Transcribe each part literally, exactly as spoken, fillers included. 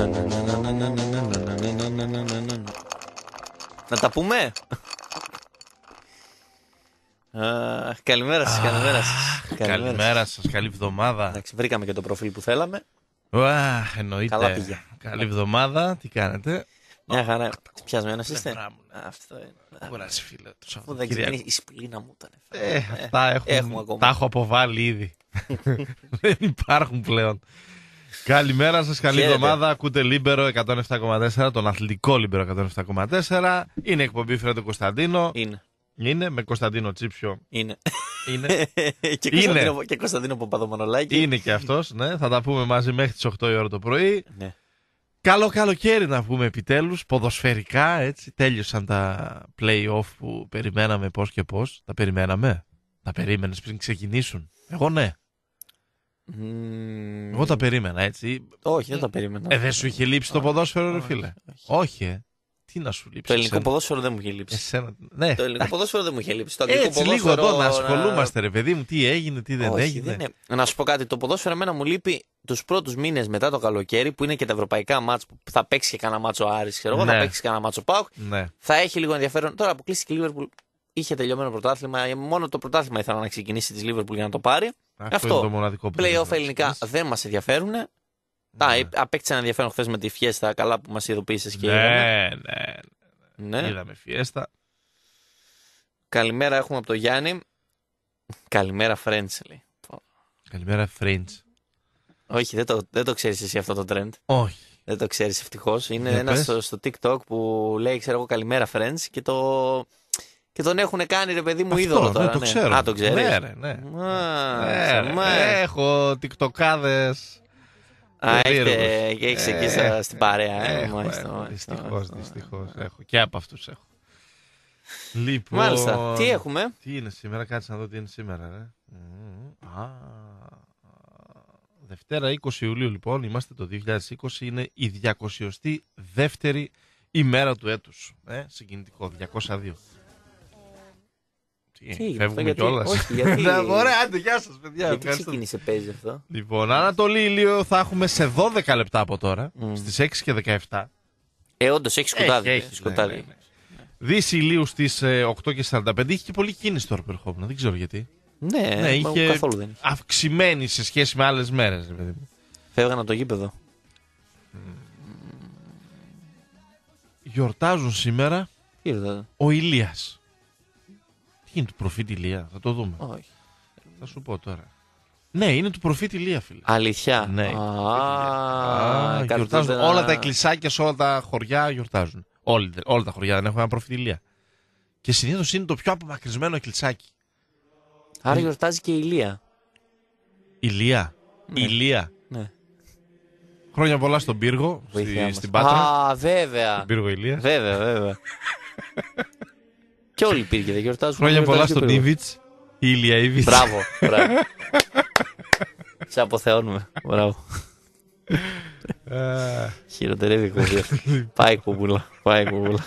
Να τα πούμε. Uh, καλημέρα σας, καλημέρα σας. Καλημέρα σας, καλή εβδομάδα. Εντάξει, βρήκαμε και το προφίλ που θέλαμε. Ουα, εννοείται. Καλά πήγε. Καλή εβδομάδα, τι κάνετε? Μια χαρά. Πιασμένος είστε? Αυτό είναι. Κουράσει, φίλε. Αφού δεν ξεκινήσει, η σπλήνα μου ήταν. Ε, αυτά έχουν, έχουμε ακόμα. Τα έχω αποβάλει ήδη. Δεν υπάρχουν πλέον. Καλημέρα σας, καλή εβδομάδα. Ακούτε Λίμπερο εκατόν επτά κόμμα τέσσερα, τον αθλητικό Λίμπερο εκατόν επτά κόμμα τέσσερα. Είναι εκπομπή Φρέντο Κωνσταντίνο. Είναι. Είναι με Κωνσταντίνο Τσίψιο. Είναι. Είναι. και, Κωνσταντίνο, και Κωνσταντίνο Παπαδομανολάκη. Είναι και αυτός, ναι. Θα τα πούμε μαζί μέχρι τις οκτώ η ώρα το πρωί. Ναι. Καλό καλοκαίρι να πούμε επιτέλους, ποδοσφαιρικά, έτσι. Τέλειωσαν τα play-off που περιμέναμε πώς και πώς. Τα περιμέναμε. Τα περίμενες πριν ξεκινήσουν? Εγώ ναι. Mm. Εγώ τα περίμενα, έτσι. Όχι, δεν τα περίμενα. Ε, δεν σου είχε λείψει το ποδόσφαιρο, ρε φίλε? Όχι, όχι ε. Τι να σου λείψει? Το ελληνικό εσένα? ποδόσφαιρο δεν μου είχε λείψει. Εσένα... Ναι. Το ελληνικό ποδόσφαιρο δεν μου είχε λείψει. Το αγγλικό έτσι ποδόσφαιρο... λίγο εδώ να ασχολούμαστε, ρε παιδί μου, τι έγινε, τι δεν όχι, έγινε. Δεν είναι. Να σου πω κάτι, το ποδόσφαιρο εμένα μου λείπει τους πρώτους μήνες μετά το καλοκαίρι, που είναι και τα ευρωπαϊκά μάτς που θα παίξει και κανένα μάτσο Άρης, ξέρω εγώ, Ναι. θα παίξει κανένα μάτσο ΠΑΟΚ. Ναι. Θα έχει λίγο ενδιαφέρον. Τώρα που κλείσει και η Λίβερπουλ, είχε τελειωμένο πρωτάθλημα, μόνο το πρωτάθλημα ήθελα να ξεκινήσει τη Λίβερπουλ για να το πάρει. Αυτό, Αυτό. είναι το μοναδικό Play-off ελληνικά δεν μας ενδιαφέρουν. Ναι. Τα απέκτησαν ενδιαφέρον χθες με τη Φιέστα, καλά που μας ειδοποίησες και ναι, είδαμε. ναι, ναι. Είδαμε Φιέστα. Καλημέρα έχουμε από το Γιάννη. Καλημέρα Friends, λέει. Καλημέρα Friends. Όχι, δεν το, δεν το ξέρεις εσύ αυτό το trend. Όχι. Δεν το ξέρεις ευτυχώς. Είναι Για ένας πες. στο, στο TikTok που λέει, ξέρω εγώ, καλημέρα Friends και, το... και τον έχουν κάνει, ρε παιδί μου, Αυτό, είδωλο τώρα. ναι, το ναι. ξέρω. Α, το ξέρεις. Ναι, ρε, ναι. Α, Ναι, ρε, μα- έχω τικτοκάδες. Α, περίεργους. έχετε, έχεις εκεί Ε, στα- στην παρέα. Ε, Έχω, μάλιστα, έχω, μάλιστα, δυστυχώς, μάλιστα. δυστυχώς. Έχω. Και από αυτούς έχω. Λοιπόν, Μάλιστα. Τι έχουμε? Τι είναι σήμερα, κάτσε να δω τι είναι σήμερα, ρε. Μμμ. Α, Δευτέρα είκοσι Ιουλίου, λοιπόν, είμαστε το δύο χιλιάδες είκοσι, είναι η διακοσιοστή δεύτερη ημέρα του έτους. Ε, συγκινητικό, διακόσια δύο. Τι, Τι έγινε, φεύγουμε γιατί- κιόλας. όχι, γιατί- Ναι, ωραία, άντε, γεια σας, παιδιά. Γιατί ευχαριστώ. ξεκίνησε, παίζει αυτό. Λοιπόν, Ανατολή Ηλίου θα έχουμε σε δώδεκα λεπτά από τώρα, Mm. στις έξι και δεκαεπτά. Ε, όντως έχει σκοτάδι. Έχει, ε, έχει, σκοτάδι. ναι, ναι, ναι. Δύση Ηλίου στις ε, οκτώ και σαράντα πέντε. Είχε και πολύ κίνηση τώρα που ερχόμουν, δεν ξέρω γιατί. Ναι, Ναι, μα είχε καθόλου δεν είχε. αυξημένη σε σχέση με άλλες μέρες, ρε παιδί μου. Φεύγαν από το γήπεδο. Γιορτάζουν σήμερα Τι ήρθα. ο Ηλίας. Τι είναι του προφήτη Ηλία, θα το δούμε. Όχι. Θα σου πω τώρα. Ναι, είναι του προφήτη Ηλία, φίλε. Αλήθεια. Ναι. Α, Α, κάτι γιορτάζουν τότε να- όλα τα εκκλησάκια σε όλα τα χωριά γιορτάζουν. Όλοι, όλα τα χωριά δεν έχουν ένα προφήτη Ηλία. Και συνήθως είναι το πιο απομακρυσμένο εκκλησάκι. Άρα γιορτάζει και η Ηλία. Ηλία. Ναι. Ηλία. Ναι. Χρόνια πολλά στον Πύργο, Βοήθειά στη, μας. στην Πάτρα. Α, βέβαια. Στον Πύργο Ηλίας. Βέβαια, βέβαια. Και όλοι οι Πύργοι δεν γιορτάζουν. Χρόνια Γιορτάζει πολλά και ο στον Πύργος. Ήβιτς. Η Ηλία Ήβιτς. Μπράβο, μπράβο. Σε αποθεώνουμε. Μπράβο. Ε, Χειροτερεύει η εκπομπή. Πάει εκπομπούλα. Πάει εκπομπούλα.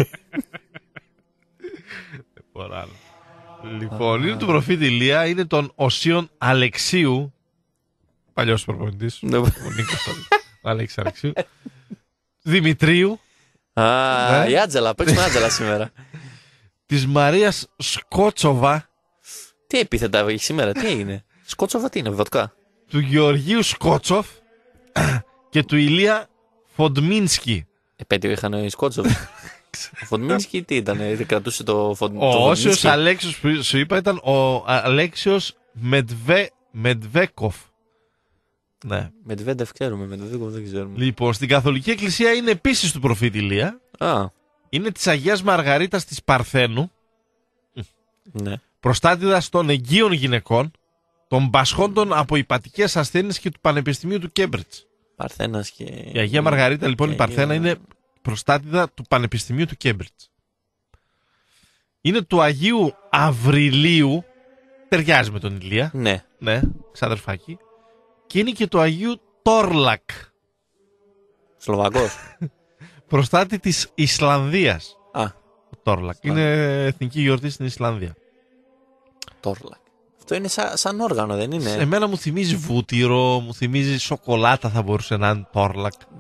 δεν μπορώ άλλο. Λοιπόν, είναι του προφήτη Ηλία, είναι των Οσίων Αλεξίου. Παλιός προπονητής. Ναι. Ο Νίκος ο Αλέξης Αλεξίου. Δημητρίου. Α, Ναι. η Άτζελα. Παίξουμε Άτζελα σήμερα. Της Μαρίας Σκότσοβα. Τι επίθετα έχει σήμερα, τι έγινε. Σκότσοβα τι είναι, βοτκά. Του Γεωργίου Σκότσοφ. Και του Ηλία Φοντμίνσκι. Επέτειο είχαν οι Σκότσοβα. Ο Φοντμίνσκι τι ήταν, δεν κρατούσε το Φοντ- το Ο Όσιος Φοντμίνσκι. Αλέξιος που σου είπα ήταν ο Αλέξιος Μετβέ, Μετβέκοφ. Ναι. Μετβέντεφ ξέρουμε, Μετβέντεφ δεν ξέρουμε. Λοιπόν, στην Καθολική Εκκλησία είναι επίσης του προφήτη Ηλία. Α, Είναι της Αγίας Μαργαρίτας της Παρθένου. ναι. Προστάτηδας των εγγύων γυναικών, των πασχόντων από υπατικές ασθένειες και του Πανεπιστημίου του Κέμπριτζ. Παρθένας και... Η Αγία Μαργαρίτα λοιπόν και η Παρθένα είναι- είναι προστάτηδα του Πανεπιστημίου του Κέμπριτζ. Είναι του Αγίου Αυριλίου, ταιριάζει με τον Ηλία, Ναι. ναι, ξαδερφάκι, και είναι και του Αγίου Τόρλακ, Σλοβακός. προστάτη της Ισλανδίας. Α, Ο Τόρλακ είναι εθνική γιορτή στην Ισλανδία. Τόρλακ. Αυτό είναι σαν, σαν όργανο, δεν είναι. Εμένα μου θυμίζει βούτυρο, μου θυμίζει σοκολάτα, θα μπορούσε να είναι Τόρλακ. Ναι.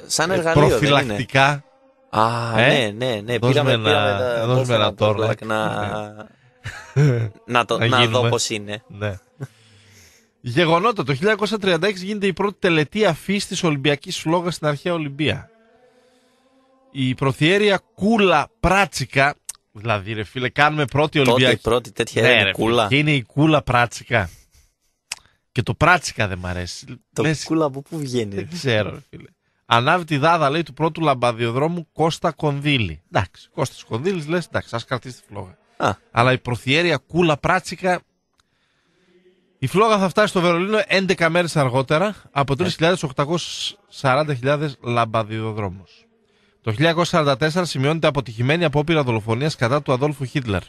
σαν εργαλείο. Ε, προφυλακτικά. Α, ε? ναι, ναι, ναι. Δώσ' πήραμε, με πήραμε ένα, τα, δώσ' με ένα τόρλακ. Να, Ναι. να, το, Να να γίνουμε. δω πώς είναι. Ναι. Γεγονότα. Το χίλια εννιακόσια τριάντα έξι γίνεται η πρώτη τελετή αφής της Ολυμπιακής φλόγας στην αρχαία Ολυμπία. Η προθιέρεια Κούλα Πράτσικα. Δηλαδή, ρε φίλε, κάνουμε πρώτη Τότε Ολυμπιακή. η πρώτη τέτοια Ναι, είναι ρε, κούλα. φίλε, και είναι η Κούλα Πράτσικα. Και το Πράτσικα δεν μ' αρέσει. Το Λες, κούλα από πού βγαίνει. δεν ξέρω, ρε φίλε. Ανάβει τη δάδα, λέει, του πρώτου λαμπαδιοδρόμου Κώστα Κονδύλη. Εντάξει, Κώστας Κονδύλης, λες, εντάξει, ας κρατήσει τη φλόγα. Α, Αλλά η προθιέρεια Κούλα Πράτσικα. Η φλόγα θα φτάσει στο Βερολίνο έντεκα μέρες αργότερα από τρεις χιλιάδες οκτακόσιους σαράντα χιλιάδες λαμπαδιοδρόμους. Το χίλια εννιακόσια σαράντα τέσσερα σημειώνεται αποτυχημένη απόπειρα δολοφονίας κατά του Αδόλφου Χίτλερ.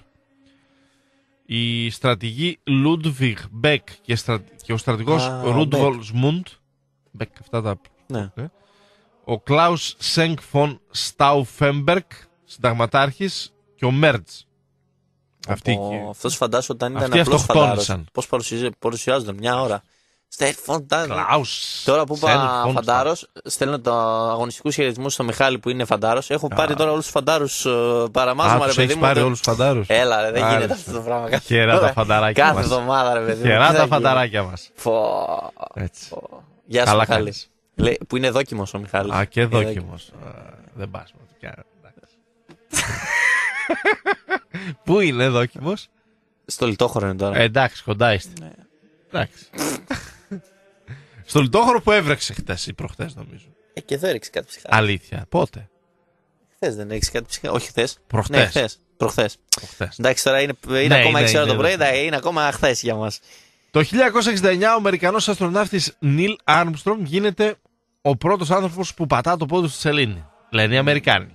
Οι στρατηγοί Λούντβιγκ Μπεκ και, στρα... και ο στρατηγός Α, Ρούντβολσμουντ. Μπεκ, αυτά τα. ναι. Ο Κλάους Σενκ φον Στάουφεμπερκ, συνταγματάρχης, και ο Μέρτς. Αυτοί Ο, εκεί. αυτός φαντάσου όταν ήταν Αυτοί απλός φαντάρος. αυτοκτόνησαν. Πώς παρουσιάζ- παρουσιάζονται μια ώρα. Στέφον, Κλάους Τώρα που είπα Σενκ φον φαντάρος, στέλνω το αγωνιστικού χαιρετισμού στο Μιχάλη που είναι φαντάρος. Έχω πάρει τώρα όλους τους φαντάρους ε, παραμάζωμα, Α, ρε τους παιδί έχεις μου. πάρει δεν- όλους τους φαντάρους. Έλα, ρε, δεν Άρεσε. γίνεται αυτό το πράγμα. Κάθε- Χαιρά τα Ωραία. φανταράκια Κάθε μας. εβδομάδα, ρε παιδί μου. Χαιρά τι θα τα γίνει. φανταράκια μας. Φω. Έτσι. Φω. Γεια σου, Καλά Μιχάλη. κάνεις. Λέει, που είναι δόκιμος ο Μιχάλης. Α, και Είναι δόκιμος. Α, δεν πας. με το πιάνω. Εντάξει. Πού είναι δόκιμος? Στο λιτόχωρο είναι τώρα. Ε, εντάξει, κοντά είστε. Ναι. Εντάξει. Στο λιτόχωρο που έβρεξε χτες ή προχτές, νομίζω. Ε, και εδώ έριξε κάτι ψυχά. Αλήθεια. Πότε? Χθες δεν έριξε κάτι ψυχά. Όχι χθες. Προχτές. Ναι, χθες. Προχθές. Προχτές. Εντάξει, τώρα είναι, είναι Ναι, ακόμα είναι, έξι ώρα είναι, το πρωί, είναι. εντάξει, είναι ακόμα χθες για μας. Το χίλια εννιακόσια εξήντα εννιά ο Αμερικανός αστροναύτης Νίλ Άρμστρονγκ γίνεται ο πρώτος άνθρωπος που πατά το πόδι του στη σελήνη. Λένε οι Αμερικάνοι.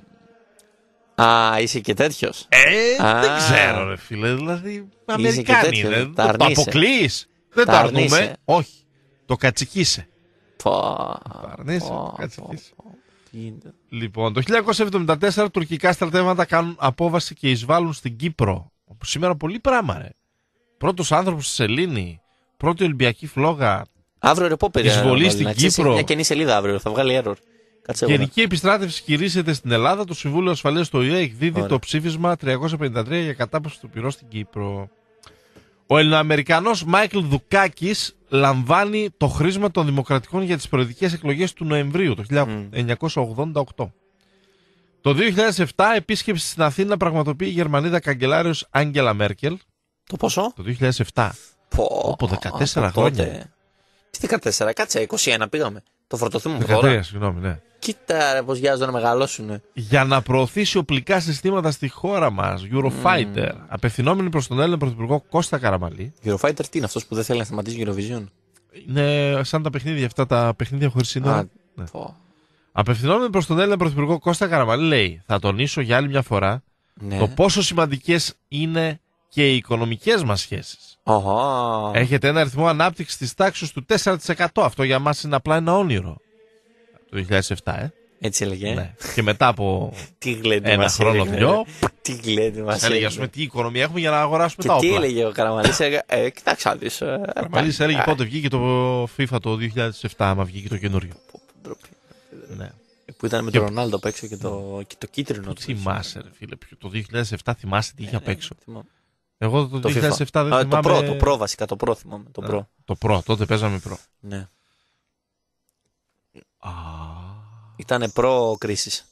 Α, είσαι και τέτοιος. Ε, Α. δεν ξέρω, ρε φίλε. Δηλαδή, και Αμερικάνοι τέτοιο, είναι. τα Το αρνείσαι. αποκλείεις. Δεν Τα το αρνείσαι. αρνούμε. Όχι. Το κατσικίσαι. Πω, Το αρνείσαι. πω, Το κατσικίσαι. πω, πω. Τι είναι. Λοιπόν, το χίλια εννιακόσια εβδομήντα τέσσερα τουρκικά στρατεύματα κάνουν απόβαση και εισβάλλουν στην Κύπρο. Όπου σήμερα πολύ πράγμα, ρε. Πρώτος άνθρωπος στη σελήνη. Πρώτη Ολυμπιακή φλόγα. Αύριο ρε, πω, παιδιά, Εισβολή να στην να ξέρεις, Κύπρο. Μια καινή σελίδα αύριο, θα βγάλει error. Κάτσε εγώ. Γενική επιστράτευση κηρύσσεται στην Ελλάδα. Το Συμβούλιο Ασφαλείας του Ο Η Ε εκδίδει Ωραία. το ψήφισμα τριακόσια πενήντα τρία για κατάπαυση του πυρός στην Κύπρο. Ο Ελληνοαμερικανός Μάικλ Δουκάκης λαμβάνει το χρήσμα των Δημοκρατικών για τις προεδρικές εκλογές του Νοεμβρίου το χίλια εννιακόσια ογδόντα οκτώ. Το δύο χιλιάδες επτά επίσκεψη στην Αθήνα πραγματοποιεί η Γερμανίδα καγκελάριος Άγγελα Μέρκελ. Το πόσο? Το δύο χιλιάδες επτά. Πω, Όπου δεκατέσσερα από τότε. χρόνια. Τι δεκατέσσερα, κάτσε, είκοσι ένα πήγαμε. Το φορτωθούμε τώρα. δεκατρία, συγγνώμη, ναι. Κοίτα ρε, πως γιάζονται να μεγαλώσουν. Για να προωθήσει οπλικά συστήματα στη χώρα μας, Eurofighter, απευθυνόμενοι προς τον Έλληνα Πρωθυπουργό Κώστα Καραμαλή. Eurofighter τι είναι αυτός που δεν θέλει να θεματίσει Eurovision? Είναι σαν τα παιχνίδια αυτά, τα παιχνίδια χωρίς σύνορα. Α, Ναι. πω. Απευθυνόμενοι προς τον Έλληνα Πρωθυπουργό Κώστα Καραμαλή, λέει: θα τονίσω για άλλη μια φορά Ναι. το πόσο σημαντικές είναι και οι οικονομικές μας σχέσεις. Οχα. Έχετε ένα αριθμό ανάπτυξης της τάξης του τέσσερα τοις εκατό. Αυτό για μας είναι απλά ένα όνειρο. Το δύο χιλιάδες επτά, ε. Έτσι έλεγε. Ναι. Και μετά από Τι γλέντι ένα μας χρόνο, έλεγε. δυο, Τι γλέντι μας έλεγε, έλεγε. ας πούμε, τι οικονομία έχουμε για να αγοράσουμε Και τα τι όπλα. έλεγε ο Καραμαλής, έλεγε, ε, κοιτάξτε να δεις. ε, Καραμαλής ε, έλεγε ε, πότε βγήκε το FIFA το δύο χιλιάδες επτά, άμα βγήκε το καινούριο. πω, πω, ντροπή. Ναι. Που ήταν με Και- τον Ρονάλντο απ' έξω και το, και το κίτρινο του. Θυμάσαι, ρε φίλε, ποιο- το δύο χιλιάδες επτά θυμάσαι τι είχε απ' έξω. Θυμάμαι. Εγώ το Το δύο χιλιάδες επτά FIFA. δεν Α, θυμάμαι. Το προ, το προ βασικά, το προ θυμάμαι. Το Α, προ. Το προ, τότε παίζαμε προ. Ναι. Α, Ήτανε προ κρίσης.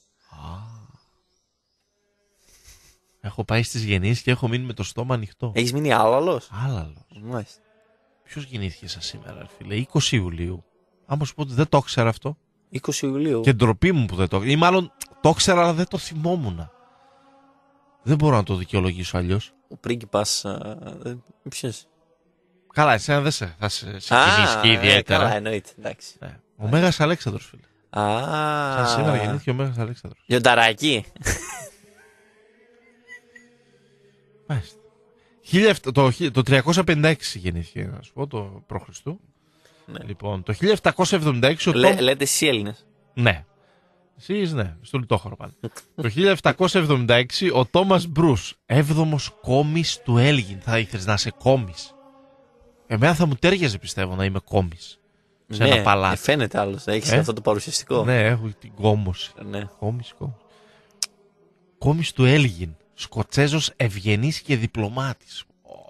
έχω πάει στις γεννήσεις και έχω μείνει με το στόμα ανοιχτό. Έχεις μείνει άλλος? Άλλαλος. Μάλιστα. Ποιος γεννήθηκε σας σήμερα, ρε φίλε, είκοσι Ιουλίου. Άμα σου πω ότι δεν το ήξερα αυτό. είκοσι Ιουλίου. Και ντροπή μου που δεν το ήξερα. Ή μάλλον το ήξερα, αλλά δεν το θυμόμουν. Δεν μπορώ να το δικαιολογήσω αλλιώς. Ο πρίγκιπας. α, δεν- Ποιος? Καλά, εσένα δεν σε, θα σε συγκινήσει και ε, ιδιαίτερα. Καλά, εννοείται. Εντάξει. Ναι. Ο Μέγας Αλέξανδρος, φίλε. Α, Σαν σήμερα γεννήθηκε ο Μέγας Αλέξανδρος. Λιονταράκι. Μάλιστα. χίλια επτά- Το, χι- το τριακόσια πενήντα έξι γεννήθηκε, να σου πω, το π.Χ. Ναι. Λοιπόν, το χίλια επτακόσια εβδομήντα έξι ο Λέ- Τόμ... Λέτε εσείς οι Έλληνες. Ναι. Εσείς ναι, στο λιτόχωρο πάλι. Το χίλια επτακόσια εβδομήντα έξι ο Τόμας Μπρους, έβδομος κόμις του Έλγιν. Θα ήθελες να είσαι κόμις? Εμένα θα μου τέριαζε, πιστεύω, να είμαι κόμις. σε ναι, ένα παλάτι. Ε, φαίνεται άλλωστε. Έχει Ε? αυτό το παρουσιαστικό. Ναι, έχω την κόμωση. Ναι. Κόμις, κόμις. Κόμις του Έλγιν. Σκοτσέζος ευγενής και διπλωμάτης.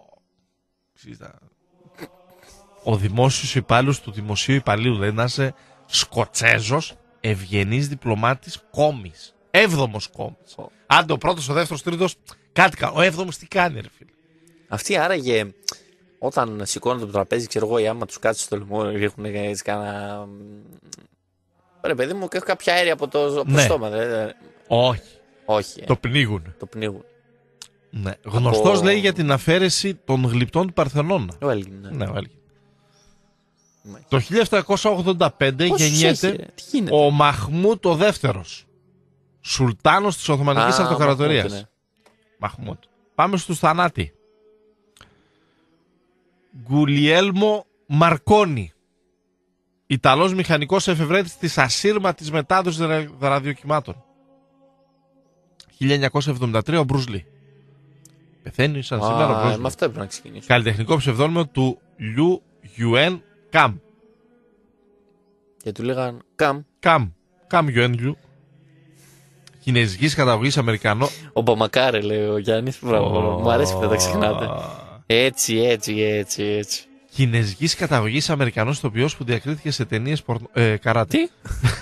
Ο δημόσιος υπάλληλος του δημοσίου υπαλλήλου λέει να είσαι Σκοτσέζος ευγενής διπλωμάτης κόμις. Έβδομος κόμις. Oh. Άντε ο πρώτος, ο δεύτερος, τρίτος, κάτι κάνει. Ο έβδομος τι κάνει, ρε φίλε. Αυτοί άραγε όταν σηκώνονται το τραπέζι, ξέρω εγώ, ή άμα του κάτσει στο λαιμό, ρίχνουν έτσι κάνα. Ρε παιδί μου, και έχω κάποια αέρια από το, από το Ναι. στόμα. Δε. Όχι. Όχι. ε. Το πνίγουν. Το πνίγουν. Ναι. Γνωστός λέει για την αφαίρεση των γλυπτών του Παρθενώνα. Ο Έλγιν. Ναι. Ναι, ο Έλγιν. Μάλιστα. Το χίλια επτακόσια ογδόντα πέντε Πόσους γεννιέται έχει, ρε? Τι γίνεται? ο Μαχμούτ ο δεύτερος. Σουλτάνος της Οθωμανικής Α, Αυτοκρατορίας. Μαχμούτ, ναι. Μαχμούτ. Πάμε στους θανάτοι. Γκουλιέλμο Μαρκόνι. Ιταλός μηχανικός εφευρέτης της ασύρματης μετάδοσης ρα- ραδιοκυμάτων. χίλια εννιακόσια εβδομήντα τρία ο Μπρουζ Λι. Πεθαίνει σαν σήμερα ο Α, Μπρουζ με Λι. αυτό έπρεπε να ξεκινήσω. Καλλιτεχνικό ψευδόνυμο του Λιου Γιουέν Καμ. Και του λέγαν Καμ. Καμ. Καμ Γιουέν Λιου. Κινέζικης καταγωγής Αμερικανό. Ο Μπαμακάρε, λέει ο Γιάννη. Μπράβο. Μου αρέσει που δεν τα ξεχνάτε. Έτσι, έτσι, έτσι, έτσι. Κινέζικης καταγωγής Αμερικανός ηθοποιός που διακρίθηκε σε ταινίες πορνο... ε, καράτε. Τι?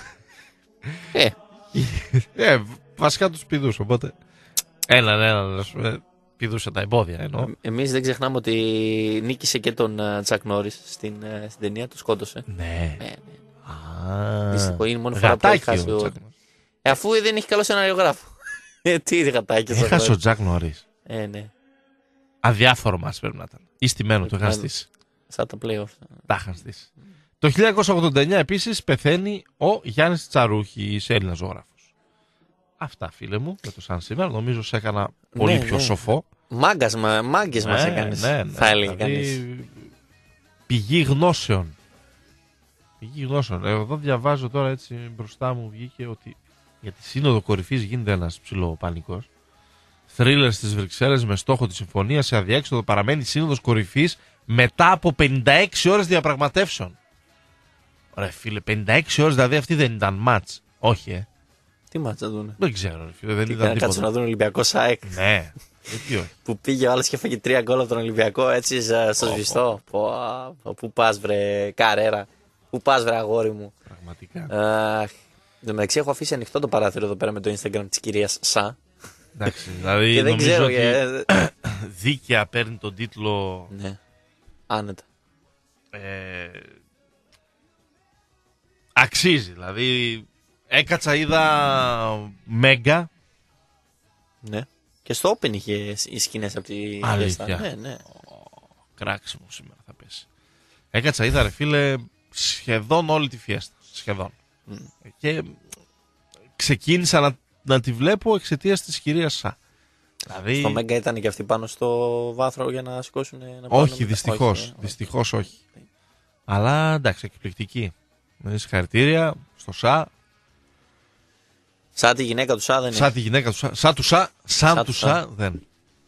ε, Ε, βασικά τους πηδούς, οπότε. Έναν, έναν, ας πούμε, πηδούσε τα εμπόδια εννοώ. εμείς δεν ξεχνάμε ότι νίκησε και τον Τσακ Νόρις στην, ε, στην ταινία, του σκότωσε. Ναι. Ναι, ναι. Α, Δυστυχώς, είναι η μόνη φορά που γατάκι έχει χάσει ο ο- Τζακ Νόρις. Ε, αφού δεν έχει καλό σεναριογράφο. Ε, τι γατάκι αυτό. Έχασε ο Τζακ Νόρις. Ε, ναι. Αδιάφορο μας πρέπει να ήταν. Ή στημένο, το είχαν Πρέπει να- στήσει. Σαν τα playoffs. Τα είχαν στήσει. Το χίλια εννιακόσια ογδόντα εννιά επίσης πεθαίνει ο Γιάννης Τσαρούχης, Έλληνας ζωγράφος. Αυτά, φίλε μου, για το σαν σήμερα. Νομίζω σε έκανα πολύ Ναι, πιο ναι. σοφό. Μάγκας, μα, μάγκες μας έκανες. Θα έλεγε δηλαδή, κανείς. πηγή γνώσεων. Πηγή γνώσεων. Εδώ διαβάζω τώρα έτσι μπροστά μου βγήκε ότι για τη Σύνοδο Κορυφής γίνεται ένας ψηλό πανικός. Θρίλερ στις Βρυξέλλες με στόχο τη συμφωνία σε αδιέξοδο παραμένει Σύνοδος Κορυφής μετά από πενήντα έξι ώρες διαπραγματεύσεων. Ρε φίλε, πενήντα έξι ώρες δηλαδή αυτή δεν ήταν μάτς. Όχι, ε. Τι μάτσα δούνε. Δεν ξέρω, ρε φίλε, δεν Τι ήταν να κάτσουν τίποτα. να δουν Ολυμπιακό ΣΑΕΚ. Ναι, γιατί όχι. Που πήγε ο άλλος και έφαγε τρία γκολ από τον Ολυμπιακό έτσι σα- στο Πω, σβηστό. Πω, α, πού πας βρε Καρέρα. Πού πας βρε αγόρι μου. Πραγματικά. Αχ. Εν τω μεταξύ έχω αφήσει ανοιχτό το παράθυρο εδώ πέρα με το Instagram της κυρίας Σα. Εντάξει, δηλαδή Και δεν νομίζω ξέρω. ότι ε, δίκαια παίρνει τον τίτλο. Ναι. Άνετα. Ε, αξίζει, δηλαδή έκατσα, είδα Μέγκα. Ναι. Και στο Open είχε οι σκηνές από τη Αλήθεια. Fiesta. Ναι, ναι. Κράξιμο σήμερα θα πέσει. Έκατσα, είδα ρε φίλε σχεδόν όλη τη φιέστα. Σχεδόν. Μμ. Και ξεκίνησα να, να τη βλέπω εξαιτία της κυρίας Σα. Δηλαδή, Στο Μέγκα ήταν και αυτοί πάνω στο βάθρο για να σηκώσουν. Να πάνε όχι, μετά. δυστυχώς. Όχι, ε, όχι. Δυστυχώς όχι. Αλλά εντάξει, εκπληκτική. Με συγχαρητήρια στο Σα. Σαν τη γυναίκα του Σα δεν Σαν είναι. τη γυναίκα του Σα. Σαν του Σα. Σαν Σαν του του Σα Σα. δεν.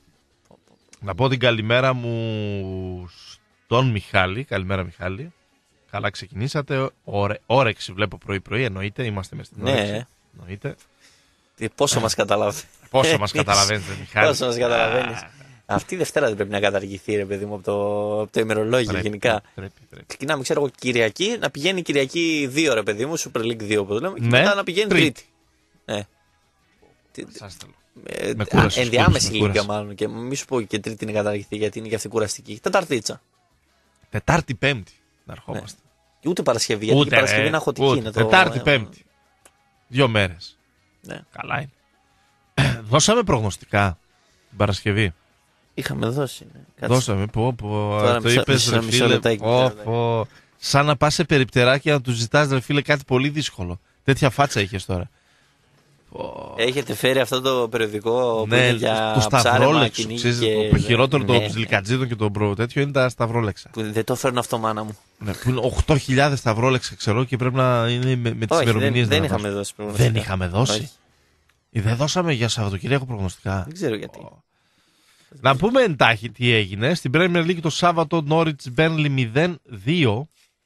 Να πω την καλημέρα μου στον Μιχάλη. Καλημέρα Μιχάλη. Καλά ξεκινήσατε. Ωρε, όρεξη βλέπω πρωί-πρωί. Εννοείται. Είμαστε μες στην Ναι. όρεξη. Εννοείται. Τι- Πόσο μας καταλαβαίνει. Πόσο μας καταλαβαίνετε Μιχάλη. Πόσο μας καταλαβαίνεις. Α, Αυτή η Δευτέρα δεν πρέπει να καταργηθεί, ρε παιδί μου, από το, από το ημερολόγιο πρέπει, γενικά. Πρέπει, πρέπει. Ξεκινάμε, ξέρω εγώ, Κυριακή, να πηγαίνει Κυριακή δύο, ρε παιδί μου, Super League δύο, όπως λέμε, και Ναι, μετά να πηγαίνει Τρίτη. Τρίτη. Ναι. Τι- Σας θέλω. ε, Με α, κούρασες, ενδιάμεση με λίγα κούρασες. μάλλον. Και μη σου πω και Τρίτη είναι καταργηθεί, γιατί είναι και αυτή κουραστική. Τεταρτίτσα. Τετάρτη Πέμπτη να ερχόμαστε. Και ούτε Παρασκευή, γιατί και η Ούτε, Παρασκευή ρε, είναι αχωτική. ούτε. είναι το- Τετάρτη ε, Πέμπτη. Δύο μέρες. Ναι. Καλά είναι. Δώσαμε προγνωστικά την Παρασκευή. Είχαμε δώσει. Ναι. Κάτσε. Δώσαμε. Πω, πω, Τώρα το μισό- είπες μισό- ρε μισό φίλε. λεπτάκι, Πω, μισό πω. Σαν να πας σε περιπτεράκι να του ζητάς ρε φίλε κάτι πολύ δύσκολο. Τέτοια φάτσα είχες τώρα. Πω. Έχετε φέρει αυτό το περιοδικό που Ναι, είναι για το ψάρεμα, σταυρόλεξο. κυνήγι Ξέρεις, και... το χειρότερο ναι, των ζηλικατζίδων και των προ τέτοιο είναι τα σταυρόλεξα. που δεν το φέρνω αυτό, μάνα μου. Ναι, που είναι οκτώ χιλιάδες σταυρόλεξα, ξέρω, και πρέπει να είναι με, με τις Όχι, δεν, ημερομηνίες. δεν να είχαμε δώσουμε. δώσει προγνωστικά. Δεν είχαμε δώσει. Όχι. Ε, Δεν δώσαμε για Σαββατοκύριακο προγνωστικά. Δεν ξέρω γιατί. Να πούμε εντάχει τι έγινε. Στην Premier League το Σάββατο Norwich Burnley μηδέν δύο.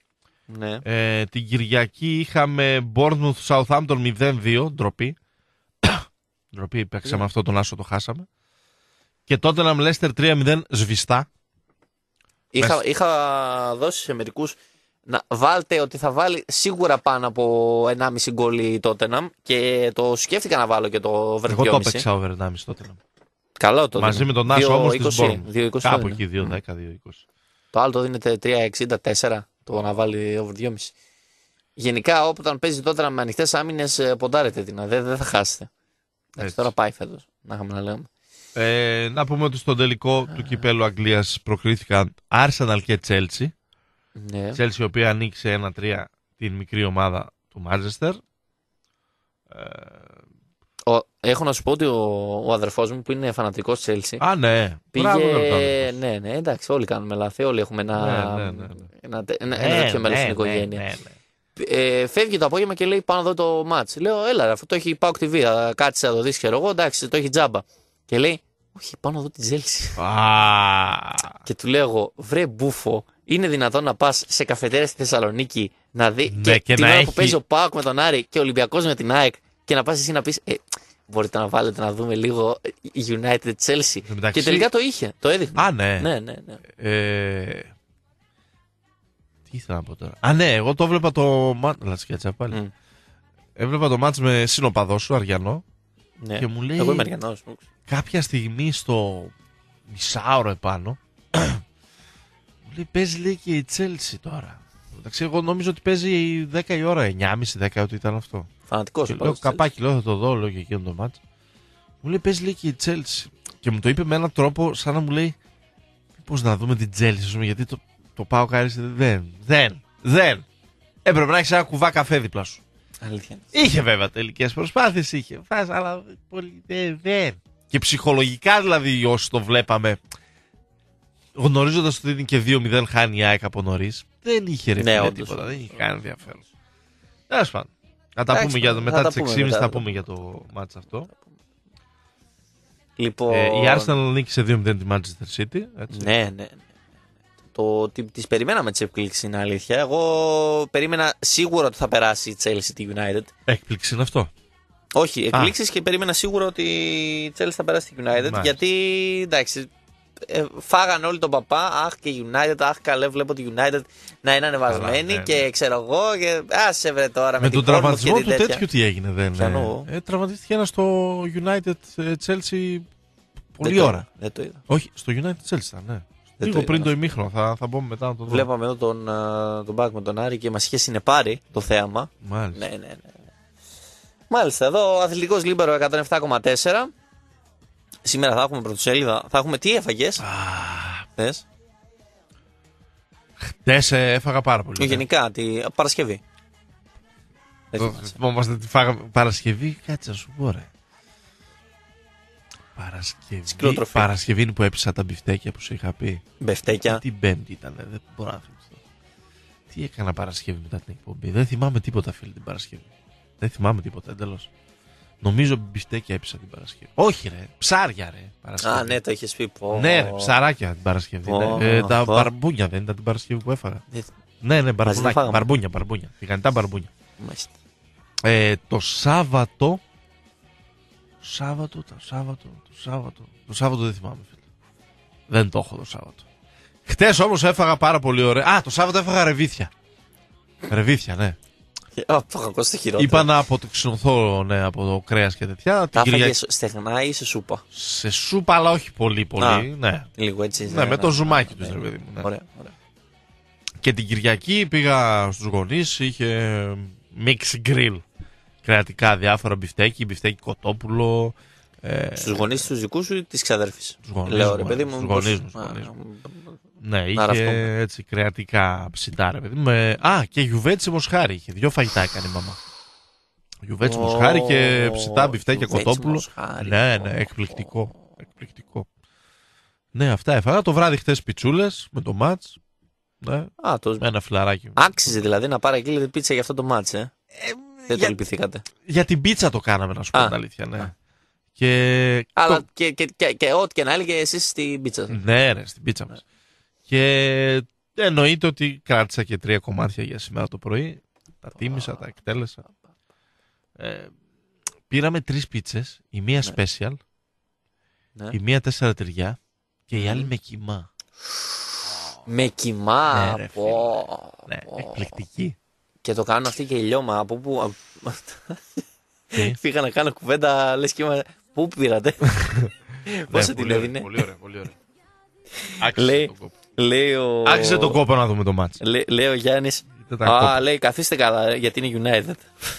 Ναι. Ε, την Κυριακή είχαμε Bournemouth Southampton μηδέν δύο, ντροπή. Ντροπή, παίξαμε Ναι. αυτό τον άσο, το χάσαμε. Και τότε να Leicester τρία μηδέν σβηστά. Είχα, Μέσα. είχα δώσει σε μερικούς να βάλτε ότι θα βάλει σίγουρα πάνω από ενάμιση γκολ η Tottenham και το σκέφτηκα να βάλω και το over Εγώ το δυόμισι. έπαιξα over ενάμιση τότε. Καλό το Μαζί δίνει. με τον Άσο όμως της δύο είκοσι, Bournemouth. δύο είκοσι Κάπου είναι. εκεί, δύο δέκα, δύο είκοσι. Το άλλο το δίνεται τρία εξήντα τέσσερα το να βάλει over δυόμισι. Γενικά όταν παίζει τότε με ανοιχτές άμυνες ποντάρετε την. Δεν, δεν θα χάσετε. Εντάξει, τώρα πάει φέτος. Να είχαμε να λέμε. Ε, να πούμε ότι στον τελικό του κυπέλου Αγγλίας προκρίθηκαν Arsenal και Chelsea. Ναι. Chelsea η οποία ανοίξει ένα τρία την μικρή ομάδα του Manchester. Ε, Ο, έχω να σου πω ότι ο, ο αδερφός μου που είναι φανατικός Chelsea α, ναι. Μπράβο, πήγε. Γιώργο. Ναι, ναι, εντάξει, όλοι κάνουμε λάθη. Όλοι έχουμε ένα, Ναι, ναι, ναι, ναι. ένα, ένα, Ναι, ένα τέτοιο μέλος ναι, στην ναι, οικογένεια. ναι, ναι. Ε, φεύγει το απόγευμα και λέει πάνω εδώ το μάτς. Λέω, έλα, ρε, αυτό το έχει πάω τι βι. Κάτσε να το δεις, ξέρω εγώ. Εντάξει, το έχει τζάμπα. Και λέει, όχι, πάνω εδώ την Chelsea. Α, Και του λέω εγώ, βρε μπούφο, είναι δυνατόν να πας σε καφετέρια στη Θεσσαλονίκη να δει Ναι, και, και την να ώρα έχει- που παίζει ο Πάοκ με τον Άρη και ο Ολυμπιακός με την ΑΕΚ και να πας εσύ να πεις, ε, μπορείτε να βάλετε να δούμε λίγο United Chelsea. μεταξύ- Και τελικά το είχε, το έδειχνε. α, ναι. Ναι, ναι, ναι. Ε, τι ήθελα να πω τώρα. Α, ναι, εγώ το βλέπα το μάτς. Λατσκέτσα πάλι. Μμ. Έβλεπα το μάτς με συνοπαδό σου, Αριανό. ναι. Και μου λέει Εγώ είμαι Αριανός. κάποια στιγμή στο μισάωρο επάνω μου λέει παίζει λέει και η Chelsea τώρα. Εντάξει, εγώ νόμιζα ότι παίζει δέκα η ώρα, εννιά και μισή δέκα ότι ήταν αυτό. Φανατικός. Και ο λέω Chelsea. καπάκι, λέω θα το δω, λέω και εκείνο το μάτς. Μου λέει παίζει λέει και η Chelsea. Και μου το είπε με έναν τρόπο σαν να μου λέει πώς να δούμε την Chelsea, ας πούμε, γιατί το, το πάω κάρισε δεν, δεν, δεν. Έπρεπε να έχεις ένα κουβά καφέ δίπλα σου. Αλήθεια. Είχε βέβαια τελικές προσπάθειες, είχε. Φας, αλλά πολύ, δεν, δεν. Και ψυχολογικά δηλαδή όσοι το βλέπαμε, γνωρίζοντας ότι είναι και δύο μηδέν χάνει η ΑΕΚ από νωρίς, δεν είχε ρε Ναι, φίλε όντως. τίποτα, δεν είχε κανένα ενδιαφέρον. Τέλος πάντων. Να τα Εντάξει, πούμε για το, θα μετά τα τις πούμε έξι και μισή μετά. θα πούμε για το μάτς αυτό. Λοιπόν, Ε, η Arsenal νίκησε δύο μηδέν τη Manchester City. Έτσι. Ναι, ναι, ναι. Το ότι τις περιμέναμε τις εκπλήξεις είναι αλήθεια. Εγώ περίμενα σίγουρα ότι θα περάσει η Chelsea τη United. Έκπληξη είναι αυτό. Όχι, εκπλήξεις και περίμενα σίγουρα ότι η Chelsea θα περάσει τη United. Μάλιστα. Γιατί εντάξει, ε, φάγαν όλοι τον παπά. Αχ και United, αχ καλέ, βλέπω τη United να είναι ανεβασμένη. Καλά, ναι, και ναι. ξέρω εγώ. Και άσε βρε τώρα με, Με την τον Bournemouth τραυματισμό και του την τέτοια. τέτοιου τι έγινε, δεν Ποιανού? ε, Τραυματίστηκε ένα στο United ε, Chelsea Δεν πολλή το ώρα. είδα, Δεν το είδα. Όχι, στο United Chelsea ήταν, ναι. το Λίγο είδα πριν το αυτό. ημίχρονο, θα, θα μπούμε μετά να το δούμε. Βλέπαμε εδώ τον, ε, τον Μπακ με τον Άρη και μας είχε συνεπάρει το θέαμα. Μάλιστα. Ναι, ναι, ναι. Μάλιστα, εδώ ο αθλητικός Λίμπερο εκατόν επτά κόμμα τέσσερα. Σήμερα θα έχουμε πρωτοσέλιδα. Θα έχουμε τι έφαγες. Α, Θες. χτες ε, έφαγα πάρα πολύ. ναι. Γενικά, τη Παρασκευή. Δεν Το- θυμάσαι. Θυμόμαστε τι φάγαμε. Παρασκευή, κάτσε να σου πω ρε. Παρασκευή, Σκληροτροφή. Παρασκευή είναι που έπεισα τα μπιφτέκια που σου είχα πει. Μπεφτέκια. Την Πέμπτη ήταν, δεν μπορώ να θυμηθώ. Τι έκανα Παρασκευή μετά την εκπομπή. Δεν θυμάμαι τίποτα, φίλε, την Παρασκευή. Δεν θυμάμαι τίποτα, εντελώς. Νομίζω μπιφτέκια έπεισα την Παρασκευή. Όχι, ρε, ψάρια, ρε. Παρασκευή. Α, ναι, το είχες πει. Πω. Ναι, ρε, ψαράκια την Παρασκευή. Πω, ναι. Ε, τα πω. μπαρμπούνια δεν ήταν την Παρασκευή που έφαγα. Δεν- Ναι, ναι, τα μπαρμπούνια. φάγαμε. Μπαρμπούνια, μπαρμπούνια. Τηγανιτά μπαρμπούνια. Μάλιστα. Ε, το Σάββατο. Σάββατο, το Σάββατο, το Σάββατο. Το Σάββατο δεν θυμάμαι, φίλε. Δεν το έχω το Σάββατο. Χτες όμως έφαγα πάρα πολύ ωραία. Α, το Σάββατο έφαγα ρεβίθια. Ρεβίθια, ναι. Α, το είχα ακούσει το χειρότερο. Είπα να αποτοξινωθώ, ναι, από το κρέας και τέτοια. Την Τα Κυριακή- έφαγες στεγνά ή σε σούπα. Σε σούπα, αλλά όχι πολύ, πολύ. Α. Ναι. Λίγο έτσι. Ναι, με το ζουμάκι τους, ρε παιδί μου, ναι. Ωραία, ωραία. Και την Κυριακή πήγα στους γονείς, είχε mix grill. Κρεατικά διάφορα μπιφτέκι, μπιφτέκι κοτόπουλο. Ε, Στους γονείς τους δικούς σου ή της ξαδέρφης. Στους γονείς Λέω μου, ρε ε, παιδί μου. στους μήπως- γονείς μου, στους Α, γονείς μου. α, ναι, να είχε ραφτούμε. έτσι κρεατικά ψητά, ρε παιδί μου. με- Α, και γιουβέτσι μοσχάρι είχε. Δυο φαγητά έκανε η μαμά. Γιουβέτσι Ω, μοσχάρι και ψητά μπιφτέκια γιουβέτσι κοτόπουλο. μοσχάρι. Ναι, ναι, Ω, εκπληκτικό. Εκπληκτικό. Ναι, αυτά έφαγα. Το βράδυ χτες πιτσούλες με το μάτς. Ναι, Α, το... με ένα φιλαράκι. Άξιζε δηλαδή να πάρει εκεί πίτσα για αυτό το μάτς, ε. Δεν το για, λυπηθήκατε. για την πίτσα το κάναμε, να σου πω Α. την αλήθεια, ναι. Και... Αλλά το- και, και, και, και ό,τι και να έλεγε εσείς στην πίτσα. σας. Ναι, ρε, στην πίτσα μας. Και εννοείται ότι κράτησα και τρία κομμάτια για σήμερα το πρωί. Τα τίμησα, τα εκτέλεσα. Ε, πήραμε τρεις πίτσες, η μία Ναι. special, Ναι. η μία τέσσερα τυριά και η Μμμ. άλλη με κιμά. Με κοιμά. Ναι, ρε, πω, Ναι, πω. εκπληκτική. Και το κάνουν αυτοί και η λιώμα. Από πού. Τι? Πήγα να κάνω κουβέντα, λες κύμα. Πού πήρατε. Πόσο Ναι, την πολύ ωραία, έδινε. Πολύ ωραία, πολύ ωραία. Άξιζε Λέει, τον κόπο. λέει ο. Άξιζε τον κόπο να δούμε το μάτς. Λέ- λέει ο Γιάννης. Ήταν τα Α, κόπα. λέει καθίστε καλά γιατί είναι United.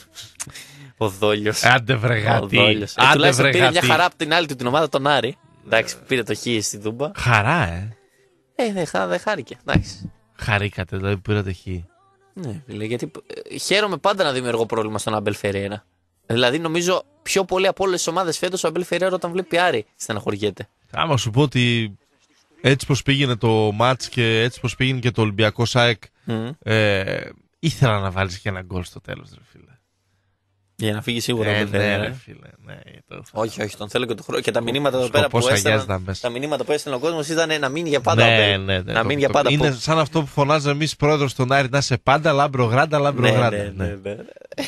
Ο Δόλιος. Άντε βρε Ο γατί. Δόλιος. Ε, Άντε τουλάχιστον βρε πήρε μια γατί. χαρά από την άλλη του την ομάδα τον Άρη. Εντάξει, πήρε το χ στη Δούμπα. Χαρά, ε. Ε, δεν χά, δεν χάρηκε. Εντάξει. Χαρήκατε, δηλαδή που πήρατε χ. Ναι, φίλε, γιατί ε, χαίρομαι πάντα να δημιουργώ πρόβλημα στον Αμπέλ Φεραίρα. Δηλαδή, νομίζω πιο πολύ από όλες τις ομάδες φέτος ο Αμπέλ Φεραίρα όταν βλέπει Άρη στεναχωριέται. Άμα σου πω ότι έτσι πως πήγαινε το μάτς και έτσι πως πήγαινε και το Ολυμπιακό ΣΑΕΚ, Mm. ε, ήθελα να βάλεις και ένα γκολ στο τέλος, ρε φίλε. Για να φύγει σίγουρα ο Ε, Αμπέλ ναι, Φεραίρα. ρε ε. φίλε. Ναι, το... Όχι, όχι, τον θέλω και το χρόνο. Και τα μηνύματα εδώ πέρα Σκοπός που αγιάζεται έστελναν. να πες. Τα μηνύματα που έστελνε ο κόσμο ήταν να μείνει για πάντα. ο Ναι, Αμπέλ. ναι, ναι. Να το- μείνει για το- πάντα. Είναι που- σαν αυτό που φωνάζαμε εμείς πρόεδρος στον Άρη, να είσαι πάντα λάμπρο γράντα, λάμπρο Ναι, γράντα. ναι, Ναι. ναι, ναι.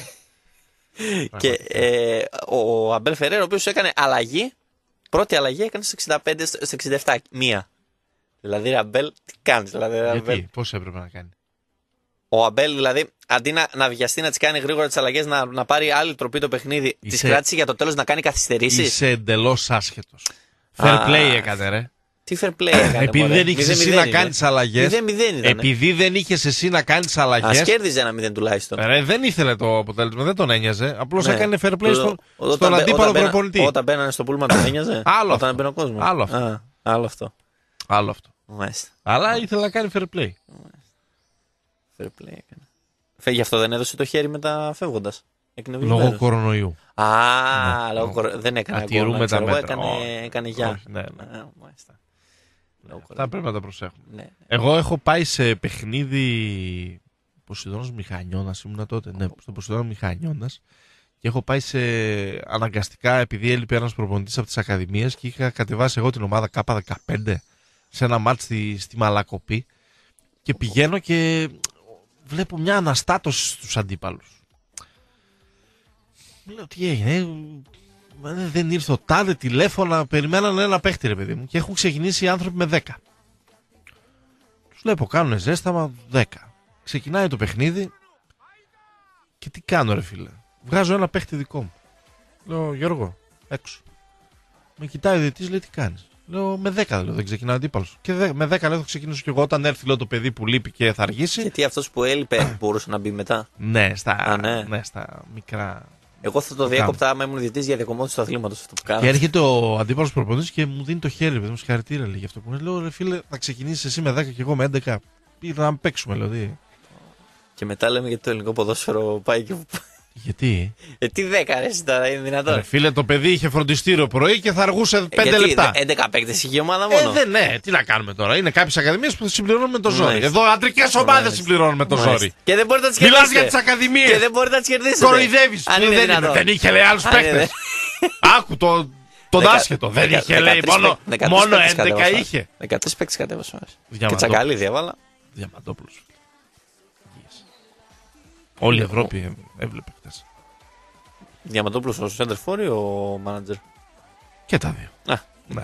Και ε, ο Αμπέλ Φεραίρα, ο οποίος έκανε αλλαγή, πρώτη αλλαγή έκανε στο εξήντα πέντε, στο εξήντα επτά, μία. Δηλαδή, ρε Αμπέλ, τι κάνεις, δηλαδή, ρε Αμπέλ. Γιατί, πώς έπρεπε να κάνει. Ο Αμπέλ, δηλαδή, αντί να, να βιαστεί να τις κάνει γρήγορα τις αλλαγές, να, να πάρει άλλη τροπή το παιχνίδι, τις Είσαι- κράτησε για το τέλος να κάνει καθυστερήσεις. Είσαι εντελώς άσχετος. Fair Α, play έκανε, ρε. Τι fair play έκανε. Επειδή μωρέ. δεν είχες Μηδέν εσύ μηδέν να είναι. κάνεις αλλαγές. Μηδέν μηδέν ήταν. Επειδή δεν είχες εσύ να κάνεις Ας αλλαγές. κέρδιζε ένα μηδέν τουλάχιστον. Ρε, δεν ήθελε το αποτέλεσμα, δεν τον ένοιαζε. Απλώς Ναι. έκανε fair play Το- στον, όταν στον μπαι- αντίπαλο όταν μπαίνα- προπονητή. Όταν μπαίνανε στο πούλμα τον ένοιαζε. Άλλο Όταν αυτό. μπαίνει ο κόσμος. Άλλο αυτό. Α, άλλο αυτό. Άλλο αυτό. Μάλιστα. Αλλά ήθελε να κάνει fair play. Fair play έκανε. Φε- Γι' αυτό δεν έδωσε το χέρι μετά φεύγοντας. Εκνευρισμένος. Λόγω κορονοϊού. Α, Ναι, λόγω ναι. κορο- δεν έκανε Να ακόμα. τηρούμε ξέρω τα εγώ, μέτρα. Έκανε, Όχι. έκανε γεια. Όχι, ναι, ναι. Α, μάλιστα. Λόγω Αυτά πρέπει να τα προσέχουμε. κορονοϊού. Ναι. Εγώ έχω πάει σε παιχνίδι Ποσειδώνας Μηχανιώνας, ήμουνα τότε, ναι, στο Ποσειδώνα Μηχανιώνας, και έχω πάει σε αναγκαστικά, επειδή έλειπε ένας προπονητής από τις ακαδημίες και είχα κατεβάσει εγώ την ομάδα Κ δεκαπέντε σε ένα μάτς στη, στη Μαλακοπή και πηγαίνω και βλέπω μια αναστάτωση στους αντίπαλους. Μου λέω τι έγινε, ε, δεν ήρθε ο τάδε, τηλέφωνα, περιμένανε ένα παίχτη ρε παιδί μου και έχουν ξεκινήσει οι άνθρωποι με δέκα. Τους βλέπω, κάνουν ζέσταμα δέκα. Ξεκινάει το παιχνίδι και τι κάνω ρε φίλε. Βγάζω ένα παίχτη δικό μου. Λέω Γιώργο, έξω. Με κοιτάει ο διαιτητής, λέει τι κάνεις. Λέω με δέκα λέω, δεν ξεκινάει ο αντίπαλος. Και δε, με δέκα λέω θα ξεκινήσω κι εγώ όταν έρθει λέω, το παιδί που λείπει και θα αργήσει. Γιατί αυτός που έλειπε μπορούσε να μπει μετά. Ναι, στα, Α, ναι. ναι, στα μικρά. Εγώ θα το διέκοπτα άμα ήμουν διαιτητής για διακομόδηση του αθλήματος αυτό που κάνω. Και έρχεται ο αντίπαλος προπονητής και μου δίνει το χέρι, παιδί μου, συγχαρητήρια λέει, γι' αυτό που μου λέω ρε φίλε, θα ξεκινήσεις εσύ με δέκα και εγώ με έντεκα. Πήγα να παίξουμε, δηλαδή. Και μετά λέμε γιατί το ελληνικό ποδόσφαιρο πάει και. Γιατί? Ε, τι δέκα ρε, εσύ τώρα είναι δυνατόν. Ρε φίλε, το παιδί είχε φροντιστήριο πρωί και θα αργούσε πέντε Γιατί, λεπτά. δε- έντεκα παίκτες είχε η ομάδα μόνο. Ε, δεν, ναι, τι να κάνουμε τώρα. Είναι κάποιες ακαδημίες που συμπληρώνουν με το ζόρι. Μάλιστα. Εδώ αντρικές ομάδες Μάλιστα. συμπληρώνουν με το Μάλιστα. ζόρι. Και δεν μπορείτε να τις Μιλάς κερδίσετε. για τις ακαδημίες. Και δεν μπορείτε να τις κερδίσετε. Κοροϊδεύεις. Αν που είναι δεν, δυνατόν. δεν είχε λέει άλλους Αν είναι παίκτες. Άκου το, τον Δεκα- άσχετο. Δεν δεκα- είχε λέει. δεκατρείς Μόνο, παίκτες- δεκατρείς μόνο παίκτες έντεκα κατέβασα. είχε. δεκατρείς παίκτες κατέβασα. Και Διαμαντόπουλος. τσακαλίδι έβαλα. Διαμαντόπουλος. Όλη η Ευρώπη έβλεπε χτες. Διαμαντόπουλος ο center for ή ο manager. Και τα δύο. Α, Ναι.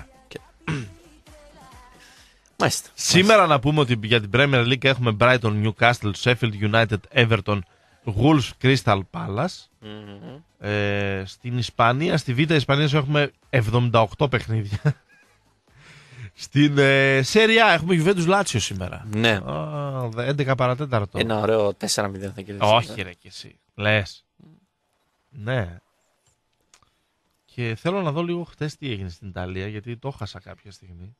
μάλιστα. Σήμερα να πούμε ότι για την Premier League έχουμε Brighton, Newcastle, Sheffield United, Everton, Wolves, Crystal Palace. Μμμ. Ε, στην Ισπανία, στη Β' Ισπανίας έχουμε εβδομήντα οκτώ παιχνίδια. Στην ε, Σέρια έχουμε Juventus Lazio σήμερα. Ναι. Α, έντεκα παρατέταρτο. Ένα ωραίο τέσσερα μηδέν θα κερδίσει. Όχι ρε και εσύ. Λες. Ναι. Και θέλω να δω λίγο χτες τι έγινε στην Ιταλία, γιατί το χάσα κάποια στιγμή.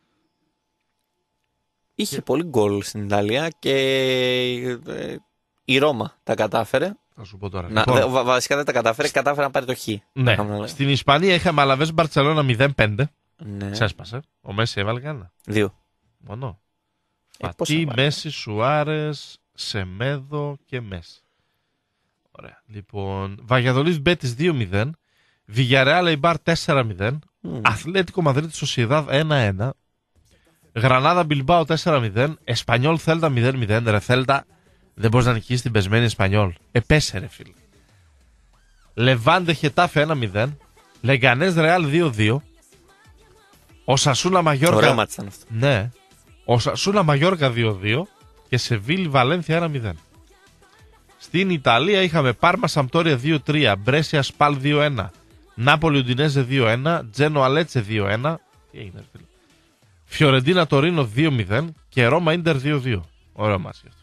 Είχε πολύ γκολ στην Ιταλία και ε, η Ρώμα τα κατάφερε. Θα σου πω τώρα. Να, Λοιπόν, δε- βα- βασικά δεν τα κατάφερε, κατάφερε να πάρει το χ. ναι. Κάμουν, λέει. Στην Ισπανία είχαμε Αλαβές Μπαρτσελώνα μηδέν πέντε. Ναι. Ξέσπασε. Ο Μέση έβαλε κανένα. Δύο. Μόνο. Ε, πόσα Φατί, βάλε. Μέση, Σουάρες, Σεμέδο και Μέση. Ωραία. Λοιπόν, Βαγιαδολίδ Μπέτης δύο μηδέν. Βιγιαρεάλ Εϊμπάρ τέσσερα μηδέν. Μμ. Αθλέτικο Μαδρίτη Σοσιεδάδ ένα ένα. Γρανάδα Μπιλμπάο τέσσερα μηδέν. Εσπανιόλ Θέλτα μηδέν μηδέν. Ρε Θέλτα, δεν μπορεί να νικήσει την πεσμένη Εσπανιόλ. Επέσε ρε φίλε. Λεβάντε Χετάφε ένα μηδέν. Λεγκανές Ρεάλ δύο δύο. Ο Σασούνα Μαγιόρκα. Ωραίο μάτι ήταν αυτό. Ναι. Ο Σασούνα Μαγιόρκα δύο δύο. Και Σεβίλη Βαλένθια ένα μηδέν. Στην Ιταλία είχαμε Πάρμα Σαμπτόρια δύο τρία. Μπρέσια Σπάλ δύο ένα. Νάπολη Ουντινέζε δύο ένα. Τζένο Αλέτσε δύο ένα. Τι έγινε, φίλε. Φιωρεντίνα Τωρίνο δύο μηδέν. Και Ρώμα Ίντερ δύο δύο. Ωραίο μάτι αυτό.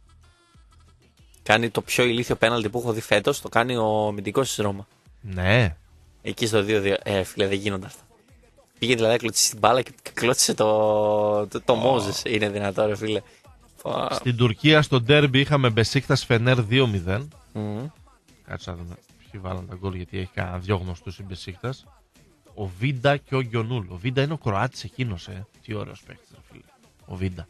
Κάνει το πιο ηλίθιο πέναλτι που έχω δει φέτος. Το κάνει ο αμυντικός της Ρώμα. Ναι. Εκεί στο δύο δύο. Ε, φίλε, δεν γίνονται αυτά. Πήγε δηλαδή, κλωτσίσει την μπάλα και κλώτσισε το, το, το oh. Μόζες. Είναι δυνατό, ρε φίλε. Στην Τουρκία στο ντέρμπι είχαμε Μπεσίκτας Φενέρ δύο μηδέν. Mm. Κάτσε να δούμε ποιοι βάλαν τα γκολ, γιατί έχει κανένα δυο γνωστούς η Μπεσίκτας. Ο Βίντα και ο Γκιονούλ. Ο Βίντα είναι ο Κροάτης εκείνος, ε. Τι ωραίος παίκτης, φίλε. Ο Βίντα.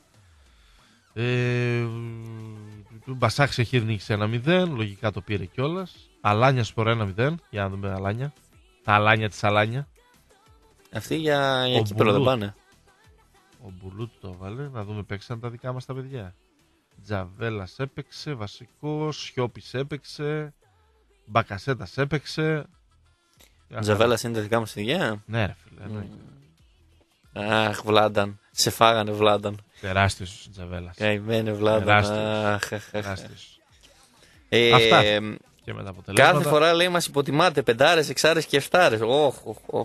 Ε, Μπασάκ Σεχίρ νίκησε ένα μηδέν. Λογικά το πήρε κιόλας. Αλάνια Σπορ ένα μηδέν. Για να δούμε Αλάνια. Τα Αλάνια της Αλάνια. Αυτοί για, για κύπελλο δεν πάνε. Ο Μπουλούτ το έβαλε. Να δούμε, παίξαν τα δικά μας τα παιδιά. Τζαβέλας έπαιξε. Βασικός. Σιώπης έπαιξε. Μπακασέτας έπαιξε. Τζαβέλας είναι τα δικά μας παιδιά. Ναι, ρε φίλε. Mm. Αχ, Βλάνταν. Σε φάγανε, Βλάνταν. Τεράστιος Τζαβέλας. Καημένε, Βλάνταν. Τεράστιος. Ε, Αυτά. Και με τα αποτελέσματα. Κάθε φορά λέει μας υποτιμάτε. Πεντάρες, εξάρες και εφτάρες. Όχ, όχ, όχ.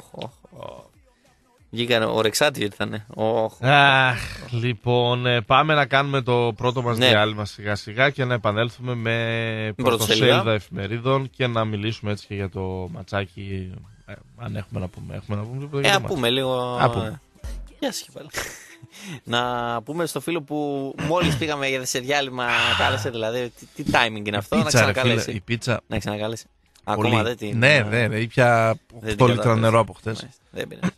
Βγήκανε, ο Ρεξάτη ήρθανε. Αχ, λοιπόν, πάμε να κάνουμε το πρώτο μας ναι. διάλειμμα σιγά σιγά και να επανέλθουμε με πρωτοσέλιδα εφημερίδων και να μιλήσουμε έτσι και για το ματσάκι. Ε, αν έχουμε να πούμε. Έχουμε να πούμε, ε, α πούμε λίγο. Α, πούμε. Γεια σας και πάλι. Να πούμε στο φίλο που μόλις πήγαμε σε διάλειμμα, κάλεσε δηλαδή. Τι, τι timing είναι αυτό, η να πίτσα, ξανακαλέσει. Φίλε, η πίτσα. Να ξανακαλέσει. Ακόμα δεν την. Ναι, ναι, ναι, ήπια οκτώ λίτρα νερό από χτες. Δεν πειράζει.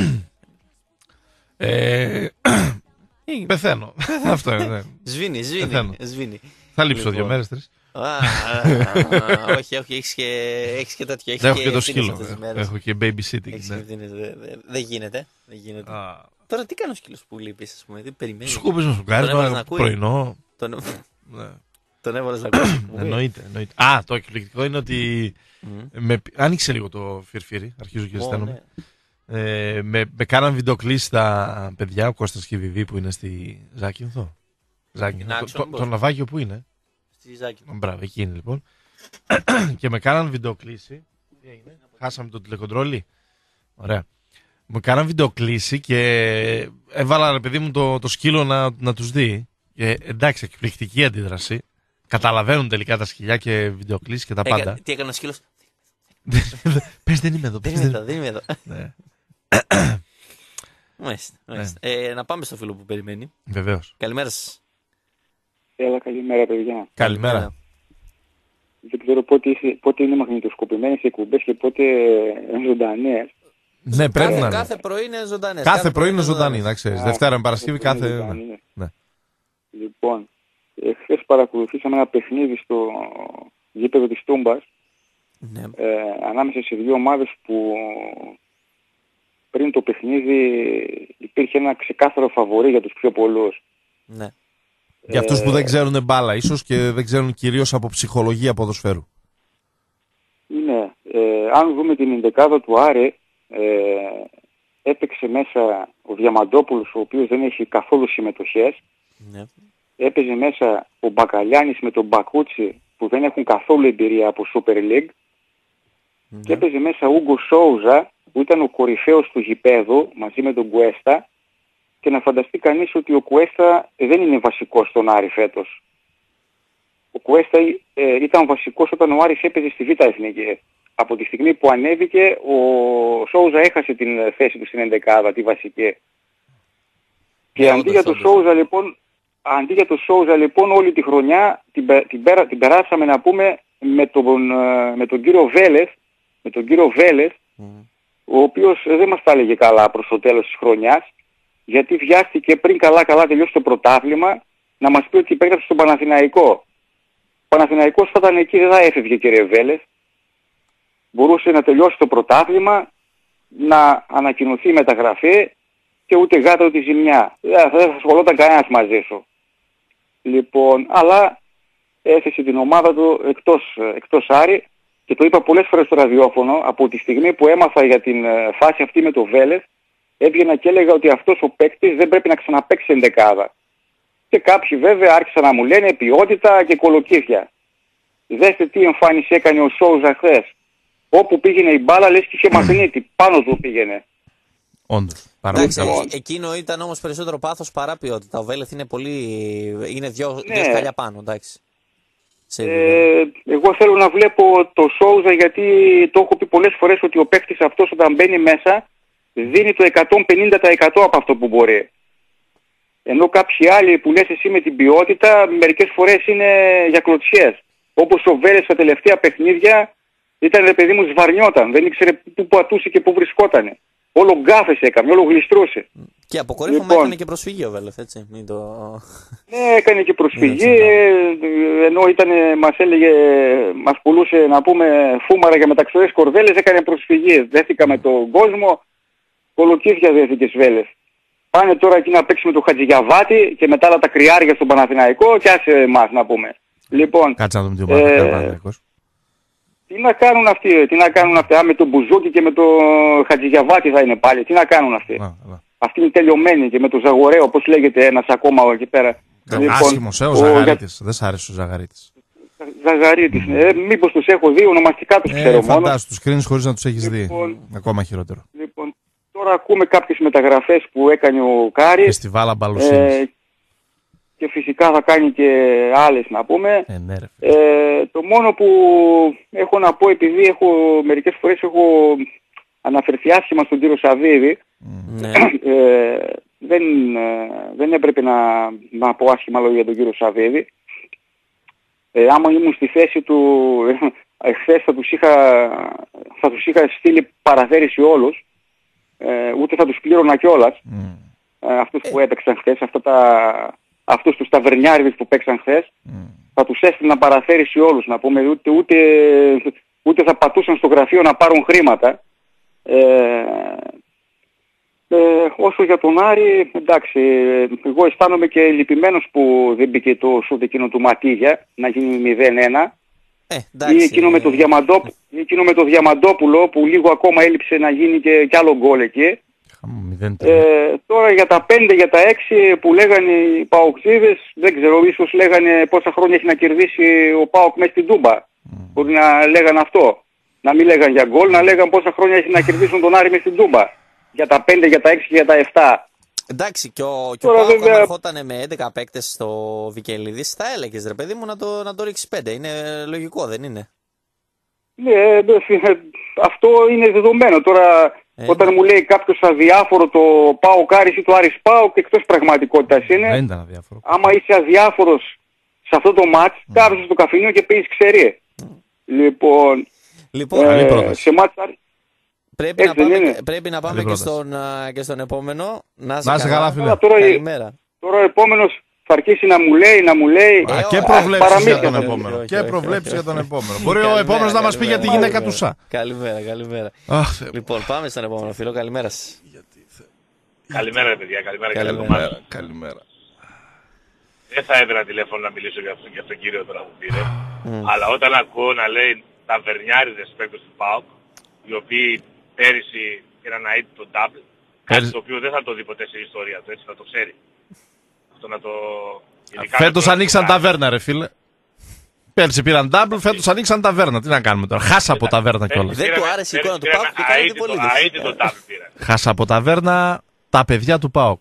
Ε, πεθαίνω. Αυτό είναι. Σβήνει, σβήνει, σβήνει. Θα λείψω δύο μέρες, τρεις. Όχι, όχι, έχεις και, έχεις και τέτοιο. Έχω και το σκύλο. Έχω και babysitting. Δεν γίνεται. Τώρα τι κάνει ο σκύλος που λείπεις, ας πούμε, δεν περιμένει. Σκούπες να σου κάνεις πρωινό. Τον έβαλες να ακούσει. Εννοείται, εννοείται. Α, το εκπληκτικό είναι ότι άνοιξε λίγο το φιρφύρι, αρχίζω και ζηταίνομαι. Ε, με, με κάναν βιντεοκλήσεις τα παιδιά, ο Κώστας και η Βιβί που είναι στη Ζάκυνθο. Ζάκυνθο. Το, το, το ναυάγιο που είναι. Στη Ζάκυνθο. Μπράβο, εκεί είναι λοιπόν. Και με κάναν βιντεοκλήση. Τι έγινε, χάσαμε το τηλεκοντρόλι. Ωραία. Με κάναν βιντεοκλήση και έβαλα ρε παιδί μου το, το σκύλο να, να τους δει. Και, εντάξει, εκπληκτική αντίδραση. Καταλαβαίνουν τελικά τα σκυλιά και βιντεοκλήσεις και τα πάντα. Ε, τι έκανε ο σκύλος. Πες δεν είμαι εδώ. Δεν είμαι εδώ, δεν είμαι εδώ. Μάλιστα, μάλιστα. Ναι. Ε, να πάμε στο φίλο που περιμένει. Βεβαίως. Καλημέρα σας. Έλα, καλημέρα παιδιά. Καλημέρα. Δεν ξέρω πότε, πότε είναι μαγνητοσκοπημένες οι εκπομπές και πότε είναι ζωντανές. Ναι, πρέπει κάθε, να είναι. Κάθε πρωί είναι ζωντανές. Κάθε, κάθε πρωί είναι ζωντανή, να ξέρεις. Δευτέρα με Παρασκευή κάθε... Ναι. Ναι. Λοιπόν, χθες παρακολουθήσαμε ένα παιχνίδι στο γήπεδο της Τούμπας. Ναι. Ε, ανάμεσα σε δύο ομάδες που πριν το παιχνίδι υπήρχε ένα ξεκάθαρο φαβορί για τους πιο πολλούς. Ναι. Για αυτούς που δεν ξέρουν μπάλα ίσως και δεν ξέρουν κυρίως από ψυχολογία ποδοσφαίρου. Ναι. Ε, αν δούμε την ενδεκάδα του Άρη, ε, έπαιξε μέσα ο Διαμαντόπουλος, ο οποίος δεν έχει καθόλου συμμετοχές. Ναι. Έπαιζε μέσα ο Μπακαλιάνης με τον Μπακούτσι που δεν έχουν καθόλου εμπειρία από Super League. Ναι. Και έπαιζε μέσα ο Ούγκο Σόουζα που ήταν ο κορυφαίος του γηπέδου μαζί με τον Κουέστα. Και να φανταστεί κανείς ότι ο Κουέστα δεν είναι βασικός στον Άρη φέτος. Ο Κουέστα ε, ήταν βασικός όταν ο Άρης έπαιζε στη Β' Εθνική. Από τη στιγμή που ανέβηκε ο Σόουζα έχασε την θέση του στην ενδεκάδα, τη βασική. Και αντί για, το Σόουζα, λοιπόν, αντί για το Σόουζα λοιπόν όλη τη χρονιά την, την, πέρα, την περάσαμε να πούμε με τον, με τον κύριο Βέλεθ, με τον κύριο Βέλεθ mm. ο οποίος δεν μας τα έλεγε καλά προς το τέλος της χρονιάς, γιατί βιάστηκε πριν καλά καλά τελειώσει το πρωτάθλημα να μας πει ότι υπέγραψε στον Παναθηναϊκό. Ο Παναθηναϊκός θα ήταν εκεί, δεν θα έφευγε κύριε Βέλεθ. Μπορούσε να τελειώσει το πρωτάθλημα, να ανακοινωθεί η μεταγραφή και ούτε γάτα ούτε ζημιά. Δεν θα ασχολόταν κανένας μαζί σου. Λοιπόν, αλλά έθεσε την ομάδα του εκτός, εκτός Άρη και το είπα πολλές φορές στο ραδιόφωνο. Από τη στιγμή που έμαθα για την φάση αυτή με το Βέλεθ, έβγαινα και έλεγα ότι αυτός ο παίκτης δεν πρέπει να ξαναπαίξει ενδεκάδα. Και κάποιοι βέβαια άρχισαν να μου λένε ποιότητα και κολοκύθια. Δέστε τι εμφάνιση έκανε ο Σόουζα χθες. Όπου πήγαινε η μπάλα λες και είχε μαγνήτη. Πάνω του πήγαινε. Όντως. Εντάξει, ε, εκείνο ήταν όμως περισσότερο πάθος παρά ποιότητα. Ο Βέλεθ είναι πολύ. Είναι δυο, ναι. δυο σκαλιά πάνω, εντάξει. Ε, εγώ θέλω να βλέπω το Σόουζα γιατί το έχω πει πολλές φορές ότι ο παίκτης αυτός όταν μπαίνει μέσα δίνει το εκατόν πενήντα τοις εκατό από αυτό που μπορεί. Ενώ κάποιοι άλλοι που λες εσύ με την ποιότητα μερικές φορές είναι για κλωτσιές. Όπως ο Βέλεθ στα τελευταία παιχνίδια ήταν ρε παιδί μου σβαρνιόταν. Δεν ήξερε πού πατούσε και πού βρισκότανε. Όλο γκάφες έκανε, όλο γλιστρούσε. Και αποκορύφωμα λοιπόν, έκανε και προσφυγή ο Βέλεθ, έτσι. Μην το... Ναι, έκανε και προσφυγή, ενώ ήταν, μας έλεγε, μας πουλούσε να πούμε φούμαρα για μεταξωές κορδέλες, έκανε προσφυγή. Δέθηκα με τον κόσμο, κολοκύθια δέθηκες Βέλεθ. Πάνε τώρα εκεί να παίξει με τον Χατζηγιαβάτη και μετά άλλα τα κρυάρια στον Παναθηναϊκό και άσε εμάς να πούμε. Λοιπόν, κάτσε να δούμε τι ο Παναθηναϊκός. Τι να κάνουν αυτοί, τι να κάνουν αυτοί, α, με τον Μπουζούκι και με τον Χατζηγιαβάτη θα είναι πάλι, τι να κάνουν αυτοί. Α, α. Αυτοί είναι τελειωμένοι και με τον Ζαγορέο, όπως λέγεται ένας ακόμα εκεί πέρα. Λοιπόν, άσχημος, ε, ο Ζαγαρίτης, δεν σ' άρεσε ο Ζαγαρίτης. Ζαγαρίτης, mm. ε, μήπως τους έχω δει, ονομαστικά τους ε, ξέρω μόνο. Φαντάσου, τους κρίνεις χωρίς να τους έχεις λοιπόν, δει, ακόμα χειρότερο. Λοιπόν, τώρα ακούμε κάποιες μεταγραφές που έκανε ο Κάρης. Φεστιβάλ αμπαλοσύνης. Ε, και φυσικά θα κάνει και άλλες να πούμε. Ε, ναι, ρε, ε, το μόνο που έχω να πω, επειδή έχω, μερικές φορές έχω αναφερθεί άσχημα στον κύριο Σαββίδη, mm. ε, δεν, ε, δεν έπρεπε να, να πω άσχημα λόγια για τον κύριο Σαββίδη. Ε, άμα ήμουν στη θέση του, ε, χθες θα τους είχα, θα τους είχα στείλει παραθέρηση όλους, ε, ούτε θα τους πλήρωνα κιόλας, mm. ε, αυτούς που έπαιξαν χθες, αυτά τα... αυτούς τους ταβερνιάριδες που παίξαν χθες, mm. θα τους έστειλνα παραθέρηση όλους να πούμε, ούτε, ούτε, ούτε θα πατούσαν στο γραφείο να πάρουν χρήματα. Ε, ε, όσο για τον Άρη, εντάξει, εγώ αισθάνομαι και λυπημένος που δεν μπήκε το σούτ εκείνο του Ματίγια, να γίνει μηδέν ένα. Ε, εντάξει, ή εκείνο, ε, με το Διαμαντόπου, ή εκείνο με το Διαμαντόπουλο που λίγο ακόμα έλειψε να γίνει και κι άλλο γκολ εκεί. Ε, τώρα για τα πέντε, για τα έξι που λέγανε οι Παοκτζίδες, δεν ξέρω, ίσως λέγανε πόσα χρόνια έχει να κερδίσει ο Πάοκ μέσα στην Τούμπα. Mm. Μπορεί να λέγανε αυτό. Να μην λέγανε για γκολ, να λέγανε πόσα χρόνια έχει να κερδίσουν τον Άρη μέσα στην Τούμπα. Για τα πέντε, για τα έξι και για τα επτά. Εντάξει, και ο, και ο Πάοκ βέβαια... αν ερχόταν με έντεκα παίκτες στο Βικελίδης, θα έλεγες ρε παιδί μου να το, να το ρίξει πέντε. Είναι λογικό, δεν είναι? Ναι, αυτό είναι δεδομένο. Τώρα ε, όταν ναι. μου λέει κάποιος αδιάφορο το ΠΑΟΚ Άρης ή το Άρης ΠΑΟΚ, εκτός πραγματικότητας είναι. Δεν ήταν αδιάφορο. Άμα είσαι αδιάφορος σε αυτό το μάτς, mm. κάθεσαι στο καφενείο και πίνεις ξερί. Mm. Λοιπόν, λοιπόν ε, σε μάτς πρέπει, να πάμε, πρέπει να πάμε και στον, και στον επόμενο. Να σε καλά, φίλε. Τώρα, τώρα, τώρα ο επόμενος θα αρχίσει να μου λέει, να μου λέει. Α, και προβλέψεις για τον επόμενο. Και προβλέψεις για τον επόμενο. Μπορεί ο επόμενος να μας πει για τη γυναίκα του Σα. Καλημέρα, καλημέρα. Λοιπόν, πάμε στον επόμενο φίλο. Καλημέρα σας. Καλημέρα, ρε παιδιά. Καλημέρα, καλημέρα. Καλημέρα. Δεν θα έδωνα τηλέφωνο να μιλήσω για αυτόν, για αυτόν κύριο τώρα που πήρε. Αλλά όταν ακούω να λέει ταβερνιάριδες παίκτες του ΠΑΟΚ, οι οποίοι πέρυσι πήραν να είτε το double, κάτι το οποίο δεν θα το δει ποτέ σε ιστορία του, έτσι θα το ξέρει. Αυτό να το... Φέτος ανοίξαν ταβέρνα ρε φίλε. Πέρσι πήραν double, φέτος ανοίξαν ταβέρνα. Τι να κάνουμε τώρα, χάσα από ταβέρνα κιόλας. Δεν του άρεσε η εικόνα του ΠΑΟΚ και κάνει την πολύ. Χάσα από ταβέρνα τα παιδιά του ΠΑΟΚ.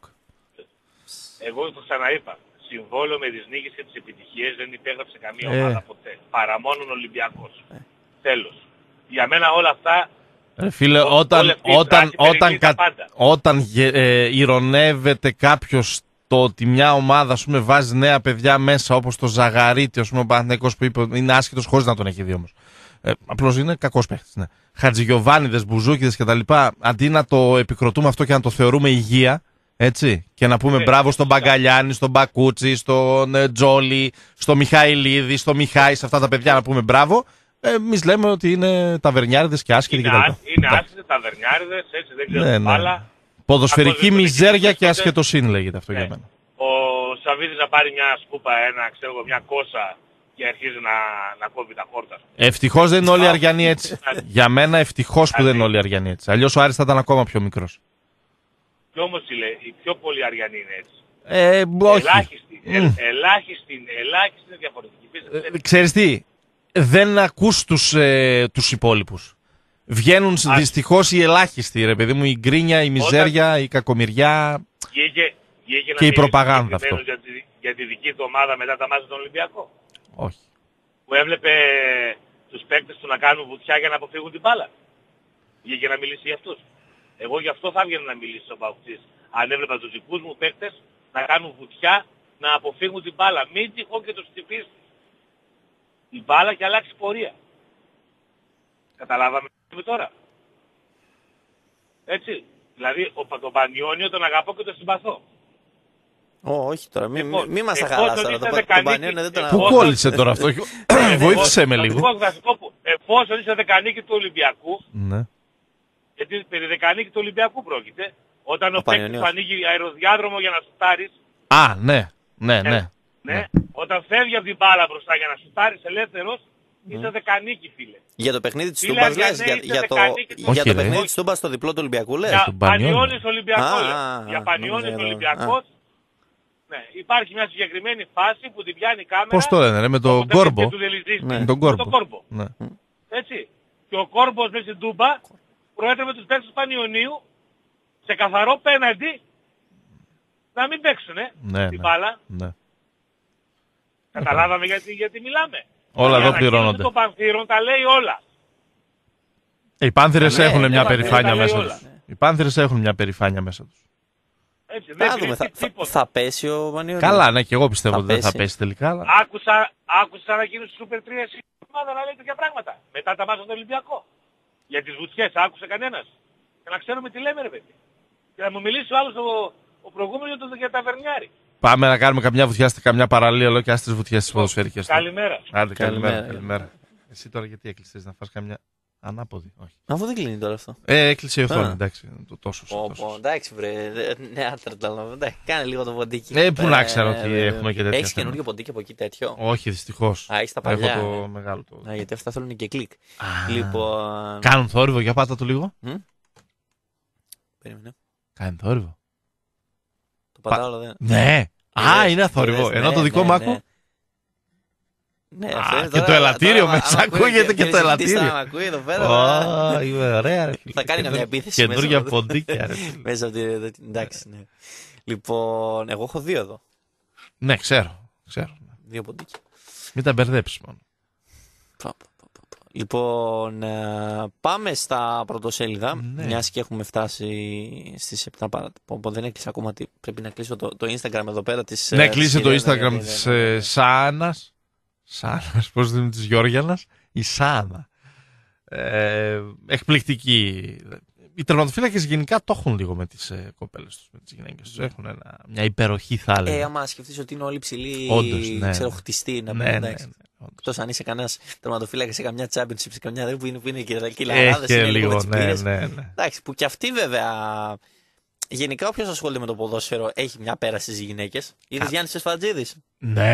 Εγώ το ξαναείπα. Συμβόλαιο με τις νίκες και τις επιτυχίες δεν υπέγραψε καμία ομάδα ποτέ. Παρά μόνο ο Ολυμπιακός. Τέλος. Για μένα όλα αυτά... Ρε φίλε, όταν, όταν, όταν, κα, όταν ε, ηρωνεύεται κάποιος το ότι μια ομάδα ας πούμε, βάζει νέα παιδιά μέσα όπως το Ζαγαρίτη, ας πούμε, ο Παναθηναϊκός που είπε είναι άσχετος χωρίς να τον έχει δει όμως. Ε, απλώς είναι κακός παίχτης. Ναι. Χατζηγιοβάνιδες, Μπουζούκιδες κτλ. Αντί να το επικροτούμε αυτό και να το θεωρούμε υγεία, έτσι, και να πούμε ναι, μπράβο στον Μπαγκαλιάνη, στον Μπακούτσι, στον ε, Τζόλι, στον Μιχαηλίδη, στον Μιχάη, σε αυτά τα παιδιά να πούμε μπράβο. Εμείς λέμε ότι είναι ταβερνιάριδες και άσχετοι κτλ. Είναι άσχετοι, ταβερνιάριδες, έτσι δεν ξέρουν ναι, μπάλα. Ναι. Ποδοσφαιρική μιζέρια και ασχετοσύνη λέγεται αυτό ναι. για μένα. Ο Σαββίδης να πάρει μια σκούπα, ένα, ξέρω εγώ, μια κόσα και αρχίζει να, να κόβει τα χόρτα. Ευτυχώς δεν είναι όλοι οι Αριανοί έτσι. Για μένα ευτυχώς που δεν είναι όλοι οι Αριανοί έτσι. Αλλιώς ο Άρης θα ήταν ακόμα πιο μικρός. Κι όμως οι πιο πολλοί Αριανοί είναι έτσι. Ε, όχι. Ελάχιστοι, ε, ελάχιστοι, ελάχιστοι είναι διαφορετικοί. Ε, ξέρεις τι, δεν ακούς τους, ε, τους υπόλοιπους. Βγαίνουν Α, δυστυχώς οι ελάχιστοι, ρε παιδί μου, η γκρίνια, η μιζέρια, όταν... η κακομοιριά Γίγε, γίγε και η προπαγάνδα αυτό. Για τη, για τη δική του ομάδα μετά τα μάτια των Ολυμπιακών. Όχι. Που έβλεπε τους παίκτες του να κάνουν βουτιά για να αποφύγουν την μπάλα. Γίγε να μιλήσει για αυτούς. Εγώ γι' αυτό θα έβγαινα να μιλήσω στον Παοκτής. Αν έβλεπα τους δικούς μου παίκτες να κάνουν βουτιά να αποφύγουν την μπάλα. Μην τυχόν και τους χτυπήσει η μπάλα και αλλάξει πορεία. Καταλάβαμε τώρα. Έτσι. Δηλαδή ο, τον Πανιόνιο τον αγαπώ και τον συμπαθώ. Oh, όχι τώρα, μην μη, Λοιπόν, μη μας εφόσον αγαλάς τώρα. είσαι Το, το δεκανίκη- Πανιόνιο δεν τον Πού αγαπώ. κόλλησε τώρα αυτό, βοήθησε με Θα σου λίγο. πω, θα σου πω, εφόσον είσαι δεκανίκη του Ολυμπιακού, Ναι. γιατί περί δεκανίκη του Ολυμπιακού πρόκειται, όταν ο, Ο παίκτης Πανιωνίος. σου ανοίγει αεροδιάδρομο για να σουτάρεις, Α, ναι, ναι, ναι. ναι, ναι. όταν φεύγει από την μπάλα μπροστά για να σουτάρεις ελεύθερος, είσαι δεκανίκη, φίλε. Για το παιχνίδι της Φίλε, Τούμπας Αριανέ, λες, για, είσαι για το, δεκανίκη του για το Όχι, ρε. παιχνίδι της Τούμπας στο διπλό του Ολυμπιακού λες. Για του Πανιόνιο. Πανιόνιος Ολυμπιακό, Α, λέω. α, Για α, Πανιόνιος νόμιζα, Ολυμπιακός, ναι, υπάρχει μια συγκεκριμένη φάση που την πιάνει η κάμερα. Πώς το λένε, ρε, με τον όπως Κόρμπο. έπαιξε του Δελιζίστη. Ναι. Με τον Με τον Κόρμπο. Κόρμπο. Ναι. Έτσι. Και ο Κόρμπος μέσα στην Τούμπα προέτρεπε τους παίκτες του Πανιωνίου σε καθαρό πέναντι να μην παίξουνε Ναι, την ναι. μπάλα. Ναι. Καταλάβαμε γιατί, γιατί μιλάμε. Όλα Η εδώ ανακοίνωση πληρώνονται. των Πανθύρων τα λέει όλα. Οι Πάνθυρες Ναι, έχουν ναι, μια ναι, περηφάνεια τα λέει μέσα όλα. τους. Οι Πάνθυρες έχουν μια περηφάνεια μέσα τους. Έτσι, Θα δεν δούμε, θα, κρύβει θα, τίποτα. θα πέσει ο Πανιόνιος. Καλά, ναι, και εγώ πιστεύω Θα ότι δεν θα πέσει. πέσει τελικά. Αλλά... Άκουσα, άκουσα ανακοίνωση του Super τρία η ομάδα να λέει τέτοια πράγματα. Μετά τα μάτια στον Ολυμπιακό. Για τις βουτιές άκουσε κανένας. Και να ξέρουμε τι λέμε ρε παιδί. Και να μου μιλήσει ο άλλος ο, ο προηγούμενος για, το, για τα Βερνιάρη. Πάμε να κάνουμε καμιά βουτιά στη καμιά παραλία, λέω και ας τις βουτιές τις ποδοσφαιρικές. Καλημέρα. Άντε, καλημέρα, Καλημέρα. καλημέρα. Εσύ τώρα γιατί έκλεισες να φας καμιά ανάποδη? Όχι. Αφού δεν κλείνει τώρα αυτό. Ε, έκλεισε η οθόνη, Α. εντάξει. Το τόσο σου. Πω, τόσο πω, σου. εντάξει βρε, ναι άτρετα, εντάξει, κάνε λίγο το ποντίκι. Ε, πού να ξέρω ότι έχουμε και τέτοια Έχεις καινούργιο θέματα. ποντίκι από εκεί τέτοιο. Όχι, δυστυχώς. Α, έχεις τα Έχω παλιά. το ε. μεγάλο το. Α, γιατί αυτά θέλουν και κλικ. Α. Λοιπόν. Κάνουν θόρυβο, για πάτα το λίγο. Μμ. Περίμενε. Κάνει θόρυβο. Το πατάω, αλλά δεν. Ναι. Ε, Α, δες, είναι αθόρυβο. δες, Ενώ ναι, το δικό ναι, μου ναι. άκου. Ναι, Α, αυτό είναι και τώρα- το ελαττήριο τώρα, μέσα, άμα ακούει ακούγεται και ο το διευθυντής ελαττήριο. θα μ' ακούει εδώ πέρα. Ω, είμαι ωραία, ρε φίλε. Θα κάνει καμιά επίθεση Καινούργια μέσα από το- ποντίκια, ρε φίλε. Μέσα από τη. Εντάξει, ναι. Λοιπόν, εγώ έχω δύο εδώ. Ναι, ξέρω. ξέρω. Δύο ποντίκια. Μην τα μπερδέψεις μόνο. Πα, πα, πα, πα, πα. Λοιπόν, ε, πάμε στα πρωτοσέλιδα. Ναι. Μιας και έχουμε φτάσει στις επτά παρα. Πω, πω, δεν έκλεισα ακόμα. Τι... Πρέπει να κλείσω το, το Instagram εδώ πέρα της. Ναι, ε, κλείσε της το Irene, Instagram ναι, ναι, της ναι, ναι, ναι. ε, Σάνας. Σάνας, πώς είναι της Γιώργιανας. Η Σάνα. Ε, εκπληκτική. Οι τερματοφύλακες γενικά το έχουν λίγο με τις ε, κοπέλες τους, με τις γυναίκες τους. Έχουν ένα, μια υπεροχή, θα έλεγα. Ε, άμα σκεφτείς ότι είναι όλοι ψηλοί, Όντως, ναι, ξέρω, ναι. χτιστοί, να Ναι, πούμε, ναι, εντάξει. ναι, όντως. Εκτός αν είσαι κανένας τερματοφύλακας σε καμιά championship, σε καμιά που είναι, που είναι και Έχει κυλαράδες, και είναι λίγο με λίγο, τις ναι, πύρες. ναι, ναι. Εντάξει, που και αυτοί βέβαια. Γενικά, όποιος ασχολείται με το ποδόσφαιρο έχει μια πέραση στις γυναίκες. Είδες Γιάννης Σεφτατζίδης. Ναι,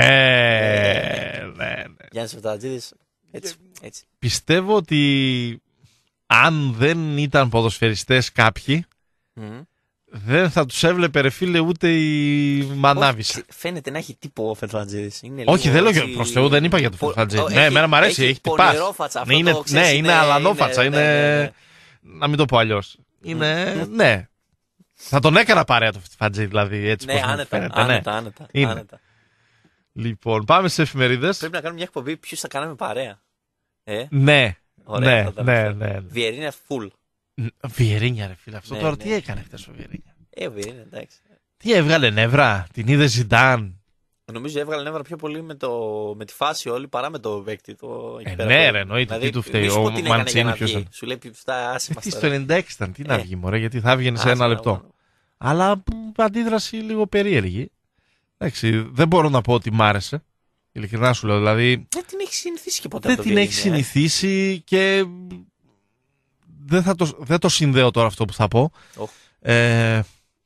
ναι, ναι. Γιάννης Σεφτατζίδης. Έτσι, έτσι. Πιστεύω ότι αν δεν ήταν ποδοσφαιριστές κάποιοι, Μμμ. δεν θα τους έβλεπε ρε φίλε ούτε η Μανάβησα. Όχι, φαίνεται να έχει τύπο ο Φετφατζίδης. Όχι, δεν λέω για προς Θεού, δεν είπα για το Πο- Φετφατζίδη. ο- Ναι, εμένα μου αρέσει, έχει τυπάς. πονηρόφατσα, αυτό Είναι, το ξέρεις, ναι, είναι αλανόφατσα, είναι- είναι... ναι, ναι, ναι. Να μην το πω αλλιώς. Είναι, ναι. Θα τον έκανα παρέα το Φετφατζίδη, δηλαδή, έτσι Ναι, πώς μου άνετα, φαίνεται, ναι. άνετα, άνετα, Είναι. άνετα. Λοιπόν, πάμε στις εφημερίδες. Πρέπει να κάνουμε μια εκπομπή ποιους θα κάναμε παρέα. Ε, Ναι, ωραία, ναι, θα τα ναι, πούμε. ναι. Βιερίνια full. Βιερίνια ρε φίλε, αυτό Ναι, τώρα ναι. τι έκανε χθες ο Βιερίνια. Ε, Βιερίνια, εντάξει. Τι έβγαλε νεύρα, την είδε Ζιντάν. Νομίζω έβγαλε νεύρα πιο πολύ με, το, με τη φάση όλη παρά με το παίκτη. Το, εκεί Ε, πέρα ναι, που- ρε, εννοείται, δηλαδή, τι του φταίει, μη σου ο πω τι έκανε για Μαντσίνη να ποιος βγει. είναι. Σου λέει φτά, άσε Ε, μας Τι τώρα. στο ενενήντα έξι ήταν, τι να Ε. βγει μωρέ, γιατί θα έβγαινε σε Άσε ένα να λεπτό. βγω. Αλλά μ, αντίδραση λίγο περίεργη. Εντάξει, δεν μπορώ να πω ότι μ' άρεσε. Ειλικρινά σου λέω, δηλαδή Δεν την έχει συνηθίσει και ποτέ δεν από το την έχει Βιερίνια, ε. συνηθίσει και δεν, θα το, δεν το συνδέω τώρα αυτό που θα πω. Οχ. Ε,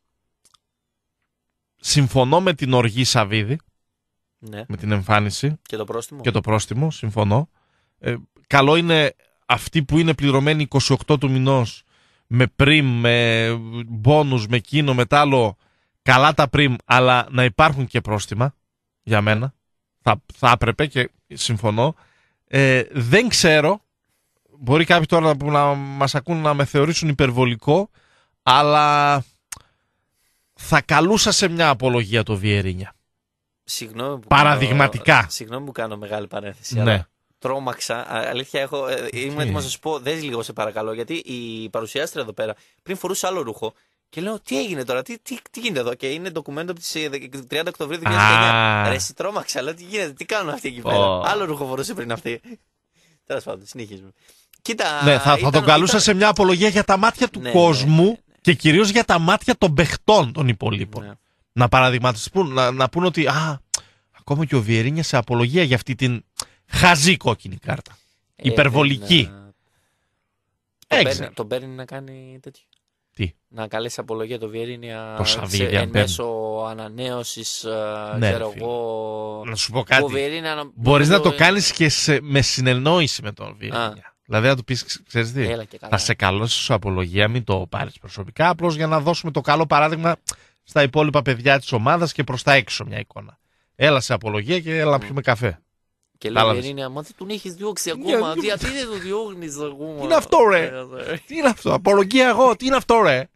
συμφωνώ με την οργή Σαββίδη, Ναι. με την εμφάνιση Και το πρόστιμο. και το πρόστιμο, συμφωνώ. Ε, καλό είναι αυτοί που είναι πληρωμένοι είκοσι οκτώ του μηνός με πριμ, με μπόνους, με εκείνο, με τ' άλλο, καλά τα πριμ, αλλά να υπάρχουν και πρόστιμα για μένα. Θα, θα έπρεπε και συμφωνώ. Ε, δεν ξέρω, μπορεί κάποιοι τώρα που να μας ακούν να με θεωρήσουν υπερβολικό, αλλά θα καλούσα σε μια απολογία το Βιερίνια. Συγγνώμη που Παραδειγματικά. Κάνω, συγγνώμη που κάνω μεγάλη παρένθεση. Ναι. Αλλά τρόμαξα. Α, αλήθεια, έχω, ε, ήμουν έτοιμος να σου πω, δες λίγο σε παρακαλώ, γιατί η παρουσιάστρια εδώ πέρα πριν φορούσε άλλο ρούχο. Και λέω, τι έγινε τώρα, τι, τι, τι γίνεται εδώ. Και είναι ντοκουμέντο από τις τριάντα Οκτωβρίου δύο χιλιάδες εννιά. Ρε, εσύ τρόμαξα, λέω, τι γίνεται, τι κάνουν αυτοί εκεί πέρα. Oh. Άλλο ρούχο φορούσε πριν αυτή. Τέλος πάντων, συνεχίζουμε. Κοίτα, ναι, θα, ήταν, θα τον καλούσα ήταν... σε μια απολογία για τα μάτια του ναι, κόσμου, ναι, ναι, ναι. Και κυρίως για τα μάτια των παιχτών των υπολείπων. Ναι. Να παραδειγματιστούν, να, να πούν ότι α, ακόμα και ο Βιερίνια σε απολογία για αυτή την χαζή κόκκινη κάρτα. Ε, Υπερβολική. Ε, τον, τον παίρνει να κάνει τέτοιο. Τι? Να καλέσει απολογία το Βιερίνια εν μέσω ανανέωσης, ναι, ξέρω εγώ. Να σου πω κάτι. Βιερίνια, μπορείς να το κάνεις και σε, με συνεννόηση με τον Βιερίνια. Δηλαδή να του πεις, ξέρεις τι, θα σε καλώσει σου απολογία, μην το πάρεις προσωπικά, απλώς για να δώσουμε το καλό παράδειγμα στα υπόλοιπα παιδιά της ομάδας και προς τα έξω μια εικόνα. Έλα σε απολογία και έλα να πιούμε καφέ. Και λέει Βιερίνια, μα δεν τον έχεις διώξει ακόμα, γιατί δεν τον διώχνεις ακόμα. Τι είναι αυτό ρε, τι είναι αυτό, απολογία εγώ, τι είναι αυτό ρε.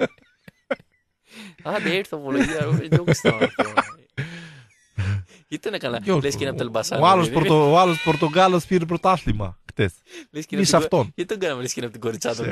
Άντε ήρθε απολογία, εγώ δεν διώξει το αυτό. Γιατί δεν έκανα, λες και είναι από το Ελμπασάν. Ο άλλος Πορτογάλος πήρε πρωτάθλημα χτες. Μη σε αυτόν. Γιατί τον κάναμε λες και είναι από την Κοριτσάτο.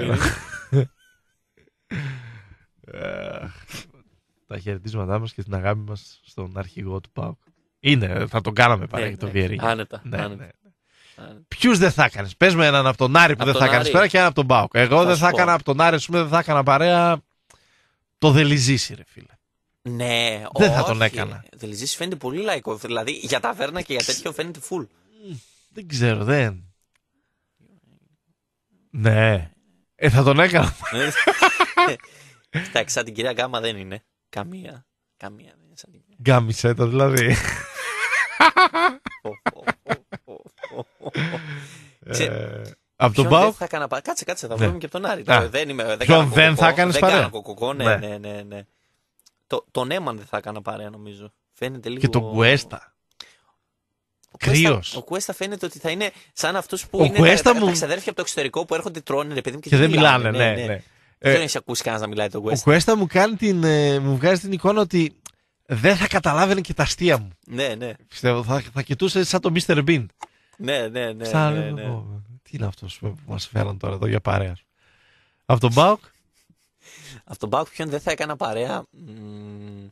Τα χαιρετίσματά μας και την αγάπη μας στον αρχηγό του ΠΑΟΚ. Είναι, θα τον κάναμε παρά για το Βιερίνια. Άνετα. Ποιους δεν θα έκανες? Πες με έναν από τον Άρη που δεν θα έκανες πέρα και έναν από τον ΠΑΟΚ. Εγώ δεν θα έκανα από τον Άρη, δεν θα έκανα παρέα το Δελιζήσι ρε φίλε. Ναι, δεν όχι, θα τον έκανα. Το Δελιζήσι φαίνεται πολύ λαϊκό. Δηλαδή για ταβέρνα και για τέτοιο φαίνεται full. Δεν ξέρω, δεν. Ναι. Ε, θα τον έκανα. Εντάξει, σαν την κυρία Γκάμα δεν είναι. Καμία. Καμία δεν είναι σαν την κυρία. Γκάμισε το δηλαδή. Από τον ΠΑΟΚ. Κάτσε, κάτσε, θα βρούμε και από τον Άρη. Ποιον δεν θα έκανες παρέα? Ναι, ναι, ναι, ναι. Τον Έμαν δεν θα έκανα παρέα νομίζω. Φαίνεται λίγο... Και τον Κουέστα. Κρύος. Ο Κουέστα φαίνεται ότι θα είναι σαν αυτούς που είναι τα ξαδέρφια από το εξωτερικό που έρχονται τρώνε ρε παιδί μου και δεν μιλάνε. Ναι, ναι. Δεν έχει ακούσει κανένας να μιλάει τον Κουέστα. Ο Κουέστα μου κάνει την, μου βγάζει την εικόνα ότι δεν θα καταλάβαινε και τα αστεία μου. Ναι, ναι. Πιστεύω θα, θα κοιτούσε σαν το μίστερ Bean. Ναι, ναι, ναι. Σαν, ναι, ναι. Oh, τι είναι αυτός που μας φέραν τώρα εδώ για παρέα. Από τον ΠΑΟΚ. Από τον ΠΑΟΚ ποιον δεν θα έκανα παρέα. Μ...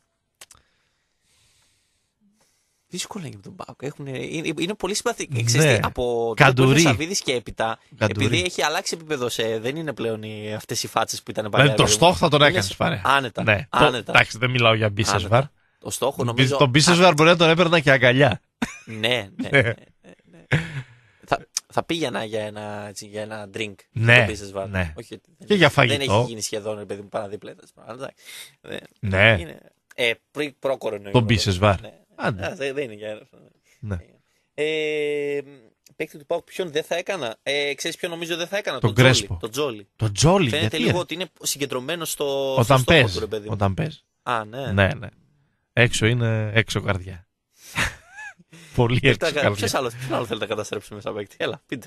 Δύσκολο είναι για τον ΠΑΟΚ. Είναι, είναι πολύ συμπαθητικό. Ναι. Από το Σαββίδης και έπειτα, Καντουρί. Επειδή έχει αλλάξει επίπεδο, σε, δεν είναι πλέον οι, αυτές οι φάτσες που ήταν παρέα. Δηλαδή το στόχο θα τον έκανες παρέα. Άνετα. Ναι. άνετα. Εντάξει, δεν μιλάω για Μπίσεσβαρ. Το στόχο νομίζω. Τον Μπίσεσβαρ μπορεί να τον έπαιρνα και αγκαλιά. Ναι, ναι. ναι, ναι, ναι. θα, θα πήγαινα για ένα, έτσι, για ένα drink. Ναι, ναι. Όχι, και για φαγητό. Δεν έχει γίνει σχεδόν, παιδί μου, παραδίπλα. Ναι. Ε, προ-κορονοϊό. Τον Μπίσεσβαρ. Δεν είναι για ένα. Ναι. Ε, παίκτη του ΠΑΟΚ ποιον δεν θα έκανα. Ε, ξέρεις ποιον νομίζω δεν θα έκανα. Τον Κρέσπο. Τον Τζόλι. Τον Τζόλι. Φαίνεται λίγο ότι είναι συγκεντρωμένο στο, όταν στο παίζει, στόχο του, ρε παιδί μου. Όταν παίζει. Α, ναι. Ναι, ναι. Έξω είναι έξω καρδιά. Πολύ έξω καρδιά. Ποιος άλλο, ποιον άλλο θέλετε να καταστρέψουμε σαν παίκτη? Έλα, πείτε.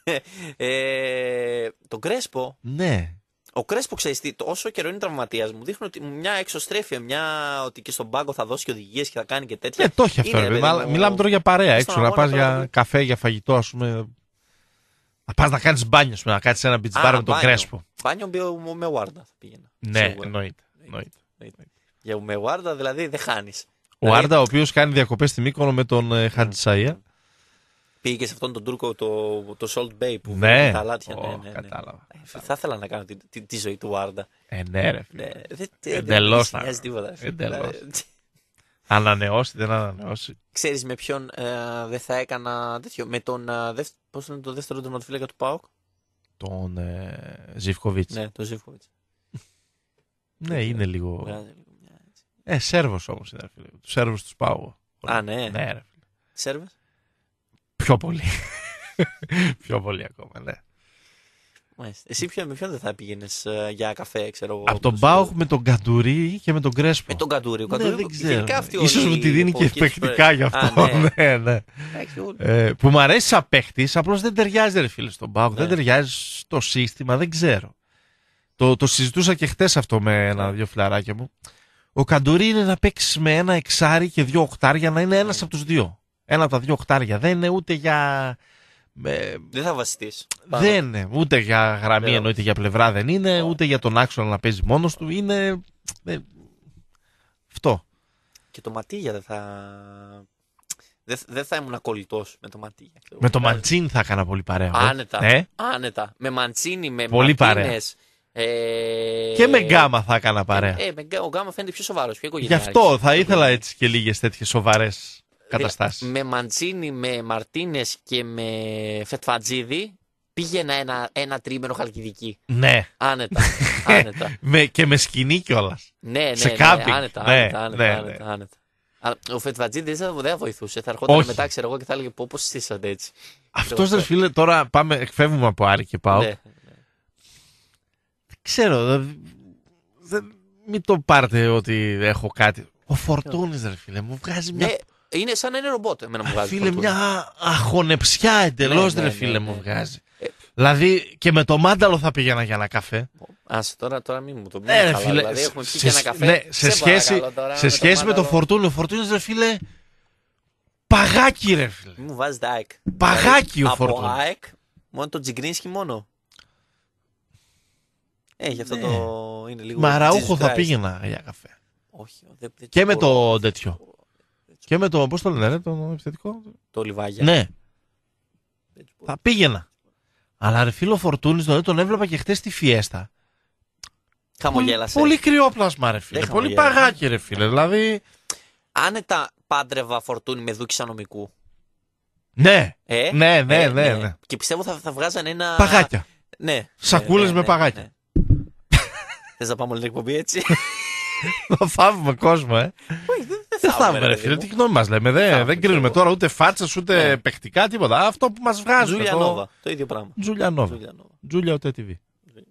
ε, τον Κρέσπο. Ναι. Ο Κρέσπο, ξέρεις τι, όσο καιρό είναι τραυματίας μου, δείχνει ότι μια εξωστρέφεια, μια ότι και στον πάγκο θα δώσει και οδηγίες και θα κάνει και τέτοια. Ε, το έχει αυτό. Ρε, μου... Μιλάμε τώρα για παρέα έξω, να πας για που... καφέ, για φαγητό, ας πούμε. Να πας να κάνεις μπάνιο, πούμε, να κάτσεις ένα μπιτσμπάρ με τον Κρέσπο. Μπάνιο με Ουάρντα θα πήγαινα. Ναι, εννοείται. Για με Ουάρντα δηλαδή δεν χάνεις. Ο Άρντα, ο οποίος κάνει διακοπές στη Μύκονο με τον Χατζησαΐα. Πήγε σε αυτόν τον Τούρκο το, το Salt Bay που ναι. με τα αλάτια. Oh, ναι, ναι, ναι. Κατάλαβα. Ε, θα ήθελα να κάνω τη, τη, τη ζωή του Άρντα. Ε, ναι, ρε. Ναι, εντελώς δεν νοιάζει τίποτα. Ανανεώσει, δεν ανανεώσει. Ξέρεις με ποιον ε, δεν θα έκανα τέτοιο? Με τον, ε, δευ, πώς είναι το δεύτερο τερματοφύλακα του ΠΑΟΚ? Τον ε, Ζιβκοβίτς. Ναι, τον Ζιβκοβίτς. Ναι, είναι λίγο. Βγάζει λίγο μια έτσι. Ε, Σέρβος όμως είναι, φίλε. Τους Σέρβους τους πάω. Α, ναι. Ναι, ρε φίλε. Σέρβες. Πιο πολύ. Πιο πολύ ακόμα, ναι. Μάλιστα. Εσύ ποιο, με ποιον δεν θα πήγαινες ε, για καφέ, ξέρω εγώ. Από τον Πάοκ με τον Καντουρί και με τον Κρέσπο. Με τον Καντούρη. Ο Ναι, Καντούρη δεν ξέρω. γενικά αυτοί Ίσως όλοι μου τη δίνει από και εκεί παιχτικά γι' Α, αυτό. ναι. Ναι, ναι. Εντάξει, όλοι. Ε, που μου αρέσει σαν παίχτης, απλώς δεν ταιριάζει, ρε φίλε, στον Πάοκ. Ναι. Δεν ταιριάζει στο σύστημα, δεν ξέρω. Το, το συζητούσα και χτες αυτό με ένα-δύο φιλαράκια μου. Ο Καντουρί είναι να παίξει με ένα εξάρι και δύο οχτάρια, να είναι ένας από τους δύο. Ένα από τα δύο οχτάρια. Δεν είναι ούτε για. Με... Δεν θα βασιστείς. Δεν είναι. Ούτε για γραμμή Δεν εννοείται για πλευρά δεν είναι, ούτε για τον άξονα να παίζει μόνος του. Είναι. Ε, αυτό. Και το Ματίγια δεν θα. Δεν, δεν θα ήμουν ακολητός με το Ματίγια. Με το Μαντσίνι θα έκανα πολύ παρέα. εγώ. Άνετα. Ε? Άνετα. Με Μαντσίνι, με Πολύ Μαρτίνες. Ε... Και με Γκάμα θα έκανα παρέα. Ε, με, Γκά- ο Γκάμα φαίνεται πιο σοβαρός, πιο Γι' οικογενειάρχης. αυτό θα ήθελα έτσι και λίγες τέτοιες σοβαρές καταστάσεις. Με Μαντσίνι, με Μαρτίνες και με Φετφατζίδη πήγαινα ένα, ένα τρίμηνο Χαλκιδική. Ναι. Άνετα. άνετα. με, και με σκηνή κιόλας. ναι, ναι, σε ναι, κάμπινγκ. άνετα, Ναι, άνετα, άνετα, ναι, άνετα, ναι. άνετα. Α, ο Φετφατζίδη δεν θα, δεν θα βοηθούσε. Θα ερχόταν Όχι. μετά, ξέρω εγώ, και θα έλεγε πω, πώς στήσατε έτσι. Αυτός ρε φίλε, τώρα πάμε, εκφεύγουμε από Άρη και πάω. Ναι. Ξέρω, δεν, δεν, μην το πάρετε ότι έχω κάτι. Ο Φορτούνης ρε φίλε, μου βγάζει μια. Ναι, είναι σαν να είναι ρομπότ. Εμένα μου βγάζει. Φίλε, Φορτούνη. μια αχονεψιά εντελώς Ναι, ρε ναι, φίλε ναι, μου ναι. βγάζει. Ε. Δηλαδή και με το μάνταλο θα πήγαινα για ένα καφέ. Άσε τώρα, τώρα μην μου το πει. Ναι, ρε φίλε, Δηλαδή έχουμε πει σε, και ένα καφέ. ναι, σε σχέση, παρακαλώ τώρα, σε με σχέση με το μάνταλο. Φορτούνη, ο Φορτούνης ρε φίλε, παγάκι ρε φίλε. Μην μου βάζει τα ΑΕΚ. Παγάκι Δηλαδή, ο Φορτούνης. Από ΑΕΚ, μόνο το Τζιγκρίνσκι μόνο. Έχει αυτό Ναι. το. Είναι λίγο. Μαραούχο Jesus θα Christ. πήγαινα για καφέ. Όχι, δεν, δεν Και με μπορώ. το τέτοιο. Και με το, πώς το λένε, ρε, το επιθετικό. Το λιβάγια. Ναι, Δεν τους μπορώ. θα πήγαινα. Αλλά ρε φίλο Φορτούνης, δηλαδή τον έβλεπα και χτες στη Φιέστα. Χαμογέλασε. Πολύ κρυόπλασμα ρε φίλε. Δεν Πολύ χαμογέλασε. παγάκι ρε φίλε. Δηλαδή. Άνετα πάντρευα Φορτούνη με δούκι νομικού. Ναι, Ε, ναι, ναι, ε, ναι, ναι. Και πιστεύω θα, θα βγάζανε ένα. Παγάκια. Ναι. Σακούλες ναι, ναι, με ναι, παγάκια. ναι. Θες να πάμε όλη την εκπομπή έτσι. Θα θαύουμε κόσμο, ε. Όχι, δεν, δεν Δεν θα θαύουμε, ρε φίλε. Τι γνώμη μας λέμε. Δεν, θαύμε, δεν κρίνουμε ξέρω. τώρα ούτε φάτσες, ούτε Ναι. παιχτικά, τίποτα. Αυτό που μας βγάζει. Τζούλια Νόβα. Το ίδιο πράγμα. Τζούλια Νόβα. Τζούλια Νόβα. Τζούλια ο τι βι.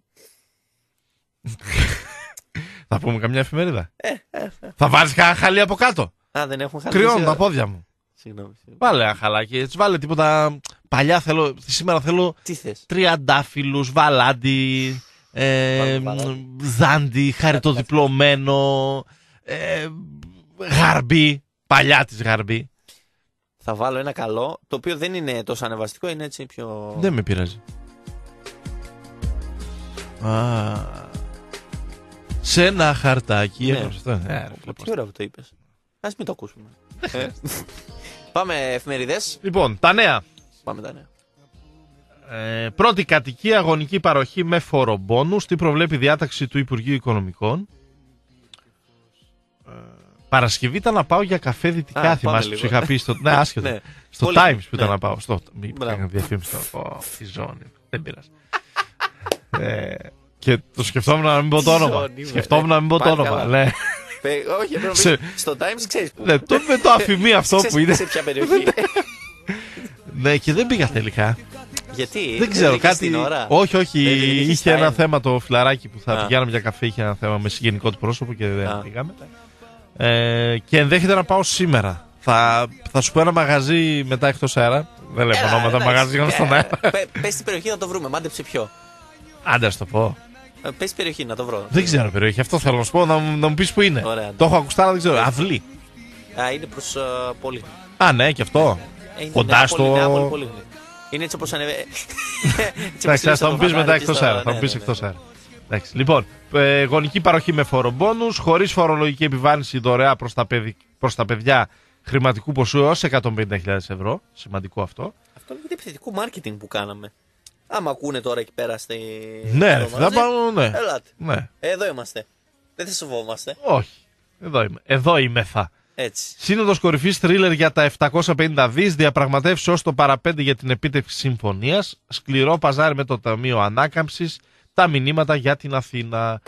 Θα πούμε καμιά εφημερίδα. Θα βάλεις κανένα χαλί από κάτω. Α, δεν έχουν χαλάσει. Κρυώνουν τα πόδια μου. Συγγνώμη. συγγνώμη. Βάλε ένα χαλάκι. Έτσι βάλε τίποτα. Παλιά θέλω. Σήμερα θέλω Τι θες. τριαντάφυλλους, βαλάντι, ε, Βάλε βαλάντι. ζάντι, χαριτοδιπλωμένο, ε, γαρμπή. Παλιά της γαρμπή. Θα βάλω ένα καλό, το οποίο δεν είναι τόσο ανεβαστικό, είναι έτσι πιο. Δεν με πειράζει. Α, σε ένα χαρτάκι. Ναι. έγραψε αυτό. Ε, ρε, Πω, φίλε, Τι ωραίο που το είπες. Ας μην το ακούσουμε. Ε. Πάμε εφημεριδές. Λοιπόν, τα νέα. Πάμε τα νέα. Ε, πρώτη κατοικία, αγωνική παροχή με φορομπόνους. Τι προβλέπει διάταξη του Υπουργείου Οικονομικών. Ε, Παρασκευή ήταν να πάω για καφέ δυτικά. Α, πάμε Θυμάσαι που λίγο. σου είχα πει στο. Ναι, άσχετο. Ναι. Στο Πολύ- Times που ήταν ναι. να πάω. Στο. Μην Μπράβο. έκανα διαφήμιση τώρα. Ω, τη ζώνη. Δεν πειράζει. ε, και το σκεφτόμουν να μην πω το Τι όνομα. ζώνη, με, Σκεφτόμουν ναι. να μην πω το Πάλι όνομα. καλά. Ναι. Πε- Όχι, πρέπει να πεις, Σε- στο Times ξέρεις που. Ναι, το, με το αφημί αυτό Ξέρεις που είναι. Σε ποια περιοχή. Ναι, και δεν πήγα τελικά. Γιατί. Δεν ξέρω, βρήκες κάτι. την ώρα. Όχι, όχι. Δεν βρήκες Είχε ένα time. θέμα το φιλαράκι που θα Α. πηγαίναμε για καφέ. Είχε ένα θέμα με συγγενικό του πρόσωπο και δεν Α. πήγαμε. Ε, και ενδέχεται να πάω σήμερα. Θα, θα σου πω ένα μαγαζί μετά εκτός αέρα. Δεν λέω Έλα, ονόματα εντάξει. μαγαζιών στον αέρα. Ε, πε- Πες την περιοχή να το βρούμε. Μάντεψε ποιο. Άντε, ας το πω. Ε, Πες την περιοχή να το βρω. Δεν ξέρω περιοχή. Αυτό θέλω να σου πω, να, μου- να μου πει που είναι. Ωραία. Το έχω ακουστά, αλλά δεν ξέρω. Αυλή. Α, είναι προς ε, Πολύχνη. Α, ναι, και αυτό. Ε, είναι Κοντά Νέα στο- Πόλη, Νέα Πόλη, Πολύχνη. Είναι έτσι όπως ανεβαίνει. Εντάξει, ας θα μου πει μετά εκτός αέρα. Θα μου πει εκτός αέρα. Εντάξει, λοιπόν, ε, γονική παροχή με φορομπόνους, χωρίς φορολογική επιβάρυνση δωρεά προς τα, παιδι- προς τα παιδιά χρηματικού ποσού έως εκατόν πενήντα χιλιάδες ευρώ. Σημαντικό αυτό. Αυτό λέγεται επιθετικό marketing που κάναμε. Άμα ακούνε τώρα εκεί πέρα στη. Ναι, στο ρε, θα μαγαζί, πάω, ναι. Ελάτε. Ναι, Εδώ είμαστε. Δεν θα σε φοβόμαστε. όχι. Εδώ είμαι. Εδώ είμαι θα. Έτσι. Σύνοδος κορυφής θρίλερ για τα επτακόσια πενήντα δις, διαπραγματεύσεις ως το παραπέντε για την επίτευξη συμφωνίας, σκληρό παζάρι με το Ταμείο Ανάκαμψης, τα μηνύματα για την Αθήνα.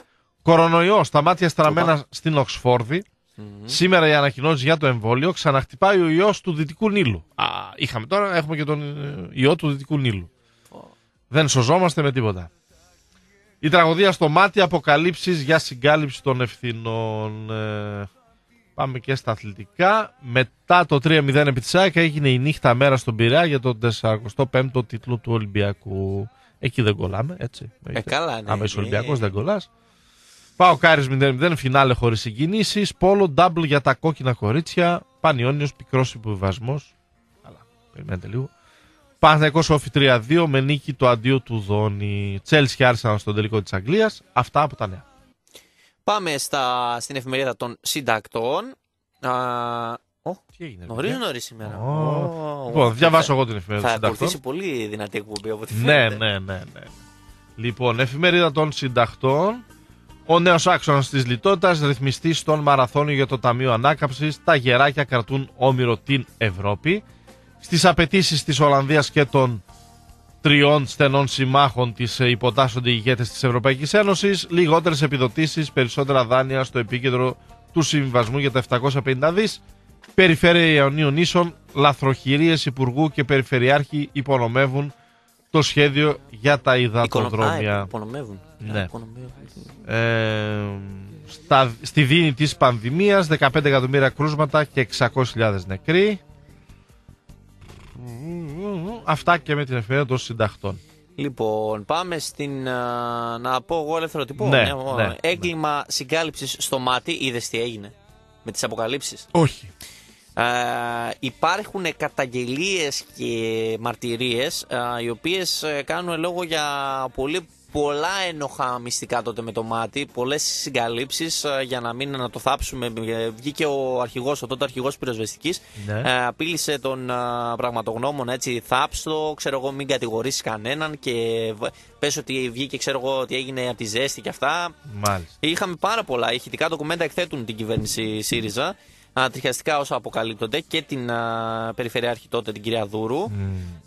Κορονοϊό στα μάτια στραμμένα στην Οξφόρδη. Mm-hmm. Σήμερα οι ανακοινώσεις για το εμβόλιο. Ξαναχτυπάει ο ιός του Δυτικού Νείλου. Α, είχαμε τώρα, έχουμε και τον ιό του Δυτικού Νείλου. Oh. Δεν σωζόμαστε με τίποτα. Η τραγωδία στο μάτι, αποκαλύψεις για συγκάλυψη των ευθυνών. Ε, πάμε και στα αθλητικά. Μετά το τρία μηδέν επί της ΑΕΚ έγινε η νύχτα μέρα στον Πειραιά για τον τεσσαρακοστό πέμπτο τίτλο του Ολυμπιακού. Εκεί δεν κολλάμε, έτσι. Ε, καλά, ναι. Άμα είσαι Ολυμπιακός δεν κολλάς. Πάω Κάρις μηδέν μηδέν, φινάλε χωρίς συγκινήσεις. Πόλο, ντάμπλ για τα κόκκινα κορίτσια. Πανιόνιος, πικρός υποβιβασμός. Αλλά, περιμένετε λίγο. Παναθηναϊκός Όφι τρία δύο με νίκη το αντίο του Δόνη. Τσέλσι Άρσεναλ στον τελικό της Αγγλίας. Αυτά από τα νέα. Πάμε στα, στην εφημερίδα των συντακτών. Α, oh, τι έγινε, νωρίς νωρίς σήμερα. Oh. Oh. Λοιπόν, διαβάσω εγώ την εφημερίδα των συντακτών. Θα ακολουθήσει πολύ δυνατή εκπομπή από τη φαίνεται. Ναι, ναι, ναι, ναι. Λοιπόν, εφημερίδα των συντακτών. Ο νέος άξονας της λιτότητας, ρυθμιστής στον μαραθώνιο για το Ταμείο Ανάκαμψης. Τα γεράκια κρατούν όμηρο την Ευρώπη. Στις απαιτήσεις της Ολλανδίας και των τριών στενών συμμάχων της υποτάσσονται οι ηγέτες της Ευρωπαϊκής Ένωσης. Λιγότερες επιδοτήσεις, περισσότερα δάνεια στο επίκεντρο του συμβιβασμού για τα επτακόσια πενήντα δις. Περιφέρεια Ιωνίων Νήσων, λαθροχειρίες υπουργού και περιφερειάρχη υπονομεύουν το σχέδιο για τα υδατοδρόμια. Υπονομεύουν. Ναι. Ε, στα, στη δίνη της πανδημίας, δεκαπέντε εκατομμύρια κρούσματα και εξακόσιες χιλιάδες νεκροί. Αυτά και με την ευκαιρία των συντακτών. Λοιπόν, πάμε στην. Να πω εγώ ελεύθερο τυπό. Ναι, ναι, ναι, έγκλημα ναι. συγκάλυψης στο μάτι. Είδες τι έγινε με τις αποκαλύψεις? Όχι. Ε, υπάρχουν καταγγελίες και μαρτυρίες ε, οι οποίες κάνουν λόγο για πολύ πολλά ένοχα μυστικά τότε με το μάτι, πολλές συγκαλύψεις ε, για να μην να το θάψουμε. Βγήκε ο αρχηγός, ο τότε αρχηγός πυροσβεστικής, ναι. ε, απείλησε τον ε, πραγματογνώμονα, έτσι, θάψτο, ξέρω εγώ, μην κατηγορήσεις κανέναν και πες ότι βγήκε, ξέρω εγώ, ότι έγινε από τη ζέστη και αυτά. Μάλιστα. Είχαμε πάρα πολλά ηχητικά ντοκουμέντα εκθέτουν την κυβέρνηση ΣΥΡΙΖΑ. Τριχιαστικά όσα αποκαλύπτονται και την α, περιφερειάρχη τότε, την κυρία Δούρου. Mm.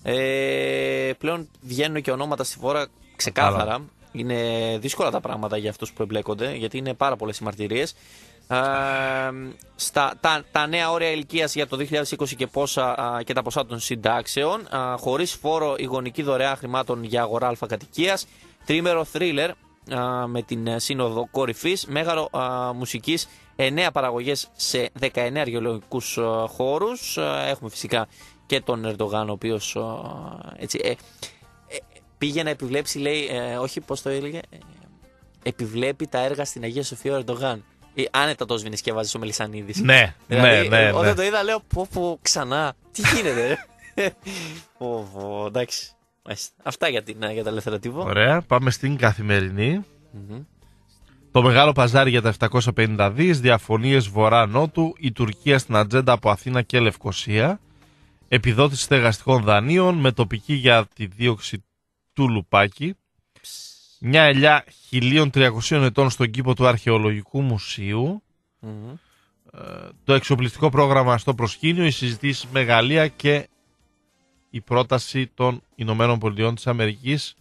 Ε, πλέον βγαίνουν και ονόματα στη φόρα ξεκάθαρα. Άρα. Είναι δύσκολα τα πράγματα για αυτούς που εμπλέκονται, γιατί είναι πάρα πολλές οι μαρτυρίες. Ε, στα, τα, τα νέα όρια ηλικίας για το δύο χιλιάδες είκοσι και, πόσα, α, και τα ποσά των συντάξεων. Α, χωρίς φόρο η γονική δωρεά χρημάτων για αγορά αλφακατοικίας. Τρίμερο θρίλερ με την σύνοδο κορυφής. Μέγαρο α, μουσικής. εννέα παραγωγές σε δεκαεννέα αρχαιολογικούς uh, χώρους. Uh, έχουμε φυσικά και τον Ερντογάν, ο οποίος uh, έτσι, ε, ε, πήγε να επιβλέψει, λέει, ε, όχι πώς το έλεγε, ε, επιβλέπει τα έργα στην Αγία Σοφία ο Ερντογάν. Ε, άνετα το σβήνεις και βάζεις ο Μελισσανίδης. Ναι, δηλαδή, ναι, ναι, ναι. Όταν το είδα λέω, πω πω, ξανά, τι γίνεται. πω, πω, εντάξει. Αυτά για, την, για τα ελεύθερα τύπο. Ωραία, πάμε στην Καθημερινή. Mm-hmm. Το μεγάλο παζάρι για τα επτακόσια πενήντα δις, διαφωνίες βορρά-νότου, η Τουρκία στην ατζέντα από Αθήνα και Λευκοσία, επιδότηση στεγαστικών δανείων με τοπική για τη δίωξη του Λουπάκη, μια ελιά χίλια τριακοσίων ετών στον κήπο του Αρχαιολογικού Μουσείου, mm-hmm. ε, το εξοπλιστικό πρόγραμμα στο προσκήνιο, οι συζητήσεις με Γαλλία και η πρόταση των Ηνωμένων Πολιτειών της Αμερικής.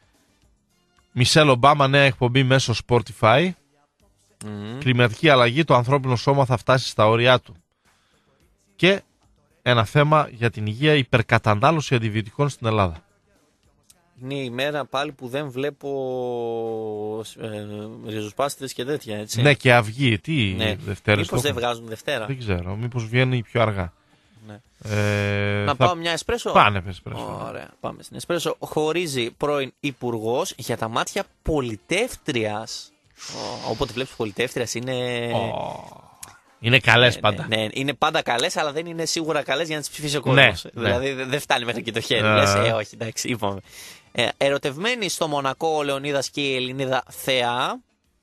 Μισελ Ομπάμα, νέα εκπομπή μέσω Spotify. Mm. Κλιματική αλλαγή, το ανθρώπινο σώμα θα φτάσει στα όρια του. Και ένα θέμα για την υγεία, υπερκατανάλωση αντιβιωτικών στην Ελλάδα. Είναι η μέρα πάλι που δεν βλέπω ε, ριζοσπάστητες και τέτοια, έτσι. Ναι, και αυγή, τι ναι. Δευτέρες. Μήπως δεν βγάζουν Δευτέρα. Δεν ξέρω, μήπως βγαίνει πιο αργά. Ναι. Ε, να θα... πάω μια εσπρέσο. Πάνε εσπρέσο. Ωραία, πάμε στην εσπρέσο. Χωρίζει πρώην υπουργός για τα μάτια πολιτεύτριας. Oh, όποτε βλέπεις πολιτεύτριας είναι... Oh. Είναι καλές ναι, πάντα. Ναι, ναι, είναι πάντα καλές, αλλά δεν είναι σίγουρα καλές για να τις ψηφίσει ο κόσμος. Ναι, δηλαδή ναι. δεν φτάνει μέχρι και το χέρι. Uh. Λες, ε, όχι, εντάξει, είπαμε. Ε, ερωτευμένη στο Μονακό ο Λεωνίδας και η Ελληνίδα Θεά.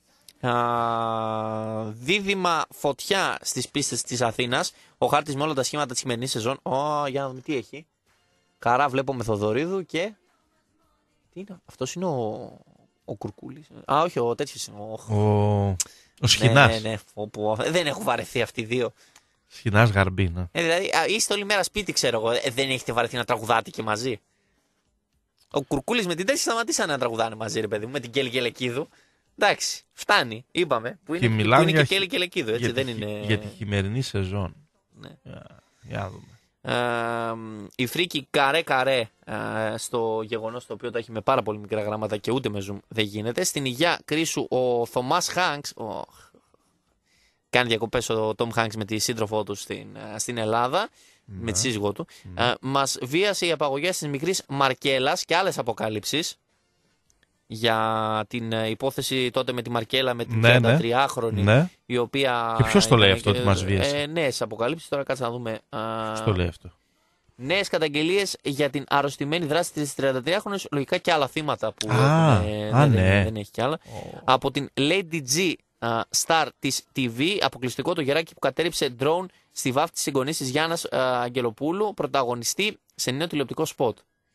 Uh, δίδυμα φωτιά στις πίστες της Αθήνας. Ο χάρτης με όλα τα σχήματα της σημερινής σεζόν. Oh, για να δούμε τι έχει. Καρά βλέπω με Θοδωρίδου και... Τι είναι, αυτός είναι ο, ο Κουρκούλης. Α, όχι, ο τέτοιος είναι. Ο, ο... ο Σχοινάς. Ναι, ναι, ο, δεν έχω βαρεθεί αυτοί οι δύο. Σχοινάς Γαρμπίνα. Ε, δηλαδή, α, είστε όλη μέρα σπίτι, ξέρω εγώ. Ε, δεν έχετε βαρεθεί να τραγουδάτε και μαζί. Ο Κουρκούλης με την τέτοια σταματήσανε να τραγουδάνε μαζί, ρε παιδί μου, με την Κέλη Κελεκίδου. Εντάξει, φτάνει. Είπαμε. Που είναι, Και που μιλάμε είναι για και Κέλη και Λεκίδο. Έτσι, για δεν τη, είναι... για τη χειμερινή σεζόν. Ναι. Για, για να δούμε. Ε, η φρίκη καρέ καρέ ε, στο γεγονός το οποίο τα έχει με πάρα πολύ μικρά γράμματα και ούτε με zoom δεν γίνεται. Στην υγεία κρίσου ο Θωμάς Χάνκς, ο... κάνει διακοπές ο Τόμ Χάνκς με τη σύντροφό του στην, στην Ελλάδα, ναι. με τη σύζυγό του. Ναι. Ε, μας βίασε οι απαγωγές της μικρής Μαρκέλας και άλλες αποκαλύψεις για την υπόθεση τότε με τη Μαρκέλα, με την ναι, τριαντατριάχρονη, ναι. η οποία... Και ποιος το λέει αυτό και, ότι μας βίασε? Ε, νέες αποκαλύψεις, τώρα κάτσε να δούμε. Ποιος το λέει αυτό? Νέες καταγγελίες για την αρρωστημένη δράση της τριαντατριάχρονης, λογικά και άλλα θύματα που α, έχουν, α, δεν, ναι. δεν έχει κι άλλα. Oh. Από την Lady G uh, Star της τι βι, αποκλειστικό το γεράκι που κατέριψε drone στη βάφτη της συγγονής της Γιάννας uh, Αγγελοπούλου, πρωταγωνιστή σε νέο τηλεοπτικό σποτ.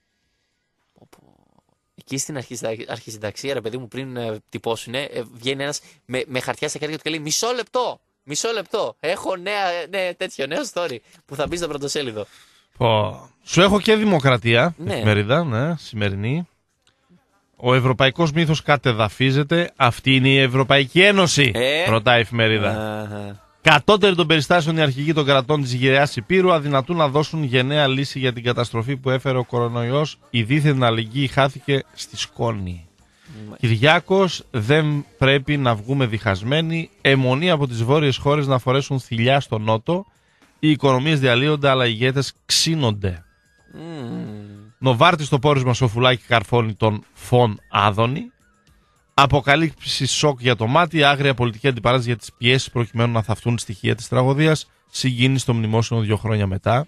Εκεί στην αρχισυνταξία, ρε παιδί μου, πριν ε, τυπώσουνε, ε, βγαίνει ένας με, με χαρτιά στα χέρια του και λέει μισό λεπτό, μισό λεπτό, έχω νέα, ναι, τέτοιο νέο story που θα μπει στο πρωτοσέλιδο. Oh. Σου έχω και Δημοκρατία, ναι. εφημερίδα, ναι, σημερινή. Ο ευρωπαϊκός μύθος κατεδαφίζεται, αυτή είναι η Ευρωπαϊκή Ένωση, ε? ρωτάει η εφημερίδα. Uh-huh. Κατώτεροι των περιστάσεων οι αρχηγοί των κρατών της γυραιάς Υπήρου αδυνατούν να δώσουν γενναία λύση για την καταστροφή που έφερε ο κορονοϊός. Η δίθεν αλληλεγγύη χάθηκε στη σκόνη. Mm. Κυριάκος, δεν πρέπει να βγούμε διχασμένοι. Αιμονή από τις βόρειες χώρες να φορέσουν θηλιά στο νότο. Οι οικονομίες διαλύονται, αλλά οι ηγέτες ξύνονται. Mm. Νοβάρτη στο πόρισμα Σοφουλάκη καρφώνει τον Φων Άδωνη. Αποκαλύψει σοκ για το μάτι, άγρια πολιτική αντιπαράθεση για τις πιέσεις προκειμένου να θαυτούν στοιχεία της τραγωδίας, συγκίνηση στο μνημόσυνο δύο χρόνια μετά.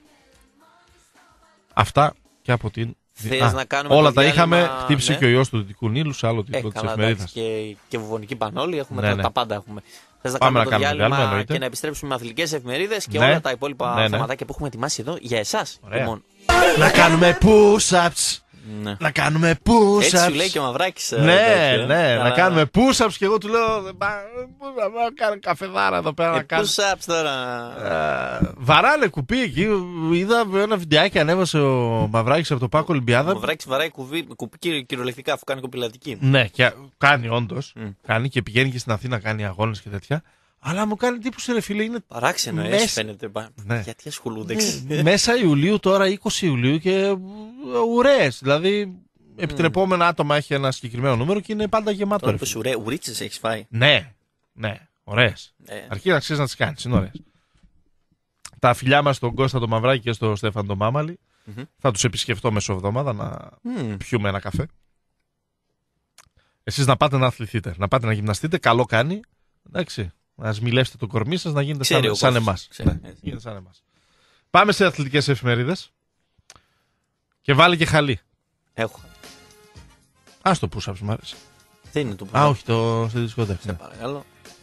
Αυτά και από την. Α, να κάνουμε όλα το τα διάλειμμα... είχαμε. Χτύπησε ναι. και ο ιός του Δυτικού Νείλου σε άλλο τίτλο ε, της εφημερίδας. Και, και βουβονική πανόλη, έχουμε ναι, τα, ναι. τα πάντα έχουμε. Θες να Πάμε κάνουμε να το κάνουμε διάλειμμα διάλειμμα, και να επιστρέψουμε με αθλητικές εφημερίδες και ναι. όλα τα υπόλοιπα ναι, ναι. θεματάκια που έχουμε ετοιμάσει εδώ για εσάς. Λοιπόν. Να κάνουμε push-ups. Ναι. Να κάνουμε push-ups. Έτσι σου λέει και ο Μαυράκης. Ναι, ναι, ναι, αλλά... να κάνουμε push-ups και εγώ του λέω να κάνω καφεδάρα εδώ πέρα. Ε, push-ups τώρα. Ε, βαράνε κουπί εκεί. Είδα ένα βιντεάκι ανέβασε ο Μαυράκης από το Πάκο Ολυμπιάδα. Ο Μαυράκης βαράει κουβί, κουπί κυριολεκτικά αφού κάνει κοπηλατική. Ναι, και κάνει όντως. Mm. Κάνει και πηγαίνει και στην Αθήνα, κάνει αγώνες και τέτοια. Αλλά μου κάνει τύπου ρε φίλε, είναι. Παράξενο, μέσα... έτσι φαίνεται. Ναι. Γιατί ασχολούνται. Ναι. Μέσα Ιουλίου, τώρα είκοσι Ιουλίου και ουρές. Δηλαδή, επιτρεπόμενα mm. άτομα έχει ένα συγκεκριμένο νούμερο και είναι πάντα γεμάτο. Τώρα είπες ουρέ, ουρίτσες έχεις φάει. Ναι, ναι, ωραίες. Ε. Αρκεί να ξέρεις να τις κάνεις, είναι ωραίες. Τα φιλιά μας στον Κώστα τον Μαυράκη και στον Στέφαν τον Μάμαλη. Mm-hmm. Θα τους επισκεφτώ μεσοβδόμαδα να mm. πιούμε ένα καφέ. Εσείς να πάτε να αθληθείτε, να πάτε να γυμναστείτε, καλό κάνει. Εντάξει. Να μιλήσετε το κορμί σας να γίνετε σαν, σαν εμάς. Ναι, γίνετε σαν εμάς. Πάμε σε αθλητικές εφημερίδες. Και βάλε και χαλί. Έχω. Ας το push-ups μου άρεσε. Δεν είναι το push-ups. Α, όχι, το στη δισκοτέκη. Σε παρακαλώ.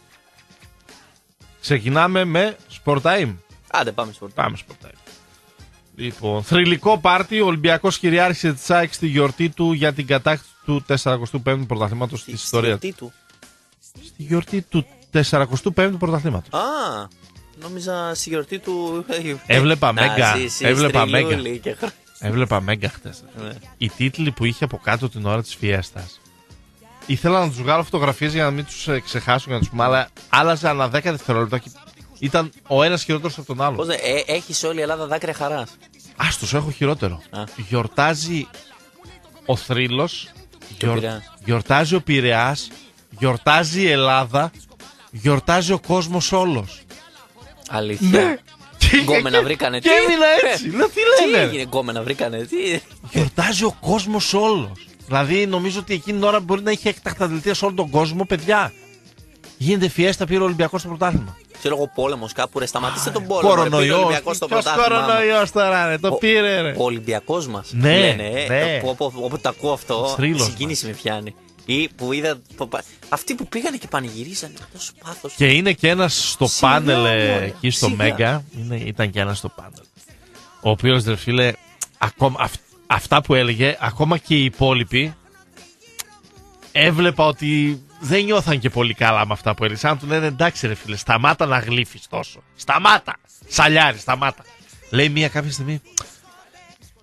Ξεκινάμε με Sport Time. Άντε πάμε Sport Time. Πάμε Sport Time. Λοιπόν, θρυλικό πάρτι. Ο Ολυμπιακός κυριάρχησε τη ΑΕΚ στη γιορτή του για την κατάκτηση του τεσσαρακοστού πέμπτου πρωταθλήματος της ιστορίας. Στη γιορτή του. Στη γιορτή του τεσσαρακοστού πέμπτου πρωταθλήματος. Α, νόμιζα στη γιορτή του. Έβλεπα μέγκα. Έβλεπα μέγκα. Έβλεπα μέγκα χτες. Ναι. Οι τίτλοι που είχε από κάτω την ώρα της φιέστας. Ήθελα να τους βγάλω φωτογραφίες για να μην τους ξεχάσω και να τους πούμε, αλλά άλλαζε ανά δέκα δευτερόλεπτα και ήταν ο ένας χειρότερος από τον άλλο. Πώς, ε, έχει σε όλη η Ελλάδα δάκρυα χαράς. Άστος, έχω χειρότερο. Α. Γιορτάζει ο θρύλος, γιορ... γιορτάζει ο Πειραιάς, γιορτάζει η Ελλάδα, γιορτάζει ο κόσμος όλος. Αλήθεια. Ναι. Γκόμενα βρήκανε. Και έμεινα έτσι. Λέω τι λένε. Τι έγινε, γκόμενα βρήκανε. Τι... Γιορτάζει ο κόσμος όλος. Δηλαδή νομίζω ότι εκείνη την ώρα μπορεί να είχε έκτακτα δελτία σε όλο τον κόσμο, παιδιά. Γίνεται φιέστα, πήρε ο Ολυμπιακός στο πρωτάθλημα. Ξέρω εγώ πόλεμος κάπου, ρε, σταματήστε τον πόλεμο. Κορονοϊός. Ο Ολυμπιακός στο πρωτάθλημα. Κορονοϊός τώρα, ρε, το ο, πήρε, ρε. Ο Ολυμπιακός μας. Ναι, λένε, ναι. Όπου το ακούω αυτό, Στρίλος συγκίνηση μας. Με πιάνει. Ή που είδα. Αυτοί που πήγανε και πανηγυρίζανε με τόσο πάθος. Και είναι και ένας στο σιγά, πάνελ μόνοι, εκεί στο σιγά. Μέγκα. Είναι, ήταν και ένας στο πάνελ. Ο οποίος, ρε φίλε, ακόμα, αυ, αυτά που έλεγε, ακόμα και οι υπόλοιποι, έβλεπα ότι δεν νιώθαν και πολύ καλά με αυτά που έλεγε. Σαν του λένε εντάξει, ρε φίλε, σταμάτα να γλύφεις τόσο. Σταμάτα! Σαλιάρι, σταμάτα. Λέει μία κάποια στιγμή,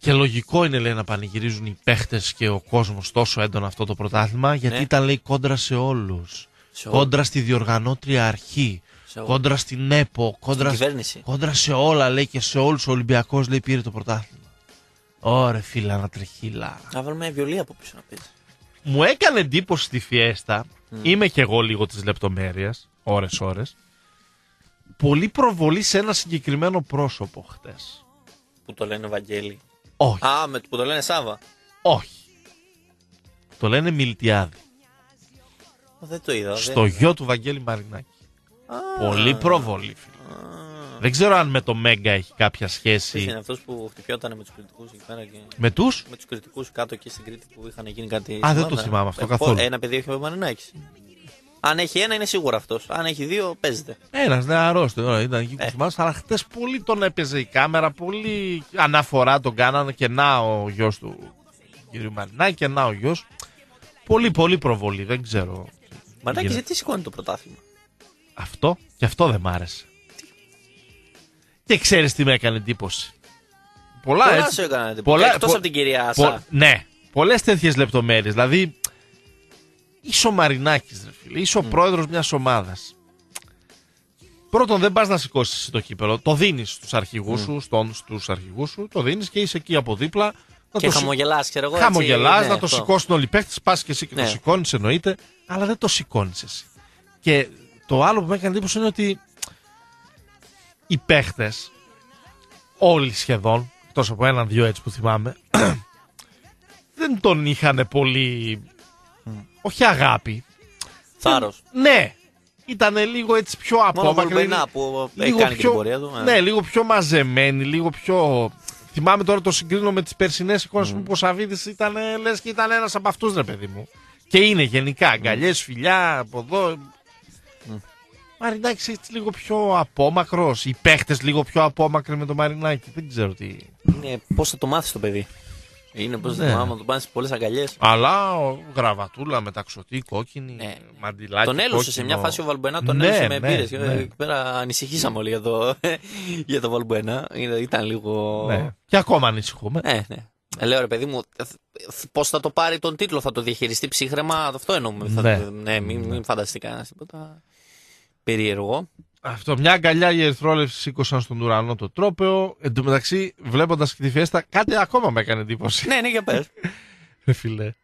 Και λογικό είναι, λέει, να πανηγυρίζουν οι παίχτες και ο κόσμος τόσο έντονα αυτό το πρωτάθλημα, γιατί Ναι. ήταν, λέει, κόντρα σε όλους. Σε Κόντρα στη διοργανώτρια αρχή. Σε όλους. Κόντρα στην ΕΠΟ. Κόντρα, Στην κυβέρνηση. κόντρα σε όλα, λέει, και σε όλους ο Ολυμπιακός, λέει, πήρε το πρωτάθλημα. Ωρε φίλα, να τρεχίλα. Να βάλουμε μια βιολί από πίσω να πεις. Μου έκανε εντύπωση στη Φιέστα, είμαι κι εγώ λίγο της λεπτομέρειας, ώρες ώρες, πολύ προβολή σε ένα συγκεκριμένο πρόσωπο χτες. Που το λένε Βαγγέλη. Όχι, Α, με, που το λένε Σάβα. όχι. Το λένε Μιλτιάδη. Δεν το είδα. Στο δεν... γιο του Βαγγέλη Μαρινάκη. Α, Πολύ προβολή, φίλε. α. Δεν ξέρω αν με το Μέγκα έχει κάποια Ποιος σχέση. είναι αυτός που χτυπιόταν με τους κριτικούς εκεί πέρα και... Με τους? Με τους κριτικούς κάτω εκεί στην Κρήτη που είχαν γίνει κάτι. Α, δεν το θυμάμαι αυτό Ε, καθόλου. Ένα παιδί έχει ο Μαρινάκης. Αν έχει ένα είναι σίγουρα αυτός. Αν έχει δύο παίζεται. Ένας νεαρός τώρα ήταν εκεί που Ε. θυμάσαι, αλλά χτες πολύ τον έπαιζε η κάμερα, πολύ αναφορά τον κάνανε και να ο γιος του κ. Μαρινάκη και να ο γιος. Πολύ πολύ προβολή, δεν ξέρω. Μαρινάκης γίνεται. γιατί σηκώνει το πρωτάθλημα. Αυτό και αυτό δεν μ' άρεσε. Και ξέρεις τι με έκανε εντύπωση. Πολλά, Πολλά έτσι. σου έκανα εντύπωση. πολλά- Εκτός πο- από την κυρία πο- Άσα. ναι, πολλές τέτοιες λεπτομέρειες. Δηλαδή, είσαι ο Μαρινάκης, ρε φίλε, είσαι ο πρόεδρος μιας ομάδας. Πρώτον, δεν πας να σηκώσεις το κύπελο. Το δίνεις στους αρχηγούς σου, στον, στους αρχηγούς σου, το δίνεις και είσαι εκεί από δίπλα. Να Και το σηκ- χαμογελάς, ξέρω εγώ. έτσι, Χαμογελάς, ναι, να το αυτό. σηκώσουν όλοι οι παίχτες, πας και εσύ και Ναι. το σηκώνεις, εννοείται, αλλά δεν το σηκώνεις εσύ. Και το άλλο που με έκανε εντύπωση είναι ότι οι παίχτες, όλοι σχεδόν, εκτός από έναν-δυο έτσι που θυμάμαι, δεν τον είχαν πολύ, όχι αγάπη. Θάρρος. Ναι, ήταν λίγο έτσι πιο Μόνο ο απόμακροι. Βολμπενά που έχει λίγο κάνει και πιο- την πορεία του. ε. Ναι, λίγο πιο μαζεμένοι, λίγο πιο. Θυμάμαι τώρα το συγκρίνω με τις περσινές εικόνες που ο Σαββίδης ήταν, λες και ήταν ένας από αυτούς, ρε παιδί μου. Και είναι γενικά αγκαλιές, φιλιά, από εδώ. Μαρινάκης έτσι λίγο πιο απόμακρος. Οι παίχτες λίγο πιο απόμακροι με το Μαρινάκη. Δεν ξέρω τι. Είναι πώς θα το μάθεις το παιδί. Είναι πώς θα Ναι. το μάθεις, το πάνε σε πολλές αγκαλιές. Αλλά ο γραβατούλα, μεταξωτή, κόκκινη, Ναι. μαντιλάκι. Τον έλουσε σε μια φάση ο Βαλμπουενά, τον έλουσε με εμπειρίες. Και Εκεί πέρα ανησυχήσαμε όλοι για το, για το Βαλμπουενά. Είναι- Ήταν λίγο. Ναι. Και ακόμα ανησυχούμε. Ναι, ναι. Ε, Λέω ρε παιδί μου, πώς θα το πάρει τον τίτλο, θα το διαχειριστεί ψύχρεμα, αυτό εννοούμε. Θα Ναι. το- ναι, μην, μην φανταστεί κανένα τίποτα περίεργο. Αυτό, μια αγκαλιά οι ερυθρόλευση σήκωσαν στον ουρανό το τρόπαιο. Εν τω μεταξύ, βλέποντας και τη φιέστα, κάτι ακόμα με έκανε εντύπωση. Ναι, ναι, για πες. Ρε φίλε.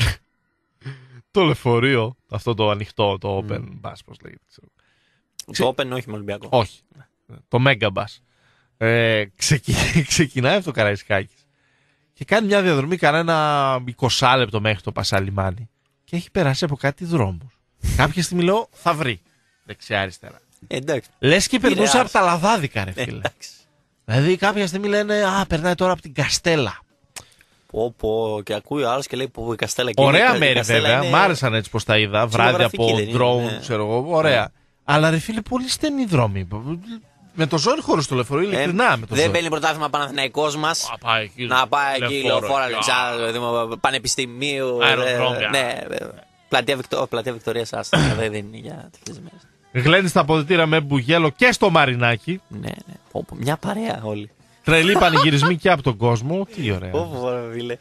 Το λεωφορείο, αυτό το ανοιχτό, το open bus, πώς λέγεται. ξέρω. Το Open όχι με Ολυμπιακό. Όχι. Το mega bus. Ε, ξεκι- ξεκινάει αυτό το Καραϊσκάκης και κάνει μια διαδρομή κανένα είκοσι λεπτό μέχρι το Πασαλιμάνι και έχει περάσει από κάτι δρόμους. Κάποια στιγμή λέω θα βρει δεξιά-αριστερά. Ε, εντάξει. Λες και περνούσε Πειραιάς. από τα λαδάδικα, ρε Ε, φίλε. εντάξει. Δηλαδή κάποια στιγμή λένε α, περνάει τώρα από την Καστέλα. Πω, πω, και ακούει ο άλλος και λέει πω η Καστέλα εκεί. Ωραία είναι- η μέρη Καστέλα βέβαια, είναι- μ' άρεσαν έτσι πως τα είδα, βράδυ από Ψιλογραφική δεν είναι, drone, ναι. ξέρω εγώ, ωραία. Αλλά ρε φίλε, πολύ στενή δρόμη. Με το ζόρι χωρίς το λεωφορείο, Ε, ειλικρινά με το δεν ζόρι. παίρνει πρωτάθλημα Παναθηναϊκός μας. Α, πάει εκεί, Να πάει εκεί, λεωφόρο, λεωφόρο α, Αλεξάνδρου, δηλαδή, πανεπιστημίου. Αεροδρόμια. ε, Ναι, βέβαια. Πλατεία, Βικτο... πλατεία Βικτωρίας Άστα, δεν είναι για τέτοιες μέρες. Γλένει στα αποδυτήρα με μπουγέλο και στο Μαρινάκι. Ναι, ναι. Πω, πω, μια παρέα όλοι. Τρελή πανηγυρισμοί και από τον κόσμο. Τι ωραία. Πω, πω, ρε φίλε.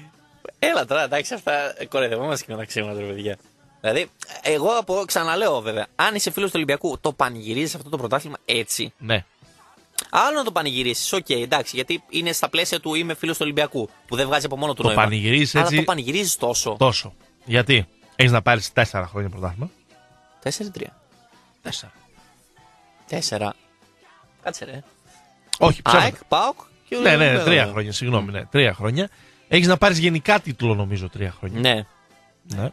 Έλα τώρα, εντάξει, αυτά κοροϊδευόμαστε και μεταξύ μας, ρε παιδιά. Δηλαδή, εγώ από, ξαναλέω βέβαια, αν είσαι φίλος του Ολυμπιακού, το πανηγυρίζεις αυτό το πρωτάθλημα έτσι. Ναι. Άλλο να το πανηγυρίσεις, οκ, εντάξει, γιατί είναι στα πλαίσια του είμαι φίλος του Ολυμπιακού, που δεν βγάζει από μόνο του Το νόημα. πανηγυρίζεις Αλλά έτσι το πανηγυρίζεις τόσο. τόσο. Γιατί έχεις να πάρεις τέσσερα χρόνια πρωτάθλημα. Τέσσερα ή τρία. Τέσσερα. Τέσσερα. Κάτσε ρε. Όχι, ψέματα. ΑΕΚ, ΠΑΟΚ και Ναι, ναι, Ολυμπιακό. τρία χρόνια, συγγνώμη, ναι, τρία χρόνια. Έχεις να πάρεις γενικά τίτλο νομίζω τρία χρόνια. Ναι. Ναι.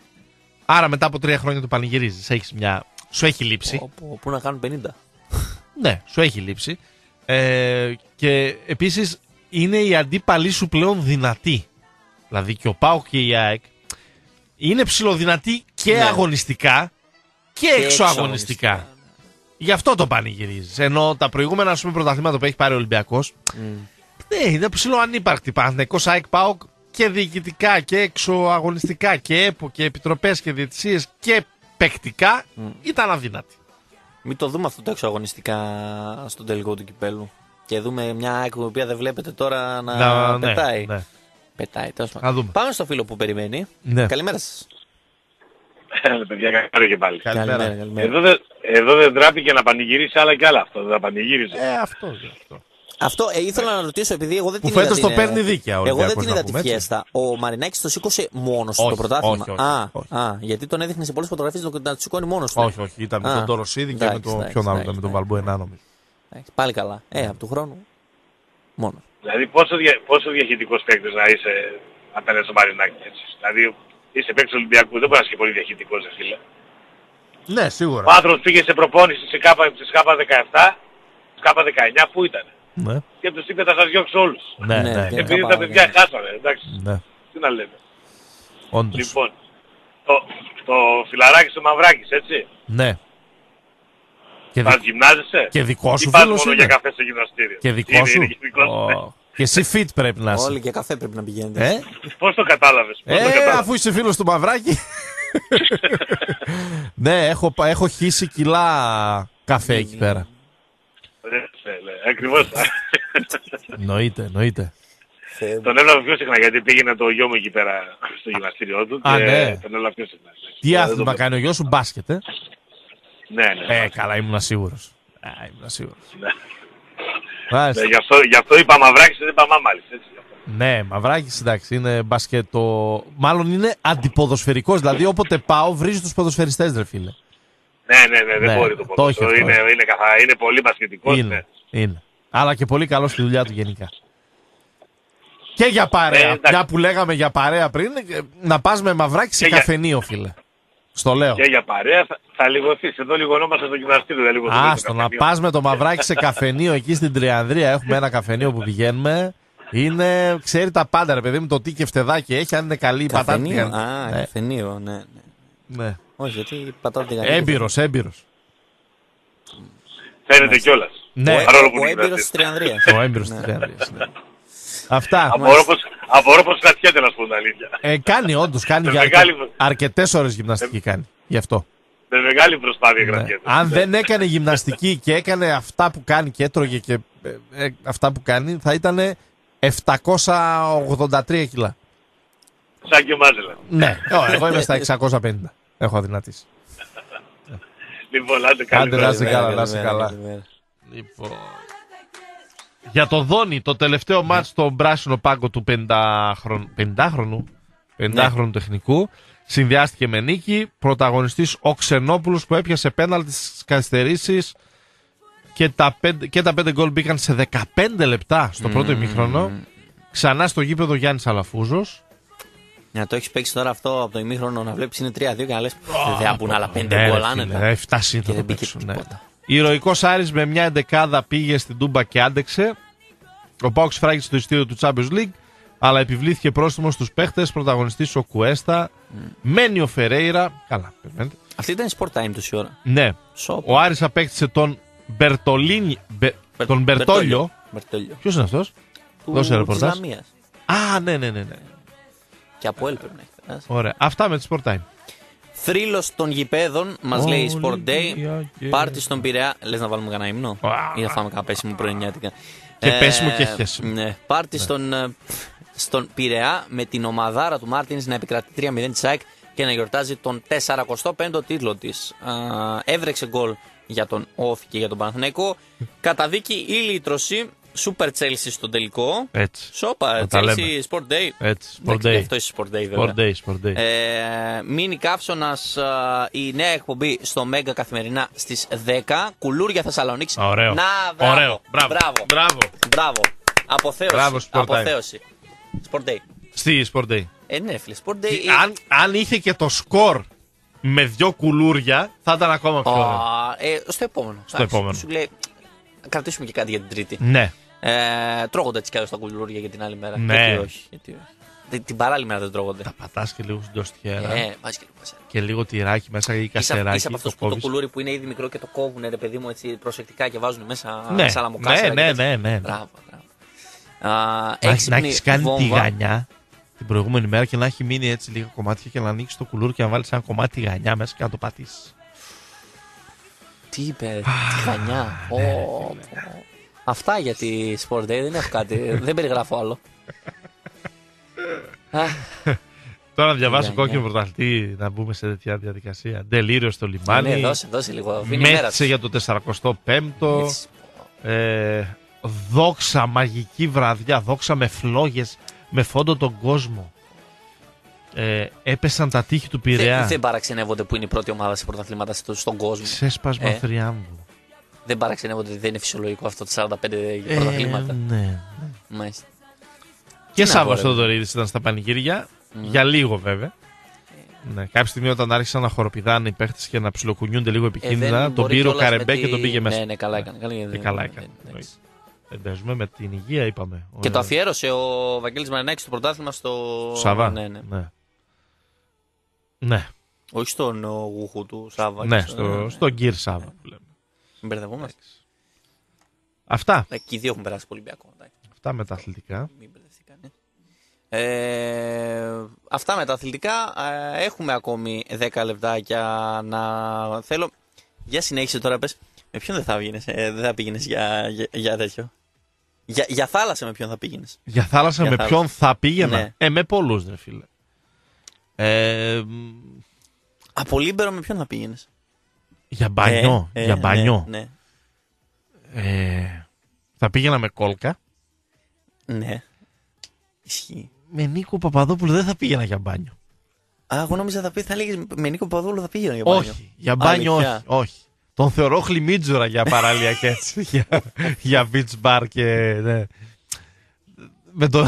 Άρα μετά από τρία χρόνια το πανηγυρίζεις. Έχεις μια... Σου έχει λείψει. Πω, πω, Πού να κάνουν πενήντα. Ναι, σου έχει λείψει. Ε, και επίσης είναι οι αντίπαλοι σου πλέον δυνατοί. Δηλαδή και ο ΠΑΟΚ και η ΑΕΚ είναι ψηλοδυνατοί και Ναι. αγωνιστικά και, Και εξωαγωνιστικά. εξωαγωνιστικά. Γι' αυτό το πανηγυρίζεις. Ενώ τα προηγούμενα ας πούμε, πρωταθλήματα που έχει πάρει ο Ολυμπιακός ναι, είναι ψηλό ανύπαρκτη. Παναθηναϊκός, ΑΕΚ, ΠΑΟΚ και διοικητικά και εξωαγωνιστικά και ΕΠΟ και επιτροπές και διαιτησίες και παικτικά ήταν αδύνατοι. Μην το δούμε αυτό το εξωαγωνιστικά στον τελικό του κυπέλου. και δούμε μια άκρη που δεν βλέπετε τώρα να, να πετάει. Ναι, ναι. Πετάει, τέλος πάντων. Πάμε στο φίλο που περιμένει. Ναι. Καλημέρα σας. Έλα παιδιά, καλημέρα και πάλι. Καλημέρα. Καλημέρα, καλημέρα. Εδώ, δεν, εδώ δεν τράπηκε να πανηγυρίσει άλλα και άλλα αυτό, δεν θα πανηγύριζε. Ε, αυτό, αυτό. Αυτό ε, ήθελα να ρωτήσω, επειδή εγώ δεν Που την είδα. φέτος την, το παίρνει δίκαια ο Εγώ δεν Ολυμπιακός, την είδα να τη πούμε, έτσι. φιέστα. Ο Μαρινάκης το σήκωσε μόνος του Όχι, το πρωτάθλημα. όχι, όχι, Α, όχι. α, γιατί τον έδειχνε σε πολλές φωτογραφίες να το σηκώνει μόνος του. Όχι, όχι, ήταν με Α, τον Τωροσίδη και με εντάξει, τον εντάξει, ποιον άλλο, εντάξει, με τον εντάξει. Βαλμπουενά νομίζω. Εντάξει, πάλι καλά. Ε, από του χρόνου. Μόνο. Δηλαδή πόσο, δια, πόσο διαχειτικός παίκτης να είσαι απέναντι στο Μαρινάκη, έτσι. Δηλαδή είσαι παίκτης του Ολυμπιακού, δεν μπορεί να είσαι και πολύ διαχειτικός, ρε φίλε. Ναι, σίγουρα. Ο άνθρωπος πήγε σε προπόνηση σε ΚΑΠΑ δεκαεπτά, ΚΑΠΑ δεκαεννιά, πού ήταν. Ναι, Και τους είπε θα σας διώξω όλους. ναι, Ναι, ναι. και- Επειδή ΚΑΠΑ τα παιδιά χάσανε, εντάξει. Ναι, Τι να λέμε. όντως. Λοιπόν, το, το φιλαράκι στο Μαυράκης, έτσι. Ναι. Και, Θα δι... γυμνάζεσαι. και δικό σου Ή πας φίλος μόνο είναι. για καφέ στο γυμναστήριο. Και δικό Είναι, σου. είναι και δικός σου, ναι. Ω. Και εσύ fit πρέπει να είσαι. Όλοι και καφέ πρέπει να πηγαίνετε. Ε, Πώς το κατάλαβες. Πώς το ε κατάλαβες. αφού είσαι φίλος του Μαυράκη. Ναι, έχω, πα- έχω χύσει κιλά καφέ εκεί πέρα. Ναι, ναι, ακριβώς. Εννοείται, εννοείται. Θεέ μου. Τον έλαβα πιο συχνά γιατί πήγαινε το γιο μου εκεί πέρα στο γυμναστήριό του. Α, και ναι. τον έλαβα πιο συχνά. Τι Δεν άθλημα το- κάνει ο γιος σου, μπάσκετ, ε. Ναι, ναι. Ε, καλά, ήμουν σίγουρος. Α, ήμουν σίγουρος. Ναι. Μάλιστα. Ναι, γι' αυτό, γι' αυτό είπα Μαυράκης, δεν είπα Μάμαλης. Έτσι, γι' αυτό. Ναι, Μαυράκης, εντάξει, είναι μπασκετο. Μάλλον είναι αντιποδοσφαιρικός. Δηλαδή, όποτε πάω, βρίζει τους ποδοσφαιριστές, ρε φίλε. Ναι, ναι, ναι, δεν Ναι, μπορεί το το ποδόσφαιρο. έχει αυτό. Είναι, είναι, καθα... είναι πολύ μπασκετικός. Ναι. Είναι, είναι. Αλλά και πολύ καλό στη δουλειά του γενικά. Και για παρέα. Ε, εντάξει. Μια που λέγαμε για παρέα πριν, ε, να πας με Μαυράκη σε Και για- καφενείο, φίλε. Στο λέω. Και για παρέα θα, θα λιγωθείς. Εδώ λιγωνόμαστε στο γυμναστήριο. Δεν λιγωθούμε Άστο, να πας με το Μαυράκη σε καφενείο εκεί στην Τριανδρία. Έχουμε ένα καφενείο που πηγαίνουμε. Είναι, ξέρει τα πάντα, ρε παιδί μου, το τι και φτεδάκι έχει, αν είναι καλή η πατάτα. Καφενείο. τι- Α, ναι, καφενείο, ναι, ναι. ναι. Όχι, γιατί πατάω την γαλλική. Έμπειρος, έμπειρος. Φαίνεται κιόλας. Ναι, Παρόλο που Ο είναι έμπειρος γυμναστής. της Τριανδρίας. ο έμπειρος της Τριανδρίας. Ναι. Αυτά. Απορώ πως, απορώ πως κρατιέται να σου πω την αλήθεια. Ε, κάνει όντως, κάνει Με για μεγάλη- αρκε... αρκετές ώρες γυμναστική κάνει. Γι' αυτό. Με μεγάλη προσπάθεια Ναι. κρατιέται. Αν δεν έκανε γυμναστική και έκανε αυτά που κάνει και έτρωγε και ε, ε, αυτά που κάνει, θα ήταν επτακόσια ογδόντα τρία κιλά. Σαν και ο Μάζελα. Ναι, Ω, εγώ είμαι στα εξακόσια πενήντα. Έχω αδυνατήσει. Λοιπόν, άντε καλή Άντε, μέρα. να είσαι καλά, να είσαι Καλημέρα, καλά. καλημέρα. Λοιπόν. Για το Δόνι, το τελευταίο μάτς στον πράσινο πάγκο του πενηντάχρονου, πενηντάχρονου, πενηντάχρονου τεχνικού, συνδυάστηκε με νίκη. Πρωταγωνιστής ο Ξενόπουλος που έπιασε πέναλτι στις καθυστερήσεις και τα πέντε, και τα πέντε γκολ μπήκαν σε δεκαπέντε λεπτά στο πρώτο ημίχρονο. Ξανά στο γήπεδο Γιάννης Αλαφούζος. Να το έχεις παίξει τώρα αυτό από το ημίχρονο να βλέπεις είναι τρία δύο και να λες δεν θα μπουν άλλα πέντε Ναι, γκολ ρε φίλε, άνετα. εφτά συν Και θα το δεν μπήκε παίξουν, ναι. τίποτα. Ηρωικός Άρης με μια εντεκάδα πήγε στην Τούμπα και άντεξε. Ο Πάουξ φράγησε το ειστήριο του Champions League, αλλά επιβλήθηκε πρόστιμο στους παίχτες. Πρωταγωνιστής ο Κουέστα. Μένει ο Φερέιρα. Καλά, περιμένετε. Αυτή ήταν η sport time τόση ώρα. Ναι. Σόπα. Ο Άρης απέκτησε τον Μπερτολίνι. Μπε- τον Μπερτόλιο. Μπερτόλιο. Ποιος είναι αυτός? Του- Δώσε της ρεπορτάζ. Λαμίας. Α, ναι, ναι, ναι, ναι. Και από έλ πρέπει να έχει περάσει. Ωραία. Αυτά με τη Sport Time. Θρύλος των γηπέδων, μας λέει η Sport Day. Ολυμπιακέ. Πάρτι στον Πειραιά. Λες να βάλουμε κανένα ύμνο? Α. Ή θα φάμε κανένα πέσιμο πρωινιάτικα? Και πέσιμο και χέσιμο. Ναι. Πάρτι στον, ε, στον Πειραιά με την ομαδάρα του Μάρτινς να επικρατεί τρία μηδέν της ΑΕΚ και να γιορτάζει τον σαρανταπέμπτο πέμπτο τίτλο της. Α, έβρεξε γκολ για τον Όφη και για τον Παναθηναϊκό. Καταδίκη ή λύτρωση. Super Chelsea στον τελικό. Έτσι. Σόπα, Να τα λέμε. Chelsea Sport Day. Έτσι. Sport Εντάξει, Day. αυτό είσαι Sport Day βέβαια. Sport Day, Sport Day. Ε, μίνι καύσωνας α, η νέα εκπομπή στο Μέγκα καθημερινά στις δέκα. Κουλούρια Θεσσαλονίκη. Ωραίο. Να, μπράβο. Ωραίο. Μπράβο. Μπράβο. Μπράβο. Μπράβο. Αποθέωση. Μπράβο, Sport Time. Αποθέωση. Sport Day. Στη Sport Day. Ε, ναι, φίλε. Sport Day. Αν, αν είχε και το σκορ με δυο κουλούρια, θα ήταν ακόμα πιο ωραίο. Α, ε, στο επόμενο. Στο επόμενο. Σου λέει, κρατήσουμε και κάτι για την Τρίτη. Ναι. Ε, τρώγονται έτσι κι άλλως τα κουλούρια για την άλλη μέρα. Ναι. Γιατί όχι. Γιατί όχι. Την- Την παράλληλη μέρα δεν τρώγονται. Τα πατάς και λίγο στην τοστιέρα. Ε, βάζει και λίγο πασέρα. Και λίγο τυράκι μέσα ή Είσαι, κασεράκι. είσαι από αυτούς το που το κόβεις. κουλούρι που είναι ήδη μικρό και το κόβουν ρε παιδί μου έτσι προσεκτικά και βάζουν μέσα Ναι, σαλαμοκάσερα. ναι, και τέτοια. ναι, ναι, ναι. Μπράβο, μπράβο. Α, Να, να έξυπνη έχει κάνει βόμβα. τηγανιά την προηγούμενη μέρα και να έχει μείνει έτσι λίγα κομμάτια και να ανοίξει το κουλούρι και να βάλει ένα κομμάτι τηγανιά μέσα και να το πατήσει. Τι είπε, τηγανιά. Ω, πω. Αυτά για τη Sport Day, δεν έχω κάτι, δεν περιγράφω άλλο. Τώρα να διαβάσω Ναι, κόκκινο ναι. πρωταθλητή, να μπούμε σε τέτοια διαδικασία. Ντελήριο στο λιμάνι. Ναι, δώσε, δώσε λίγο. Είναι η μέρα Μέτσε του. για το σαρανταπέμπτο πέμπτο. Έτσι. Ε, δόξα, μαγική βραδιά. Δόξα με φλόγες, με φόντο τον κόσμο. Ε, έπεσαν τα τείχη του Πειραιά. Δεν, δεν παραξενεύονται που είναι η πρώτη ομάδα σε πρωταθλήματα στο- στον κόσμο. Ξέσπασμα Ε. θριάμβου. Δεν παραξενεύονται ότι δεν είναι φυσιολογικό αυτό το σαράντα πέντε Ε, πρωταθλήματα. ναι. Μάλιστα. Και να πω, Σάββας ρε. Θοδωρίδης ήταν στα πανηγύρια. Για λίγο βέβαια. Ναι, κάποια στιγμή όταν άρχισαν να χοροπηδάνε οι παίχτες και να ψιλοκουνιούνται λίγο Ε, επικίνδυνα, δεν τον μπορεί πήρε ο κιόλας Καρεμπέ με και τον τη- πήγε μέσα. Ναι, ναι, καλά έκανε. Καλά, Και δεν- καλά δεν- έκανε. δεν- εντάξει. Δεν παίζουμε με την υγεία, είπαμε. Και Ωραία. το αφιέρωσε ο Βαγγέλης Μαρινάκης στο πρωτάθλημα στο. Σαββά. Ναι, ναι. Ναι. Ναι, Όχι στον ο, γούχου του Σάββα. ναι, και στο, στο Γκίρ Σάββα που λέμε. Μην μπερδευόμαστε. Αυτά. Ε, Και οι δύο έχουν περάσει πολύ Ολυμπιακό. εντάξει. Αυτά με τα αθλητικά. Μην μπερδευτήκανε. Ε, αυτά με τα αθλητικά. Ε, έχουμε ακόμη δέκα λεπτάκια να θέλω. Για συνέχισε τώρα, πες. Με ποιον δεν θα πήγαινες, ε, δεν θα πήγαινες για, για, για τέτοιο. Για, για θάλασσα με ποιον θα πήγαινες. Για θάλασσα Για με θάλασσα. ποιον θα πήγαινα. Ναι. Ε, με πολλούς, ρε φίλε. Ε, μ, Από Λίμπερο με ποιον θα πήγαινες. για μπανιό. Ε, ε, για μπανιό. Ναι, Ε, θα πήγαινα με κόλκα. ναι. ναι. Ισχύει. Με Νίκο Παπαδόπουλο δεν θα πήγαινα για μπάνιο. Α, εγώ νόμιζα θα πει, θα λέγεις με Νίκο Παδούλο θα πήγαινα για μπάνιο. Όχι, για μπάνιο όχι, Αλήθεια. όχι. Τον θεωρώ χλιμίτζουρα για παράλια και έτσι. για, για beach bar και. Ναι. Με τον.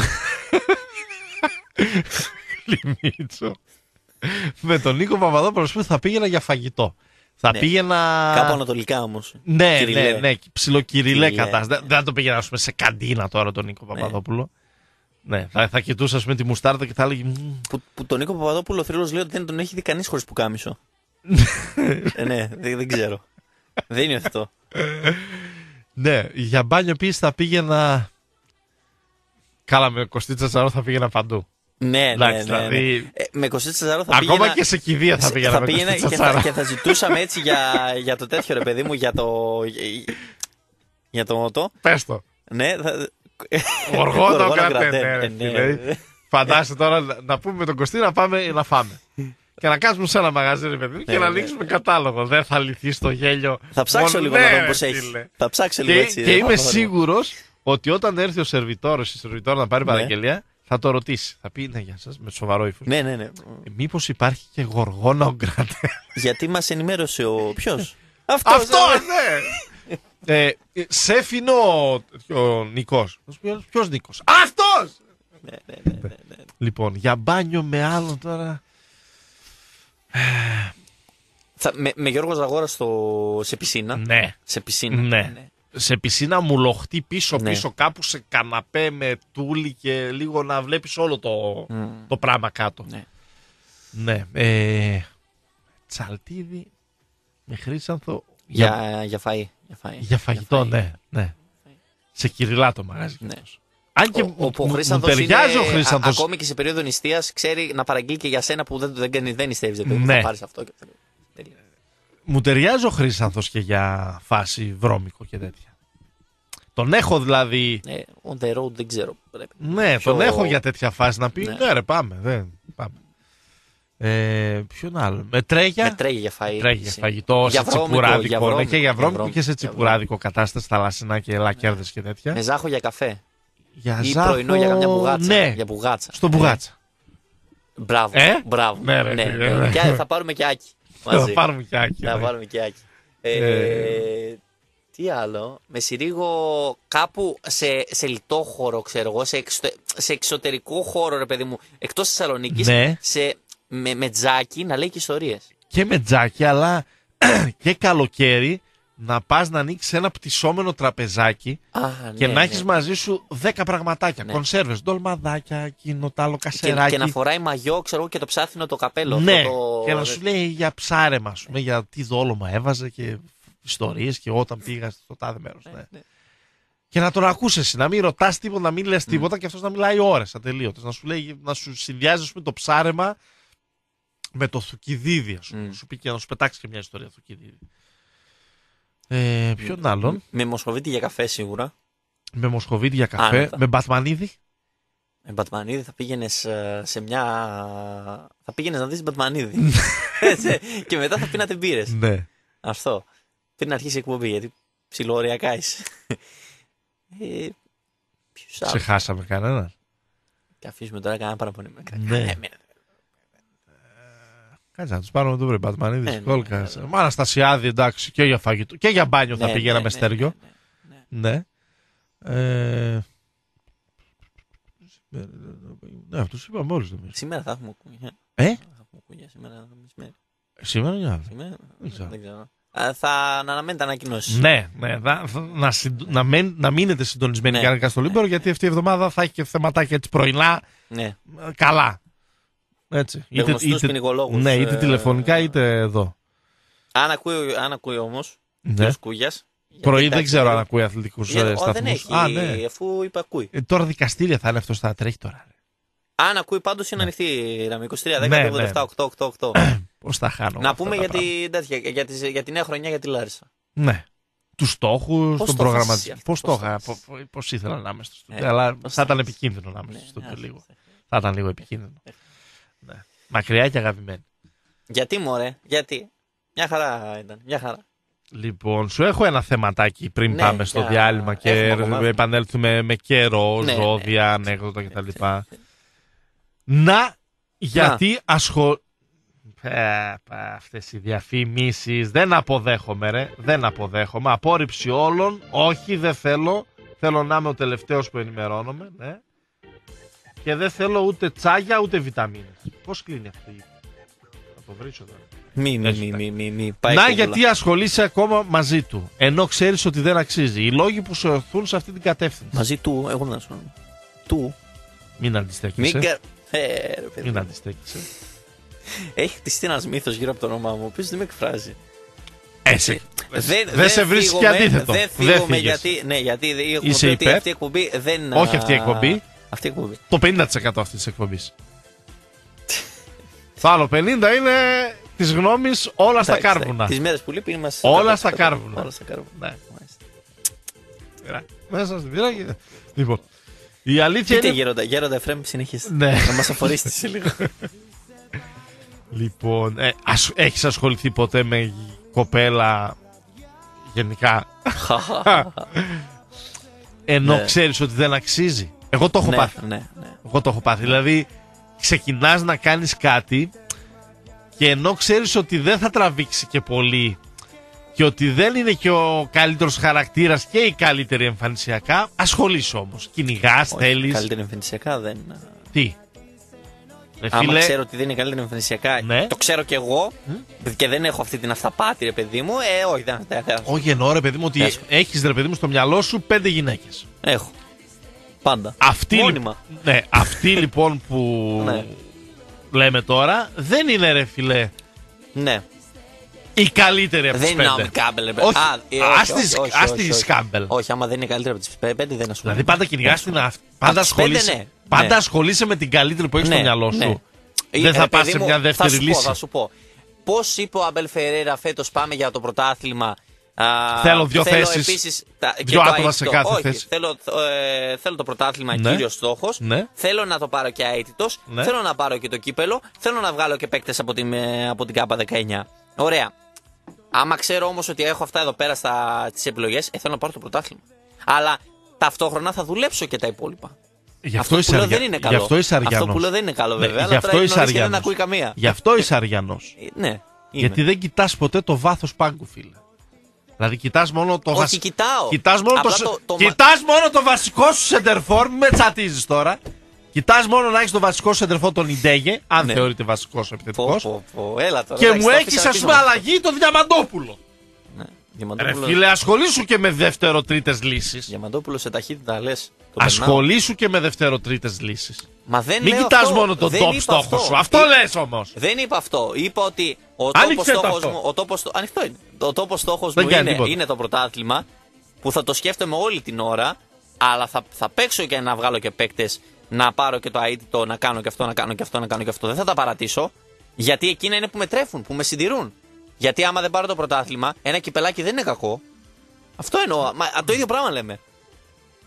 Χλιμίτσο. Με τον Νίκο Παπαδόπουλο ας πούμε, θα πήγαινα για φαγητό. Θα Ναι. πήγαινα. Κάπου ανατολικά όμως. Ναι, Κυριλέ. ναι, ναι. Ψιλοκυριλέ Κυριλέ. κατάσταση. Δεν, δεν θα το πήγαινα ας πούμε, σε καντίνα τώρα τον Νίκο Παπαδόπουλο. Ναι, θα, θα κοιτούσα ας πούμε, τη μουστάρδα και θα έλεγε. «Μμμ, Που, που τον Νίκο Παπαδόπουλο ο θρύλος λέει ότι δεν τον έχει δει κανείς χωρίς πουκάμισο. ε, ναι, δεν, δεν ξέρω. Δεν είναι αυτό. Ναι, για μπάνιο επίση θα πήγαινα. Καλά, με Κωστή Τσατσαρό θα πήγαινα παντού. Ναι, ναι, Εντάξει, ναι. δηλαδή- ναι. Ε, με Κωστή Τσαζαρό θα Ακόμα πήγαινα... και σε κηδεία θα πήγαινα θα με πήγαινα Κωστή και, θα, Τσατσαρό. και θα ζητούσαμε έτσι για, για το τέτοιο ρε παιδί μου, για το... Για το μοτό. Πες το. Ναι, θα... Γοργόνα Γοργόνα κρατέν. κρατέν, ναι, ε, ναι. δηλαδή. Φαντάσου τώρα να- να πούμε με τον Κωστή να πάμε να φάμε. Και να κάτσουμε σε ένα μαγαζί, ρε παιδί μου, και Ναι, να ναι. ανοίξουμε κατάλογο. Δεν θα λυθεί στο γέλιο. Θα ψάξω Μόνο- λίγο ναι, να δω ρε πώς φίλε. έχει. Θα ψάξω λίγο Και, έτσι. και ρε, είμαι θα δω. σίγουρο ότι όταν έρθει ο σερβιτόρο η σερβιτόρα να πάρει Ναι. παραγγελία, θα το ρωτήσει. Θα πει ναι, γεια σα, με σοβαρό ύφο. Ναι, ναι, ναι. Μήπω υπάρχει και γοργόνα ο Γκρατέ. Γιατί μας ενημέρωσε ο... Ποιος? Αυτός. Αυτό, ε. ναι! ε, σεφ είναι ο, ο Νικό. Ποιο Νικό? Αυτό! Ναι, ναι, ναι, ναι, ναι. Λοιπόν, για μπάνιο με άλλον τώρα. Θα, με, με Γιώργο Ζαγόρα στο, σε πισίνα. Ναι. Σε πισίνα. Ναι. Σε πισίνα μουλοχτή πίσω-πίσω Ναι. κάπου σε καναπέ με τούλι και λίγο να βλέπεις όλο το, Μμ. το πράγμα κάτω. Ναι. Ναι. Ε, τσαλτίδι με χρήσανθο Για, για φαΐ. Για, φαΐ. για φαγητό, φαΐ. ναι, ναι. Σε κυριλά το μαγαζί. Ναι. αυτός. Αν και Ο, μου, όπου ο μου- μου Χρήστανθος ταιριάζει είναι, ο Χρήστανθος. α- ακόμη και σε περίοδο νηστείας, ξέρει να παραγγείλει και για σένα που δεν, δεν, δεν, δεν νηστεύεις. Δεν Ναι. θα πάρεις αυτό. Και... Τέλεια. Μου ταιριάζει ο Χρήστανθος και για φάση βρώμικο και τέτοια. Τον έχω δηλαδή. Ναι, on the road δεν ξέρω. Πρέπει. Ναι, Πιο- τον έχω για τέτοια φάση να πει. Ναι, Ναι. ρε, πάμε. Δεν, πάμε. Ε, ποιον άλλο. Με τρέγια. Με τρέγει για φαΐ. Τρέγει για εσύ. φαγητό, Για σε βρώμικο, τσιπουράδικο. για ναι, βρώμικο, και για για βρώμικο βρώμικο, και σε για τσιπουράδικο κατάσταση, θαλασσινά και λακέρδες και τέτοια. Με ζάχο για καφέ. Για Ή ζάχο, πρωινό για καμιά μπουγάτσα. Ναι, Για μπουγάτσα. στο μπουγάτσα. Μπράβο. Ε? Μπράβο. Ναι, ρε, φίλε, ναι. Και θα πάρουμε και άκι. Θα Μαζί. πάρουμε και άκι. Θα ναι. βάλουμε και άκι. Ε, τι άλλο. Με συρίγω κάπου σε, σε λιτό χώρο, ξέρω εγώ, σε, εξω- σε εξωτερικό χώρο, ρε παιδί μου, εκτός Θεσσαλονίκης, Ναι. σε, με, με τζάκι να λέει και ιστορίες. Και με τζάκι, αλλά και καλοκαίρι να πας να ανοίξεις ένα πτυσσόμενο τραπεζάκι Α, και ναι, να ναι. έχεις μαζί σου δέκα πραγματάκια. Ναι. Κονσέρβες, ντολμαδάκια, εκείνο το άλλο Και, κασεράκι. και να φοράει μαγιό, ξέρω εγώ, και το ψάθινο το καπέλο. Ναι, αυτό το... και να σου λέει για ψάρεμα, ας πούμε, για τι δόλωμα έβαζε και ιστορίες και όταν πήγα στο τάδε μέρος. Ναι. ναι. Και να τον ακούσει εσύ, να μην ρωτάς τίποτα, να μην λες τίποτα και αυτός να μιλάει ώρες ατελείωτες. Να σου, λέει, να σου συνδυάζει ας πούμε, το ψάρεμα με το Θουκυδίδη, ας πούμε. Mm. Σου πει και να σου πετάξει και μια ιστορία Θουκυδίδη. Ε, ποιον άλλον. Με Μοσχοβίτη για καφέ σίγουρα. Με Μοσχοβίτη για καφέ. Άνετα. Με Μπατμανίδη. Με Μπατμανίδη θα πήγαινες ε, σε μια. Θα πήγαινες να δεις Μπατμανίδη. Έτσι, και μετά θα πίνατε μπύρες. Ναι. Αυτό. Πριν αρχίσει η εκπομπή, γιατί ψιλοωριακά είσαι. ε, Ποιους Σε άλλους. χάσαμε κανέναν. Και αφήσουμε τώρα κανένα παραπονή. Ναι. Κάτσε να του πάρουμε το βρε Μπατμανίδη. Ναι, ναι, Κόλκα. ναι, ναι. Μα Αναστασιάδη, εντάξει, και για φαγητό. Και για μπάνιο θα Ναι, πηγαίναμε ναι, στέργιο. ναι, ναι, Ναι. Ε, ναι, αυτούς είπαμε όλους νομίζω. Σήμερα θα έχουμε κουνιά. Ε, Θα έχουμε κουνιά σήμερα το μεσημέρι. σήμερα ή αύριο. Σήμερα, Δεν ξέρω. δεν ξέρω. Α, θα αναμένετε ανακοινώσεις. Ναι, ναι, να, να, συντο- να, μεν- να μείνετε συντονισμένοι Ναι. κανονικά στο Λίμπερο, γιατί αυτή η εβδομάδα θα έχει και θεματάκια έτσι πρωινά. Ναι. ε, Καλά. Έτσι. Με γνωστούς ποινικολόγους, ναι, είτε ε, τηλεφωνικά είτε εδώ. Αν ακούει, αν ακούει όμως, Ναι. ο Σκούγιας. Πρωί γιατί, δεν ξέρω εντάξει, αν ακούει αθλητικούς για- ε, ο, δεν σταθμούς. έχει, Α, ναι. αφού είπα ακούει. Ε, τώρα δικαστήρια θα είναι αυτό, θα τρέχει τώρα. Αν ακούει πάντως είναι ανοιχτή η γραμμή είκοσι τρία δέκα Ναι, ογδόντα επτά ογδόντα οκτώ ογδόντα οκτώ. Πώς θα χάνω. Να αυτά πούμε τα για, πράγματα. τη, τέτοια, για, τις- για τη νέα χρονιά για τη Λάρισα. Ναι. Τους στόχους, Πώς τον το προγραμματισμό. έχεις εσύ Πώς αυτό, το πώς είχα, το έχεις? πο- πο- πώς ήθελα να είμαι στο στούντιο. Ε, Αλλά πώς θα το ήταν έχεις? επικίνδυνο να είμαι Ναι, στο στούντιο άσε, λίγο. άσε. Θα ήταν λίγο επικίνδυνο. Ναι. Μακριά και αγαπημένη. Γιατί μωρέ, γιατί. Μια χαρά ήταν, μια χαρά. Λοιπόν, σου έχω ένα θεματάκι πριν Ναι, πάμε στο για- διάλειμμα και έχουμε ακόμα. επανέλθουμε με καιρό, Ναι, ζώδια, ναι. ανέκδοτα κτλ. Να, γιατί ασχολ... Αυτές οι διαφημίσεις δεν αποδέχομαι ρε, δεν αποδέχομαι. Απόρριψη όλων, όχι δεν θέλω. Θέλω να είμαι ο τελευταίος που ενημερώνομαι, ναι. Και δεν θέλω ούτε τσάγια ούτε βιταμίνες. Πώς κλείνει αυτή? Θα το βρίσω τώρα. Μη, μη, Έτσι, μη, ναι. μη, μη, μη. Πάει Να κόβουλα. γιατί ασχολείσαι ακόμα μαζί του, ενώ ξέρεις ότι δεν αξίζει. Οι λόγοι που σου έρθουν σε αυτή την κατεύθυνση. Μαζί του, εγώ δεν σου Του. Μην Μην αντιστέκεσαι. κα... Ε, ρε, παιδί. Μην αντιστέκεσαι. Έχει χτιστεί ένας μύθος γύρω από το όνομά μου, ο οποίος δεν με εκφράζει. Έτσι. Δεν, Δεν σε βρίσκει και θίγομαι, αντίθετο. Δεν Δεν θίγομαι θίγεσαι. γιατί. Ναι, γιατί έχουμε Είσαι πει ότι υπέρ. αυτή η εκπομπή δεν. Όχι αυτή η εκπομπή. Αυτή η εκπομπή. Το πενήντα τοις εκατό αυτής της εκπομπής. Το άλλο πενήντα είναι της γνώμης όλα στα κάρβουνα. Τι μέρες που λείπει είμαστε. Όλα στα κάρβουνα. Όλα στα κάρβουνα. Ναι. Μάλιστα. Πειρά. Μέσα στην πειρά και... Λοιπόν, η αλήθεια Πείτε είναι... γέροντα, γέροντα Εφραίμ, συνεχίστε. Ναι. Να μας αφορήσετε σε λίγο. Λοιπόν, ε, ασ... έχεις ασχοληθεί ποτέ με κοπέλα γενικά, ενώ Ναι. ξέρεις ότι δεν αξίζει? Εγώ το έχω Ναι, πάθει. ναι, ναι. Εγώ το έχω πάθει. Δηλαδή, ξεκινάς να κάνεις κάτι και ενώ ξέρεις ότι δεν θα τραβήξει και πολύ και ότι δεν είναι και ο καλύτερος χαρακτήρας και η καλύτερη εμφανισιακά, ασχολείσαι όμως. Κυνηγάς, Όχι, θέλεις. καλύτερη εμφανισιακά δεν. Τι? Ρε Άμα φίλε, ξέρω ότι δεν είναι καλύτερη εμφανισιακά, Ναι. το ξέρω κι εγώ και δεν έχω αυτή την αυταπάτη, ρε παιδί μου. Ε, όχι, δεν δεν- δεν- όχι εννοώ ρε παιδί μου ότι Γεια σου. έχεις ρε παιδί μου στο μυαλό σου πέντε γυναίκες. Έχω. Πάντα. Αυτή, λι- Μόνιμα. ναι, αυτή λοιπόν που Ναι. λέμε τώρα δεν είναι ρε φίλε Ναι. η καλύτερη από τις Δεν είναι πέντε. Naomi Campbell, ρε παιδί. Όχι, Α, ε, ας όχι, τις- όχι, ας όχι, τις όχι. Campbell. Όχι, άμα δεν είναι καλύτερη από τις πέντε, δεν ασχολούμαι. Δηλαδή πάντα κυνηγάς την αυ- πάντα, τις πέντε, ασχολείσαι, ναι. πάντα Ναι. ασχολείσαι με την καλύτερη που έχεις στο μυαλό σου. Ναι. Δεν Ε, θα ρε πας παιδί σε μου, μια δεύτερη θα σου λύση. Πω, θα σου πω. Πώς είπε ο Αμπέλ Φερέιρα φέτος πάμε για το πρωτάθλημα. Α, Θέλω δύο θέσεις, επίσης, τα, και δύο το άτομα σε αίτητο. κάθε Όχι, θέση. Θέλω, ε, θέλω το πρωτάθλημα Ναι. κύριος στόχος. Ναι. Θέλω να το πάρω και αίτητος. Ναι. Θέλω να πάρω και το κύπελο. Θέλω να βγάλω και παίκτες από την, ε, από την ΚΑΠΑ δεκαεννιά. Ωραία. Άμα ξέρω όμως ότι έχω αυτά εδώ πέρα στις επιλογές, ε, θέλω να πάρω το πρωτάθλημα. Αλλά ταυτόχρονα θα δουλέψω και τα υπόλοιπα. Γι' Αυτό αυτό που είσαι λέω αρια- δεν είναι καλό. Γι' αυτό είσαι Αυτό αριανός. που λέω δεν είναι καλό, Ναι, βέβαια. γι' Αλλά αυτό τώρα είσαι νωρίς και δεν αριανός. ακούει καμία. Γι' αυτό είσαι αριανός. Ε, Ναι. είμαι. Γιατί δεν κοιτάς ποτέ το βάθος πάγκου, φίλε. Δηλαδή κοιτάς μόνο το Όχι, βασικό. κοιτάω. Κοιτάς μόνο, Απλά το... το- το- κοιτάς μόνο το βασικό σου σεντερφόρ, μην με τσατίζεις τώρα. Κοιτάς μόνο να έχεις το βασικό σου σεντερφόρ τον Ιντέγε, αν Ναι. θεωρείται βασικός Πω, επιθετικός. πω, πω. Έλα τώρα. Και εντάξει, μου το έχεις αφήσαμε ας πούμε πίσω μας. αλλαγή το Διαμαντόπουλο. Ναι. Ρε Διαμαντόπουλο, φίλε, ασχολήσου και με δεύτερο-τρίτες λύσεις. Διαμαντόπουλο σε ταχύτητα λες. Το περνάω. Ασχολήσου και με δεύτερο-τρίτες λύσεις. Μα δεν Μην λέω κοιτάς αυτό. μόνο τον Δεν top είπα στόχο αυτό. σου. Αυτό Εί- λες όμως. Δεν είπα αυτό. Είπα ότι ο Άνοιξε τόπος το στόχος αυτό. μου. Ο τόπος, στο- ανοιχτό είναι. Ο τόπος στόχος Δεν μου κάνει είναι, τίποτα. είναι το πρωτάθλημα που θα το σκέφτομαι όλη την ώρα. Αλλά θα, θα παίξω και να βγάλω και παίκτες, να πάρω και το αίτητο, να κάνω και αυτό, να κάνω και αυτό, να κάνω και αυτό. Δεν θα τα παρατήσω. Γιατί εκείνα είναι που με τρέφουν, που με συντηρούν. Γιατί άμα δεν πάρω το πρωτάθλημα, ένα κυπελάκι δεν είναι κακό. Αυτό εννοώ. Μα, το ίδιο πράγμα λέμε.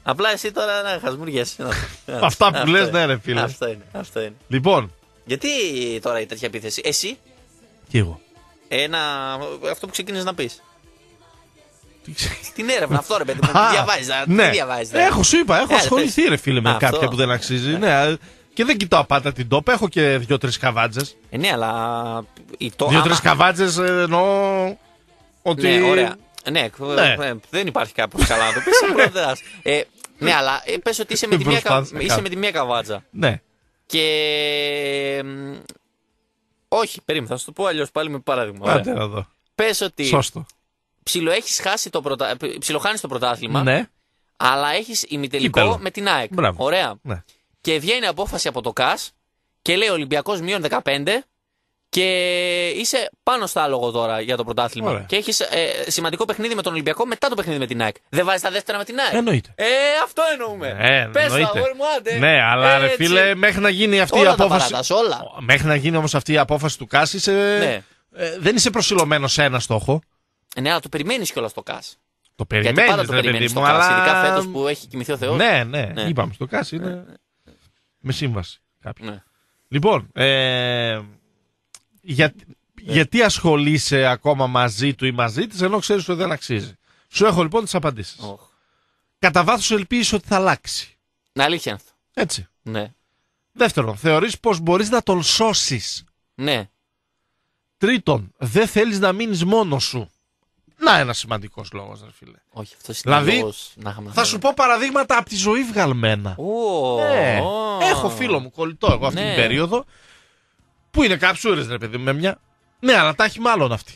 Απλά εσύ τώρα να χασμούριες. Αυτά που λες, ναι, ρε φίλε. Αυτό είναι, αυτό είναι. Λοιπόν. Γιατί τώρα η τέτοια επίθεση, εσύ. Και εγώ. Ένα, αυτό που ξεκίνησες να πεις. Την έρευνα, αυτό ρε παιδί μου. Ναι. Διαβάζεις. Έχω, σου είπα, έχω ασχοληθεί ρε φίλε με Α, κάποια αυτό. που δεν αξίζει. Ναι. Και δεν κοιτάω πάντα την τόπα, έχω και δύο-τρεις καβάτζες. Ε, ναι, αλλά. Δύο-τρεις καβάτζες εννοώ. Ότι. Ναι, ωραία. Ναι, Ναι. ε, δεν υπάρχει κάπως καλά να το πεις. ε, ναι, αλλά ε, πες ότι είσαι με, τη μία, κα- Προσπάθησα είσαι κάτι. με τη μία καβάτζα. Ναι. Και. μ, όχι, περίμενα, θα σου το πω αλλιώς πάλι με παράδειγμα. Άντε Ωραία. να δω. Πες ότι Σώστο. ψιλοέχεις χάσει το πρωτα... ψιλοχάνεις το πρωτάθλημα, Ναι. αλλά έχεις ημιτελικό Κύπελλο. με την ΑΕΚ. Μπράβο. Ωραία. Ναι. Και βγαίνει απόφαση από το ΚΑΣ και λέει Ολυμπιακός μείον δεκαπέντε και είσαι πάνω στα άλογο τώρα για το πρωτάθλημα. Ωραία. Και έχεις ε, σημαντικό παιχνίδι με τον Ολυμπιακό μετά το παιχνίδι με την ΑΕΚ. Δεν βάζεις τα δεύτερα με την ΑΕΚ. Εννοείται. Ε, αυτό εννοούμε. Ε, Πες το, εννοείται. αγόρι μου, άντε. Ναι, αλλά ρε Έτσι. φίλε, μέχρι να γίνει αυτή Όλα η απόφαση. τα παράτας, όλα. Μέχρι να γίνει όμως αυτή η απόφαση του ΚΑΣ, είσαι... Ναι. ε, δεν είσαι προσιλωμένο σε ένα στόχο. Ε, ναι, αλλά το περιμένεις κιόλας το ΚΑΣ. Το Γιατί περιμένεις, πάντα το ρε παιδί περιμένεις μου, το ΚΑΣ. αλλά... Ειδικά φέτος που έχει κοιμηθεί ο Θεός. Ναι, ναι, Ναι. είπαμε στο ΚΑΣ είναι με σύμβαση κάποια. Ναι. Λοιπόν, ε, για, γιατί ασχολείσαι ακόμα μαζί του ή μαζί της ενώ ξέρεις ότι δεν αξίζει. Σου έχω λοιπόν τις απαντήσεις. Oh. Κατά βάθος ελπίζεις ότι θα αλλάξει. Ναι, αλήθεια είναι αυτό. Έτσι. Ναι. Δεύτερον, θεωρείς πως μπορείς να τον σώσεις. Ναι. Τρίτον, δεν θέλεις να μείνεις μόνος σου. Να ένα σημαντικός λόγος, ρε φίλε. Όχι, αυτό είναι Δηλαδή, λόγος να είχαμε Θα σου πω παραδείγματα από τη ζωή βγαλμένα. Ω, Ναι. ω. Έχω φίλο μου κολλητό εγώ αυτή Ναι. την περίοδο που είναι καψούρες ρε παιδί μου με μια. Ναι, αλλά τα έχει μάλλον αυτή.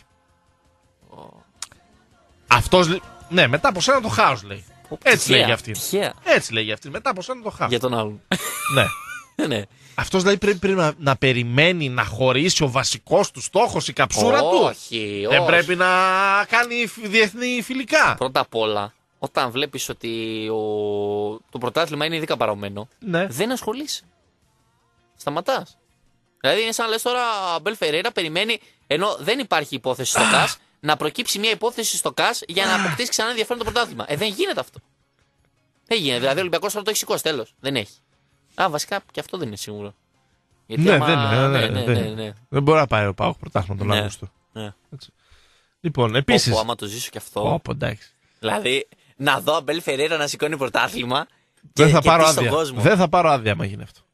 Αυτός λέ- ναι, μετά από σένα το χάος λέει. Πω, Έτσι τυχαία, λέει για αυτήν. τυχαία. Έτσι λέει για αυτήν. Μετά από σένα το χάος. Για τον άλλον. Ναι. ναι. Αυτός δηλαδή πρέπει, πρέπει να, να περιμένει να χωρίσει ο βασικός του στόχος, η καψούρα του. Όχι, Δεν όχι. πρέπει να κάνει φι- διεθνή φιλικά. Πρώτα απ' όλα, όταν βλέπεις ότι ο... το πρωτάθλημα είναι ειδικά παραωμένο, Ναι. δεν ασχολείσαι. Σταματάς. Δηλαδή είναι σαν να λες τώρα Αμπέλ Φερέιρα περιμένει, ενώ δεν υπάρχει υπόθεση στο ΚΑΣ, να προκύψει μια υπόθεση στο ΚΑΣ για να αποκτήσει ξανά ενδιαφέρον το πρωτάθλημα. Ε, δεν γίνεται αυτό. Δεν γίνεται. Δηλαδή ο Ολυμπιακός τώρα το έχει σηκώσει, τέλος. Δεν έχει. Α, βασικά και αυτό δεν είναι σίγουρο. Γιατί Ναι, άμα- δεν είναι. ναι, ναι, ναι, δεν- ναι, ναι. Δεν μπορεί να πάει ο Πάοκ πρωτάθλημα τον Ναι. Αύγουστο. Ναι. Λοιπόν, επίσης. Όπου άμα το ζήσω και αυτό. Όπο, εντάξει. Δηλαδή, να δω Αμπέλ Φερέιρα να σηκώνει πρωτάθλημα. Δεν και- θα και πάρω τι στον άδεια. κόσμο. Δεν θα πάρω άδεια άμα γίνει αυτό.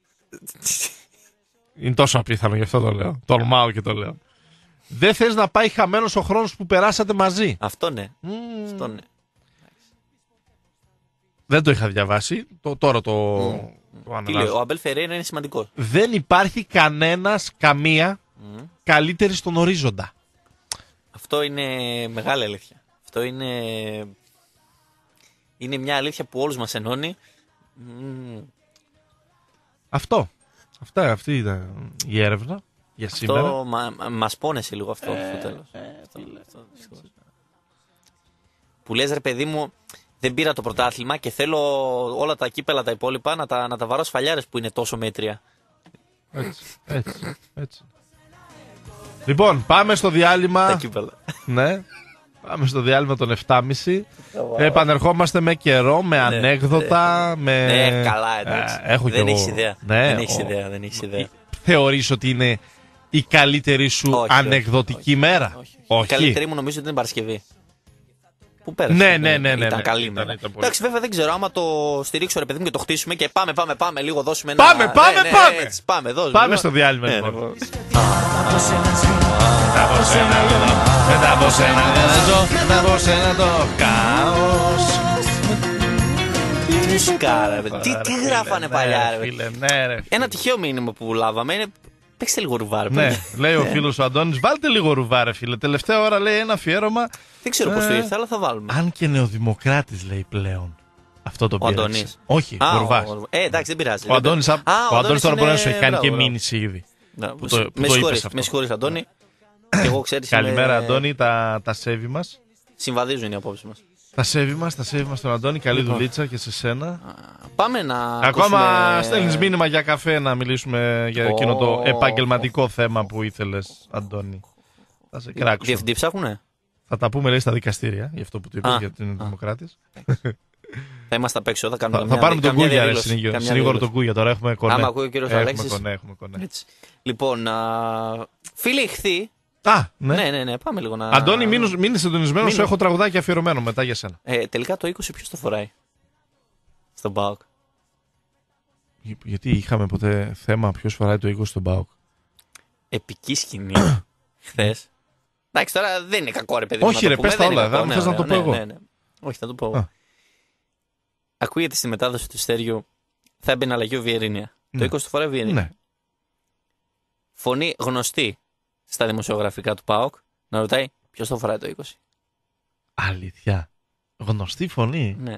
Είναι τόσο απίθανο, γι' αυτό το λέω. Τολμάω και το λέω. Δεν θες να πάει χαμένος ο χρόνος που περάσατε μαζί. Αυτό ναι. Αυτό ναι. Δεν το είχα διαβάσει. Το, τώρα το, το Τι λέει, αναλάζω. ο Αμπέλ Φερέιρα είναι σημαντικό. Δεν υπάρχει κανένας, καμία καλύτερη στον ορίζοντα. Αυτό είναι μεγάλη αλήθεια. Αυτό είναι. Είναι μια αλήθεια που όλους μας ενώνει. Μμμ. Αυτό. Αυτά, αυτή ήταν η έρευνα για σήμερα. Αυτό μα, μα- μας πόνεσε λίγο αυτό στο τέλος. Αυτό, αυτό, δυστυχώς. Που λες ρε παιδί μου, δεν πήρα το πρωτάθλημα και θέλω όλα τα κύπελα τα υπόλοιπα να τα, να τα βαρώ σφαλιάρες που είναι τόσο μέτρια. Έτσι, έτσι, έτσι. Λοιπόν, πάμε στο Τα διάλειμμα. κύπελα. Ναι. Πάμε στο διάλειμμα των επτά και μισή. Επανερχόμαστε με καιρό, με ανέκδοτα, με... Ναι, καλά, εντάξει. Ε, έχω δεν κι έχεις εγώ. ιδέα. Ναι, δεν έχεις ο- ιδέα, δεν έχεις ιδέα. Θεωρείς ότι είναι η καλύτερη σου Όχι, όχι, ανεκδοτική μέρα? Όχι. Η καλύτερη μου νομίζω ότι είναι Παρασκευή. Πού πέρασε. Ναι, ναι, ναι, ναι, Ήταν ναι. καλή Ήταν- μέρα. ήταν πολύ. Εντάξει, βέβαια δεν ξέρω άμα το στηρίξω ρε παιδί μου και το χτίσουμε και πάμε, πάμε, πάμε. Λίγο δώσουμε ένα. Πάμε, πάμε, Ναι, ναι, πάμε. έτσι, πάμε, δώσουμε. Πάμε λίγο. στο διάλειμμα Ναι, λοιπόν. λοιπόν. Μετά από σένα δεν ζω, μετά από σένα το χάος. Τι σκάρα, ρε. Τι, τι Ρε γράφανε φίλε, παλιά, ναι, ρε. φίλε, ναι, ρε. Ένα τυχαίο μήνυμα που λάβαμε είναι. Παίξτε λίγο ρουβάρ. Ναι, λέει ο φίλος ο Αντώνης, βάλτε λίγο ρουβά ρε φίλε. Τελευταία ώρα λέει ένα αφιέρωμα. Δεν ξέρω πώς το Ε, ήρθε, αλλά θα βάλουμε. Αν και νεοδημοκράτης λέει πλέον. Αυτό το Ο πήραξε. Αντώνης. Όχι, Α, ο Ρουβάς. ο- Ε, εντάξει, δεν πειράζει. Ο Αντώνης, α- Α, ο Αντώνης τώρα είναι- μπορεί να σου έχει κάνει μπράβο, και μπράβο. μήνυση ήδη. Να, που το- που με το συγχωρείς, είπες αυτό. με συγχωρείς, Αντώνη. Και εγώ ξέρεις Καλημέρα είμαι- Αντώνη, τα, τα σέβη μας. Συμβαδίζουν οι απόψεις μας. Τα σέβη μας, τα σέβη μας τον Αντώνη. Καλή Λοιπόν. δουλίτσα και σε σένα. Πάμε να. Ακόμα ακούσουμε- στέλνεις μήνυμα για καφέ να μιλήσουμε για Ω. εκείνο το επαγγελματικό θέμα που ήθελες, Αντώνη. Θα σε κράξω. Διευθυντή ψάχνουνε. Θα τα πούμε λέει στα δικαστήρια, για αυτό που του είπες, Α, γιατί είναι α. δημοκράτης. Θα είμαστε απ' έξω, θα κάνουμε Θα, καμιά, θα πάρουμε τον καμιά Κούγια, ρε, διαδήλωση, συνήγορο, καμιά συνήγορο διαδήλωση. τον Κούγια, τώρα έχουμε κονέ. Άμα ακούει ο κύριος Έχουμε Αλέξης. κονέ, έχουμε κονέ. Έτσι. Λοιπόν, α, φίλοι ηχθοί. Α, ναι. Ναι, ναι, ναι, πάμε λίγο να. Αντώνη, μείνει συντονισμένο, Μείνω. έχω τραγουδάκι αφιερωμένο μετά για σένα. Ε, τελικά το είκοσι ποιος το φοράει στον ΠΑΟΚ? Για- Γιατί είχαμε ποτέ θέμα ποιο φοράει το είκοσι στον ΠΑΟΚ. Επική σκηνή χθες. Εντάξει, τώρα δεν είναι κακό ρε παιδί μου. Όχι, να ρε, το πούμε, πες τα δεν είναι όλα, κακό. δεν Ναι, θες να ωραία, το πω ναι, εγώ. ναι, ναι. Όχι, θα το πω Α. εγώ. Ακούγεται στη μετάδοση του Στέριου θα έμπαινε αλλαγή ο Βιερίνια. Ναι. Το είκοσι το φοράει ο Βιερίνια. Ναι. Φωνή γνωστή στα δημοσιογραφικά του ΠΑΟΚ να ρωτάει ποιος το φοράει το είκοσι. Αλήθεια. Γνωστή φωνή. Ναι.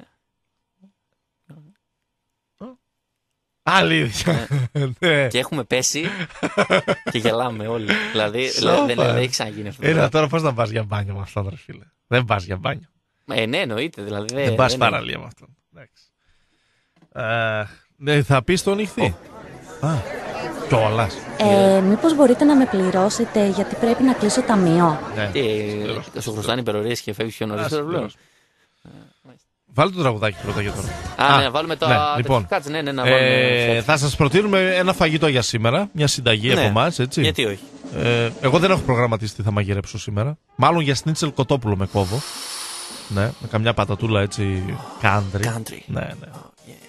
Αλήθεια. Ναι. Και έχουμε πέσει και γελάμε όλοι. Δηλαδή Σόπα. δεν, δεν έχει ξαναγίνει αυτό. Έλα τώρα πώς να πας για μπάνιο με αυτόν, ρε φίλε. Δεν πας για μπάνιο. Ε, ναι, εννοείται. Δηλαδή, Δεν πας δεν παραλία με αυτόν. Εντάξει. Ε, ναι, θα πεις τον ηχθή. Α, κιόλας. Ε, μήπως μπορείτε να με πληρώσετε γιατί πρέπει να κλείσω ταμείο. Ναι. Τι, ε, σου χρωστάνε υπερορίες και φεύγεις πιο νωρίς. Άσε, το βιβλίο. τέλος. Βάλτε το τραγουδάκι πρώτα για τώρα. Α, Α, ναι, να βάλουμε το. ναι, τέτοιο. λοιπόν. Κάτσε, ναι, ναι, να Ε, βάλουμε. θα σας προτείνουμε ένα φαγητό για σήμερα. Μια συνταγή Ναι. από εμάς, έτσι. Γιατί όχι. Ε, εγώ δεν έχω προγραμματίσει τι θα μαγειρέψω σήμερα. Μάλλον για σνίτσελ κοτόπουλο με κόβω. Ναι, με καμιά πατατούλα έτσι country. Country. Ναι, ναι. Oh, yeah.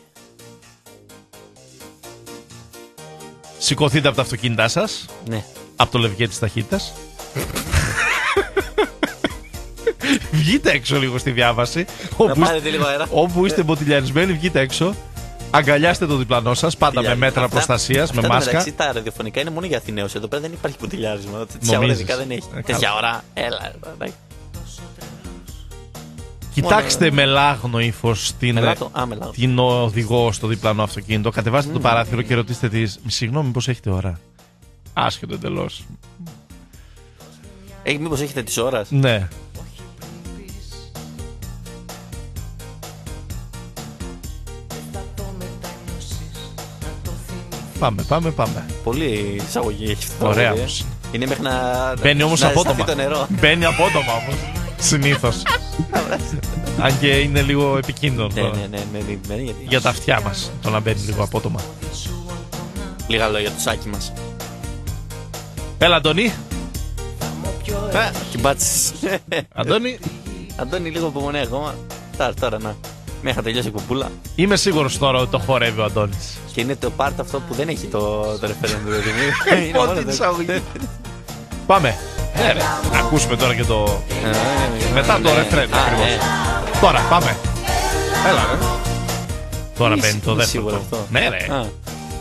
Σηκωθείτε από τα αυτοκίνητά σας, Ναι. από το λευγέ της ταχύτητας. Βγείτε έξω λίγο στη διάβαση. Να Όπου, πάρετε λίγο αέρα. όπου είστε μποτιλιαρισμένοι, βγείτε έξω. Αγκαλιάστε το διπλανό σας, πάντα με μέτρα Αυτά- προστασίας, με αυτά μάσκα. μεταξύ, τα ραδιοφωνικά είναι μόνο για Αθηναίους. Εδώ πέρα δεν υπάρχει πουτιλιάρισμα. Τέτοια ώρα Νομίζεις. ειδικά δεν έχει. Ε, Τέτοια καλά. ώρα. Έλα. εντάξει. Κοιτάξτε με λάγνο ύφος την, Μελάτο. Α, μελάτο. την οδηγό στο διπλανό αυτοκίνητο. Κατεβάστε Mm. το παράθυρο και ρωτήστε τη, συγγνώμη, πώς έχετε ώρα. Άσχετο εντελώς. Έχει, μήπως έχετε τις ώρας. Ναι. Πάμε, πάμε, πάμε. Πολύ εισαγωγή έχει αυτό. Ωραία δηλαδή. όμως. Είναι μέχρι να. Μπαίνει όμως να απότομα. ζεσταθεί το νερό. Μπαίνει απότομα όμως. Συνήθως. Αν και είναι λίγο επικίνδυνο Ναι, τώρα. ναι, ναι, ναι, ναι, ναι, γιατί- Για τα αυτιά μας το να μπαίνει λίγο απότομα. Λίγα λόγια του σάκι μας. Έλα, Αντώνη. Α, Κυμπάτσες. Αντώνη, Αντώνη, λίγο υπομονή ακόμα. Τώρα, τώρα, να. Μέχρι να τελειώσει η κουμπούλα. είμαι σίγουρος τώρα ότι το χορεύει ο Αντώνης. Και είναι το part αυτό που δεν έχει το, το referendum. δηλαδή. Είναι Ό,τι μόνο το- εισαγωγή. Πάμε. Ναι, ρε. Να ακούσουμε τώρα και το. Ε, ναι, Μετά το ναι. ρεφρέν Α, ακριβώς. ναι. Τώρα, πάμε. Έλα, ρε. Τώρα Είσαι μπαίνει το δεύτερο. σίγουρο το- αυτό. Ναι, ρε. Α,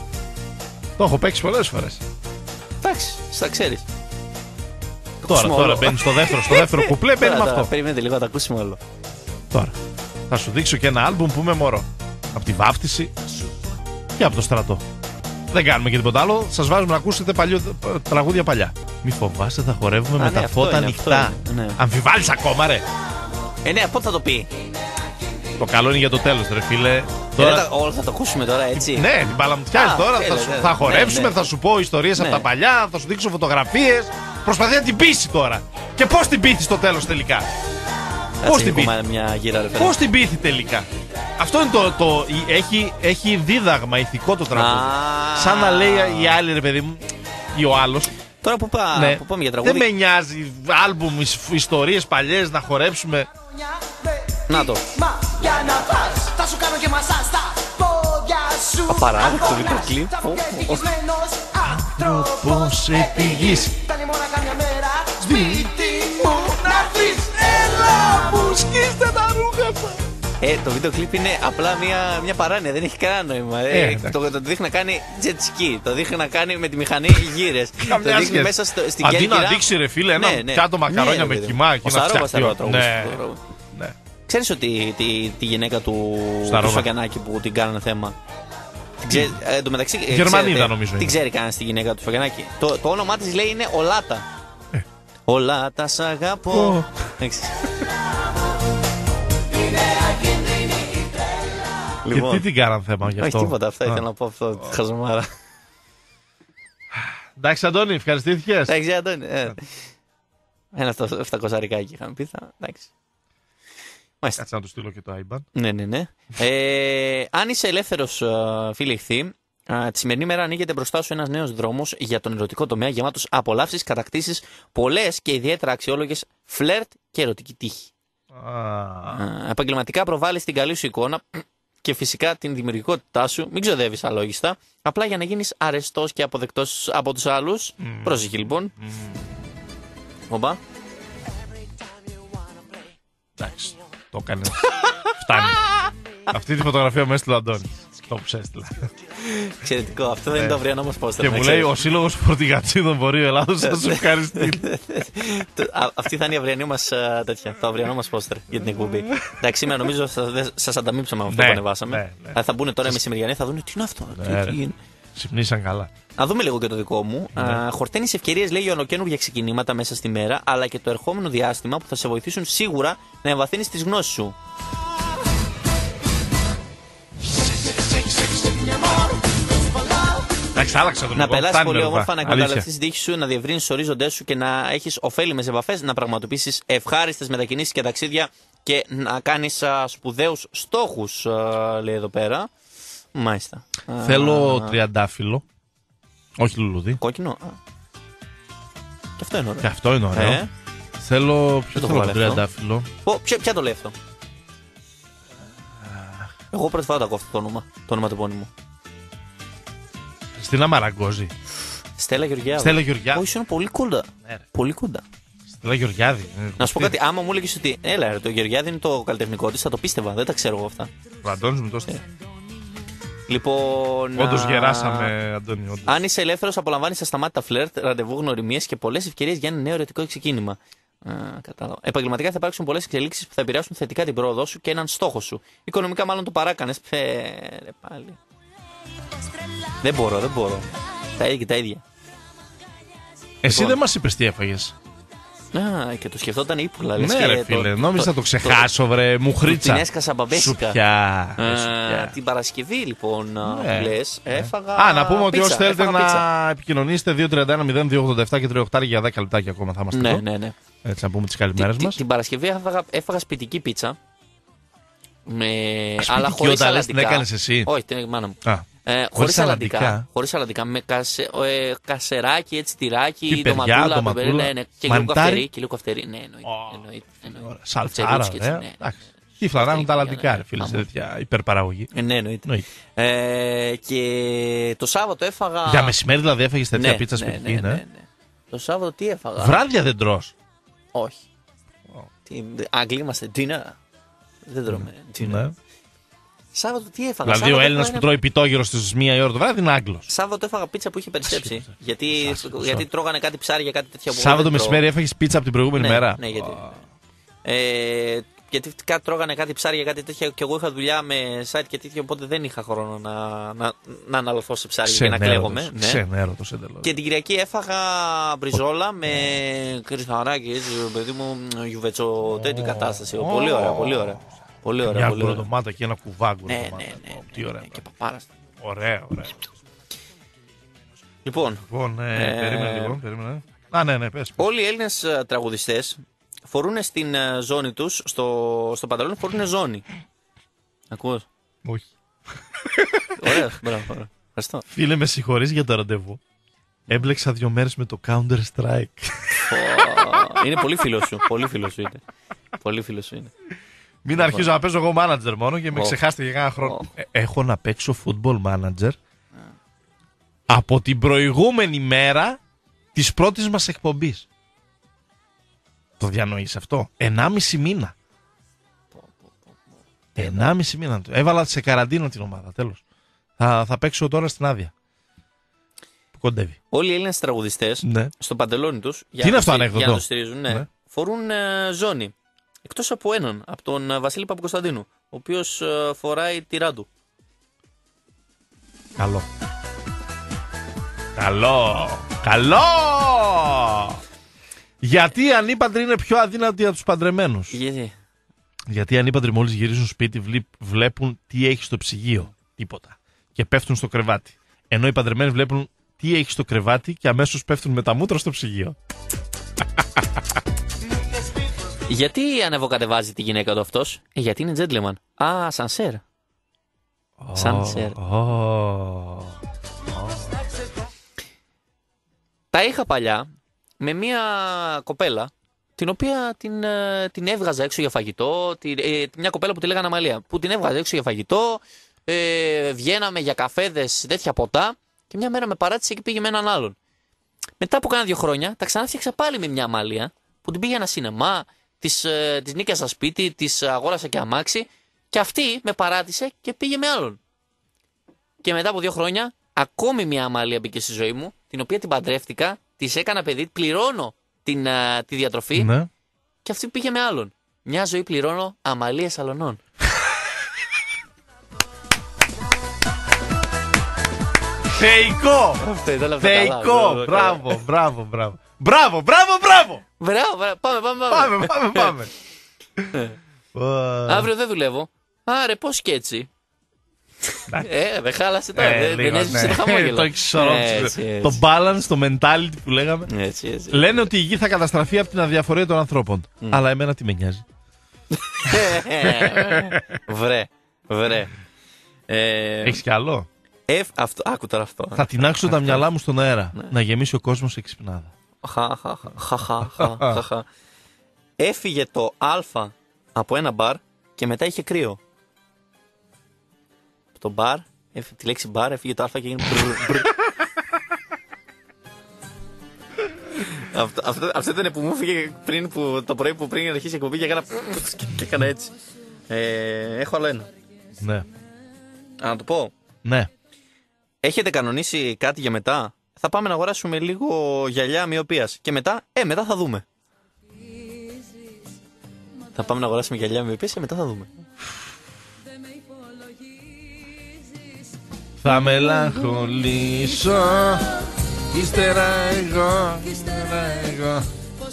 Το έχω παίξει πολλές φορές. εντάξει, στα ξέρεις. Το Τώρα, ακούσουμε τώρα όλο. μπαίνει στο δεύτερο. Στο δεύτερο κουπλέ μπαίνει Τώρα, με τώρα, αυτό. Περιμένετε λίγο να τα ακούσουμε όλο. Τώρα. Θα σου δείξω και ένα άλμπουμ που είμαι μωρό. Από τη βάφτιση και από το στρατό. Δεν κάνουμε και τίποτα άλλο. Σας βάζουμε να ακούσετε παλιό, τραγούδια παλιά. Μη φοβάσαι, θα χορεύουμε Α, με ναι, τα αυτό φώτα είναι, ανοιχτά. αυτό είναι, ναι. Αμφιβάλλεις ακόμα, ρε. Ε, ναι, πότε θα το πει. Το καλό είναι για το τέλος, ρε φίλε. Τώρα... Τώρα... Όλο θα το ακούσουμε τώρα, έτσι. Ναι, την παλαμουτιάζεις Α, τώρα. ναι, Θα, ναι, σου- ναι, θα ναι, χορεύσουμε, ναι. θα σου πω ιστορίες Ναι. από τα παλιά, θα σου δείξω φωτογραφίες. Προσπαθεί να την πείσει τώρα. Και πώς την πείθει στο τέλος τελικά. Κάτσε Πώς την ακόμα πείθει. μια γύρα, ρε παιδί. Πώς την πείθει τελικά. Αυτό είναι το. το έχει, έχει δίδαγμα ηθικό το τραγούδι. Α. Σαν να λέει η άλλη, ρε παιδί μου, ή ο άλλος. Τώρα που, πά... Ναι. που πάμε για Δεν τραγούδι. με νοιάζει άλμπουμ, ισ- ιστορίες παλιές να χορέψουμε. Να το. Μα για να πας, θα σου κάνω και μασά στα πόδια σου. Απαράδεκτο βίντεο κλιπ. Αντρόπος και ευτυχισμένος άνθρωπος Πώς επηγείς. Ήταν μόνο καμιά μέρα σπίτι μου να βρεις. Έλα μου σκίστε τα ρούχα σας. Ε, το βίντεο κλιπ είναι απλά μια, μια παράνοια, δεν έχει κανένα νόημα. Ε, Ε, εντάξει. το, το δείχνει να κάνει jet ski, το δείχνει να κάνει με τη μηχανή γύρες. το Καμιά δείχνει σχέση. μέσα στο, στην Αντί Κέρκυρα. να δείξει, ρε φίλε, ένα Ναι, ναι. πιάτο μακαρόνια Ναι, με ρε παιδί κιμά μου. και Ο να Σταρόβας φτιαχτεί. θα τραγουδήσει Ναι. το τραγούδι. Ναι. Ξέρεις ότι τη, τη γυναίκα του, Σταρόβα. του Σφαγιανάκη που την κάνανε θέμα. Την ξέ, ε, εν τω μεταξύ, ε, Γερμανίδα, ξέρετε, νομίζω Την είναι. ξέρει κανένα τη γυναίκα του Σφαγιανάκη. Το, το όνομά της λέει είναι Ολάτα. Ε. Ολάτα, σ' αγαπώ. Ω. Εντάξει. Και τι την κάναν θέμα γι' Όχι αυτό. τίποτα, αυτά Α. ήθελα να πω αυτό. Τη χαζομάρα. Εντάξει, Αντώνη, ευχαριστήθηκες. Εντάξει, Αντώνη. ε. Ένα επτακόσια ρικάκι είχαμε πει. θα- Εντάξει. Κάτσε να του στείλω και το άι μπαν. Ναι, ναι, ναι. Ε, αν είσαι ελεύθερος, φίλε ηχθή, τη σημερινή μέρα ανοίγεται μπροστά σου ένας νέος δρόμος για τον ερωτικό τομέα, γεμάτος απολαύσεις, κατακτήσεις, πολλές και ιδιαίτερα αξιόλογες φλερτ και ερωτική τύχη. Ah. Επαγγελματικά προβάλλεις την καλή σου εικόνα και φυσικά την δημιουργικότητά σου. Μην ξοδεύεις αλόγιστα, απλά για να γίνεις αρεστός και αποδεκτός από τους άλλους. Mm. Πρόσεχε λοιπόν. Mm. Οπα. Εντάξει, το έκανε. Φτάνει. Αυτή τη φωτογραφία μέσα του Αντώνη. Το που έστειλα. Εξαιρετικό, αυτό δεν είναι το αυριανό μας πόστερ. Και μου λέει ο Σύλλογος Φορτηγατσίδων Βορείου Ελλάδος θα σου ευχαριστεί. Αυτή θα είναι η αυριανή μας τέτοια, το αυριανό μας πόστερ για την εκπομπή. Εντάξει, σήμερα νομίζω σας ανταμείψαμε με αυτό που ανεβάσαμε. Θα μπουν τώρα οι μεσημεριανοί, θα δουν τι είναι αυτό. Ξυπνήσαν καλά. Να δούμε λίγο και το δικό μου. Χορταίνεις ευκαιρίες, λέει, για ολοκαίνουργια ξεκινήματα μέσα στη μέρα, αλλά και το ερχόμενο διάστημα που θα σε βοηθήσουν σίγουρα να εμβαθύνεις τις γνώσεις σου. Να περάσει πολύ όμορφα, να εκμεταλλευτεί τη τύχη σου, να διευρύνει του ορίζοντέ σου και να έχει ωφέλιμες επαφές, να πραγματοποιήσει ευχάριστες μετακινήσεις και ταξίδια και να κάνει σπουδαίους στόχους, λέει εδώ πέρα. Μάλιστα. Θέλω τριαντάφυλλο. Όχι λουλούδι. Κόκκινο. Και αυτό είναι ωραίο. Και αυτό είναι ωραίο. Ε? Θέλω. Ποιο θέλω τριαντάφυλλο. Ποια το λέει αυτό. Εγώ πρώτη φορά το ακούω αυτό το όνομα. Το όνομα του επώνυμου. Χριστίνα Μαραγκόζη. Στέλλα Γεωργιάδη. Στέλλα Γεωργιάδη. Όχι, είναι πολύ κοντά. Ναι, πολύ κοντά. Στέλλα Γεωργιάδη. Να σου πω κάτι, άμα μου έλεγε ότι. Έλα, ρε, το Γεωργιάδη είναι το καλλιτεχνικό τη, θα το πίστευα. Δεν τα ξέρω εγώ αυτά. Ο Αντώνης μου το έστειλε. Λοιπόν. Όντως γεράσαμε, Αντώνη. Όντως. Αν είσαι ελεύθερος, απολαμβάνεις ασταμάτητα φλερτ, ραντεβού, γνωριμίες και πολλές ευκαιρίες για ένα νέο ερωτικό ξεκίνημα. Α, κατάλαβα. Επαγγελματικά θα υπάρξουν πολλές εξελίξεις που θα επηρεάσουν θετικά την πρόοδό σου και έναν στόχο σου. Οικονομικά, μάλλον το παράκανες. Φέρε πάλι. Δεν μπορώ, δεν μπορώ. Τα ίδια και τα ίδια. Εσύ λοιπόν, δεν μας είπες τι έφαγες. Α, και το σκεφτόταν ύπουλα. Ναι, και ρε φίλε, το, νόμιζα το, το ξεχάσω, το, βρε, μου χρήτσα. Την έσκασα μπαμπέσικα. Σουπιά, ε, σουπιά. Την Παρασκευή, λοιπόν, ναι. λες, έφαγα. Α, να πούμε ότι πίτσα, όσοι θέλετε να πίτσα. επικοινωνήσετε δύο τριάντα ένα μηδέν δύο ογδόντα επτά και τρία για δέκα λεπτάκια ακόμα θα είμαστε ναι, εδώ. Ναι, ναι. Έτσι να πούμε τις καλημέρες μας. Την Παρασκευή έφαγα, έφαγα σπιτική πίτσα. Με... Αλλά χωρίς αλαντικά. Την έκανες εσύ. Όχι, την έκανε η μάνα μου. Α. Ε, χωρίς αλαντικά, χωρίς αλαντικά, με κασε, ε, κασεράκι, έτσι, τυράκι, ντοματούλα, ντοματούλα, ναι, ναι, και λίγο καυτερή, και λίγο καυτερή, ναι, εννοείται. Oh. εννοείται, εννοείται. Σαλτσάρα, ναι, ναι. Κύφλα να έχουν τα αλαντικά, ρε φίλε, σε τέτοια υπερπαραγωγή. Ναι, εννοείται. Ε, και το Σάββατο έφαγα... Για μεσημέρι δηλαδή έφαγες τέτοια ναι, πίτσα ναι, σπιτική, ναι, ναι, ναι. ναι. Το Σάββατο τι έφαγα? Βράδια δεν τρως? Όχι. Αγγλοί είμαστε, dinner. Δεν τρώμε dinner. Σάββατο τι έφαγα? Δηλαδή Σάββατο ο Έλληνας ένα... που τρώει πιτόγυρο στις μία η ώρα το βράδυ είναι Άγγλος. Σάββατο έφαγα πίτσα που είχε περισσέψει. γιατί, γιατί τρώγανε κάτι ψάρια, κάτι τέτοια που. Σάββατο μεσημέρι έφαγες πίτσα από την προηγούμενη ναι, μέρα. Ναι, γιατί. Oh. Ε, γιατί κάτι, τρώγανε κάτι ψάρια, κάτι τέτοια και εγώ είχα δουλειά με site και τέτοια, οπότε δεν είχα χρόνο να, να, να αναλωθώ σε ψάρια και να κλαίγομαι. Ναι. Ξενέρωτος εντελώς. Και την Κυριακή έφαγα μπριζόλα με κρυθαράκι, έτσι, παιδί μου, γιουβετσο τέτοια κατάσταση. Πολύ ωραία, πολύ ωραία. Πολύ ωραία. Μια πολύ γκουρδομάτα και ένα κουβάγκο. Ναι, ναι, ναι. Τι ωραία. Ναι, και παπάραστα. Ωραία, ωραία. Λοιπόν. Λοιπόν, ε, ε, περίμενε λίγο. Περίμενε. Α, ναι, ναι, πες. Όλοι οι Έλληνες τραγουδιστές φορούν στην ζώνη τους, στο, στο παντελόνι φορούν ζώνη. Ακούς? Όχι. Ωραία, μπράβο. Ευχαριστώ. Φίλε, με συγχωρείς για το ραντεβού. Έμπλεξα δύο μέρες με το Counter Strike. Είναι πολύ φίλο σου. Πολύ φίλο σου είναι. Πολύ φίλο σου είναι. Μην αρχίζω να παίζω εγώ manager μόνο και με oh. ξεχάσετε για κάνα χρόνο. Oh. Ε, έχω να παίξω football manager yeah. από την προηγούμενη μέρα της πρώτης μας εκπομπής. Το διανοείς αυτό? Ενάμιση μήνα. Ενάμιση μήνα. Έβαλα σε καραντίνο την ομάδα. Τέλος. Θα, θα παίξω τώρα στην άδεια. Που κοντεύει. Όλοι οι Έλληνες τραγουδιστές ναι. στο παντελόνι τους για, τι είναι αυτό, να, ανέκδοτο? για να το στηρίζουν, ναι, ναι. φορούν ε, ζώνη. Εκτός από έναν, από τον Βασίλη Παπακοσταντίνου, ο οποίος ε, φοράει τη ράντου. Καλό. Καλό. Καλό. Γιατί οι ανήπαντροι είναι πιο αδύνατοι για τους παντρεμένους? Γιατί? Γιατί οι ανήπαντροι μόλις γυρίζουν σπίτι βλέπουν τι έχει στο ψυγείο. Τίποτα. Και πέφτουν στο κρεβάτι. Ενώ οι παντρεμένοι βλέπουν τι έχει στο κρεβάτι και αμέσως πέφτουν με τα μούτρα στο ψυγείο. Γιατί ανεβοκατεβάζει τη γυναίκα του αυτός? Ε, γιατί είναι gentleman. Α, σανσέρ. Σανσέρ. Τα είχα παλιά με μια κοπέλα, την οποία την, την έβγαζα έξω για φαγητό, την, ε, μια κοπέλα που τη λέγανε Αμαλία, που την έβγαζα έξω για φαγητό, ε, βγαίναμε για καφέδες, τέτοια ποτά, και μια μέρα με παράτησε και πήγε με έναν άλλον. Μετά από κάνα δύο χρόνια, τα ξανάφτιαξα πάλι με μια Αμαλία, που την πήγε ένα σινεμά, της, ε, της νίκιασα σπίτι, της αγόρασα και αμάξι, και αυτή με παράτησε και πήγε με άλλον. Και μετά από δύο χρόνια, ακόμη μια Αμαλία μπήκε στη ζωή μου, την οποία την παντρεύτηκα, της έκανα παιδί, πληρώνω την, α, τη διατροφή, ναι. Και αυτή πήγε με άλλον. Μια ζωή πληρώνω, Αμαλίες αλωνών. Θεϊκό! Θεϊκό! Μπράβο, μπράβο, μπράβο. Μπράβο, μπράβο, μπράβο! Μπράβο, πάμε, πάμε, πάμε. Πάμε, πάμε, πάμε. Αύριο δεν δουλεύω. Άρε, πώς και έτσι. Ε, δεν χάλασε τώρα. Δεν έσβησε το χαμόγελο. Το εξισορρόπησε. Το balance, το mentality που λέγαμε. Λένε ότι η γη θα καταστραφεί από την αδιαφορία των ανθρώπων. Αλλά εμένα τι με νοιάζει. Βρε, βρε. Έχεις κι άλλο? Άκου τώρα αυτό. Θα τεινάξω τα μυαλά μου στον αέρα. Να γεμίσει ο κόσμος εξυπνάδα. Έφυγε το Α από ένα μπαρ και μετά είχε κρύο. Το μπαρ, τη λέξη μπαρ, έφυγε το Α και έγινε μπρ, μπρ. αυτό, αυτό, αυτό ήταν που μου έφυγε πριν, που, το πρωί που πριν αρχίσει η εκπομπή και έκανα, και έκανα έτσι. Ε, έχω άλλο ένα. Ναι. Α, να το πω. Ναι. Έχετε κανονίσει κάτι για μετά? Θα πάμε να αγοράσουμε λίγο γυαλιά μοιοπίας και μετά, ε, μετά θα δούμε. Θα πάμε να αγοράσουμε γυαλιά μοιοπίας και μετά θα δούμε. Θα μελαγχολήσω, ύστερα εγώ, ύστερα εγώ.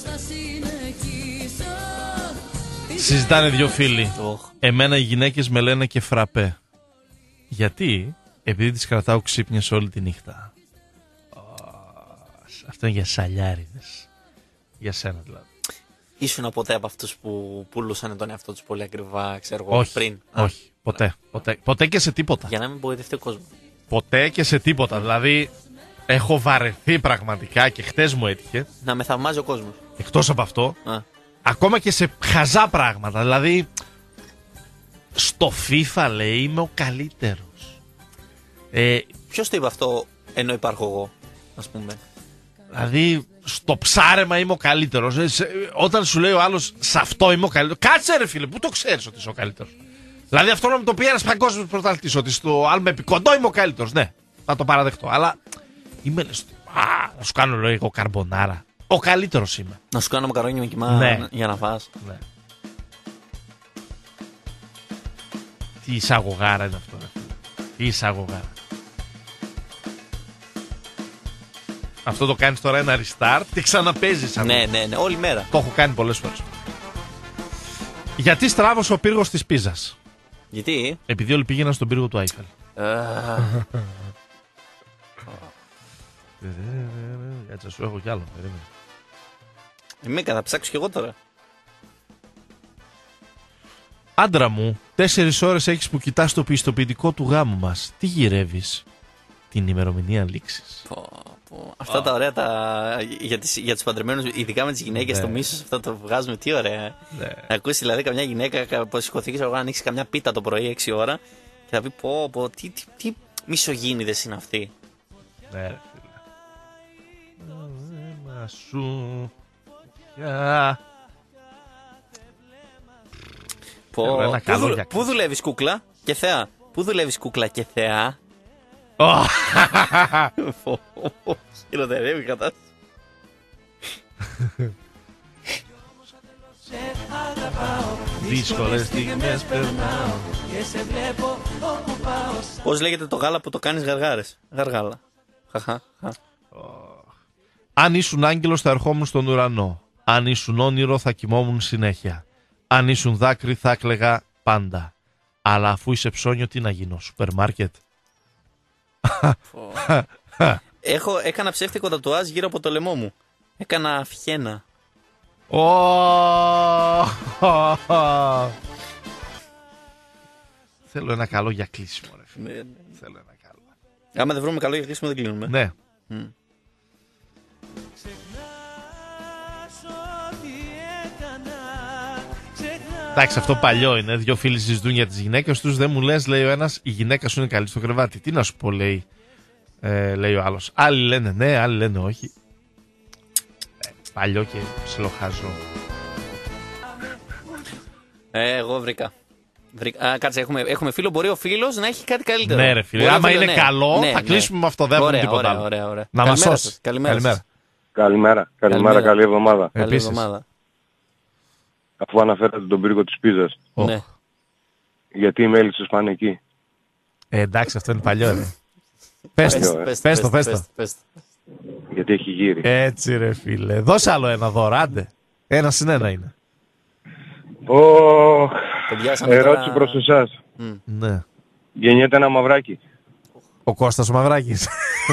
Συζητάνε δύο φίλοι. Oh. Εμένα οι γυναίκες με λένε και φραπέ. Γιατί? Επειδή τις κρατάω ξύπνιες όλη τη νύχτα. Oh, αυτό είναι για σαλιάριδες. Για σένα δηλαδή. Ήσουν ποτέ από αυτούς που πουλούσαν τον εαυτό τους πολύ ακριβά, ξέρω εγώ, όχι, πριν? Όχι, ποτέ, ποτέ. Ποτέ και σε τίποτα. Για να μην βοηθευτεί ο κόσμος. Ποτέ και σε τίποτα. Δηλαδή, έχω βαρεθεί πραγματικά και χτες μου έτυχε. Να με θαυμάζει ο κόσμος. Εκτός από αυτό, Α. ακόμα και σε χαζά πράγματα. Δηλαδή, στο FIFA λέει είμαι ο καλύτερος. Ε, Ποιος το είπε αυτό ενώ υπάρχω εγώ, ας πούμε? Δηλαδή, στο ψάρεμα είμαι ο καλύτερος. Ε, σε, όταν σου λέει ο άλλος σε αυτό είμαι ο καλύτερος. Κάτσε ρε φίλε, πού το ξέρεις ότι είσαι ο καλύτερος? Δηλαδή αυτό να με το πει ένας παγκόσμιος πρωταθλητής, ότι στο αλμεπικοντό είμαι ο καλύτερος. Ναι, θα το παραδεχτώ. Αλλά είμαι λες, α, να σου κάνω λίγο καρμπονάρα. Ο καλύτερος είμαι. Να σου κάνω μακαρόνια με κιμά, ναι, για να φας. Ναι. Τι εισαγωγάρα είναι αυτό, ρε φίλε. Τι εισαγωγάρα. Αυτό το κάνεις τώρα ένα restart και ξαναπέζεις. Ναι, ναι, ναι, όλη μέρα. Το έχω κάνει πολλές φορές. Γιατί στράβωσε ο πύργος της Πίζας? Γιατί? Επειδή όλοι πήγαιναν στον πύργο του Άιφελ. Έτσι σου έχω κι άλλο. Εμένα θα ψάξω κι εγώ τώρα. Άντρα μου, τέσσερις ώρες έχεις που κοιτάς το πιστοποιητικό του γάμου μας. Τι γυρεύεις? Την ημερομηνία λήξης. Αυτά oh. τα ωραία τα... για, τις, για τους παντρεμένους, ειδικά με τις γυναίκες, ναι, το μίσος, αυτό το βγάζουμε, τι ωραία. Ναι. Να ακούσει δηλαδή καμιά γυναίκα που σηκωθεί και να ανοίξει καμιά πίτα το πρωί έξι ώρα και θα πει πω, πω τι, τι, τι μισογίνηδες είναι αυτοί. Ναι, ρε φίλε. Μα σου... Yeah. Πω, πού, δου, πού δουλεύεις κούκλα και θεά? Πού δουλεύεις κούκλα και θεά? Χειροτερεύει η κατάσταση. Δύσκολες στιγμές περνάω. Πώς λέγεται το γάλα που το κάνεις γαργάρες? Γαργάλα. Αν ήσουν άγγελος θα ερχόμουν στον ουρανό. Αν ήσουν όνειρο θα κοιμόμουν συνέχεια. Αν ήσουν δάκρυ θα έκλαιγα πάντα. Αλλά αφού είσαι ψώνιο τι να γίνω? Σούπερ μάρκετ? Έχω, έκανα ψεύτικο τατουάζ γύρω από το λαιμό μου. Έκανα φιένα. Θέλω ένα καλό για κλείσιμο, ρε φίλε. Ναι, ναι. Θέλω ένα καλό. Άμα δεν βρούμε καλό για κλείσιμο, δεν κλείνουμε. Ναι. Mm. Εντάξει, αυτό παλιό είναι. Δύο φίλοι συζητούν για τις γυναίκες τους. Δεν μου λες, λέει ο ένας, η γυναίκα σου είναι καλή στο κρεβάτι. Τι να σου πω, λέει, ε, λέει ο άλλος. Άλλοι λένε ναι, άλλοι λένε όχι. Ε, παλιό και ψιλοχάζω. Ε, εγώ βρήκα. βρήκα. Α, κάτσε, έχουμε, έχουμε φίλο. Μπορεί ο φίλος να έχει κάτι καλύτερο. Ναι, ρε φίλε. Μπορεί Άμα φίλο, είναι ναι. καλό, ναι, θα ναι. κλείσουμε με αυτό. Δεν έχουμε Ωραία, τίποτα ωραία, άλλο. ωραία, ωραία. Να μας Καλημέρα σώσει. σας. Καλημέρα. Καλημέρα. Καλημέρα. Καλημέρα, Καλημέρα. καλή εβδομάδα. Καλή Επίσης. εβδομάδα. Αφού αναφέρατε τον πύργο της πίζας, Oh. Ναι. γιατί οι μέλισσες πάνε εκεί. Ε, εντάξει, αυτό είναι παλιό, ρε. Πες Παλιό, το, ε. πες το, πες το. πες το. Γιατί έχει γύρι. Έτσι, ρε φίλε. Δώσε άλλο ένα δώρο, άντε. Ένα συν ένα είναι. Ω, Το πιάσαμε ερώτηση τώρα. προς εσάς. Ναι. Γεννιέται ένα μαυράκι. Ο Κώστας ο Μαυράκης.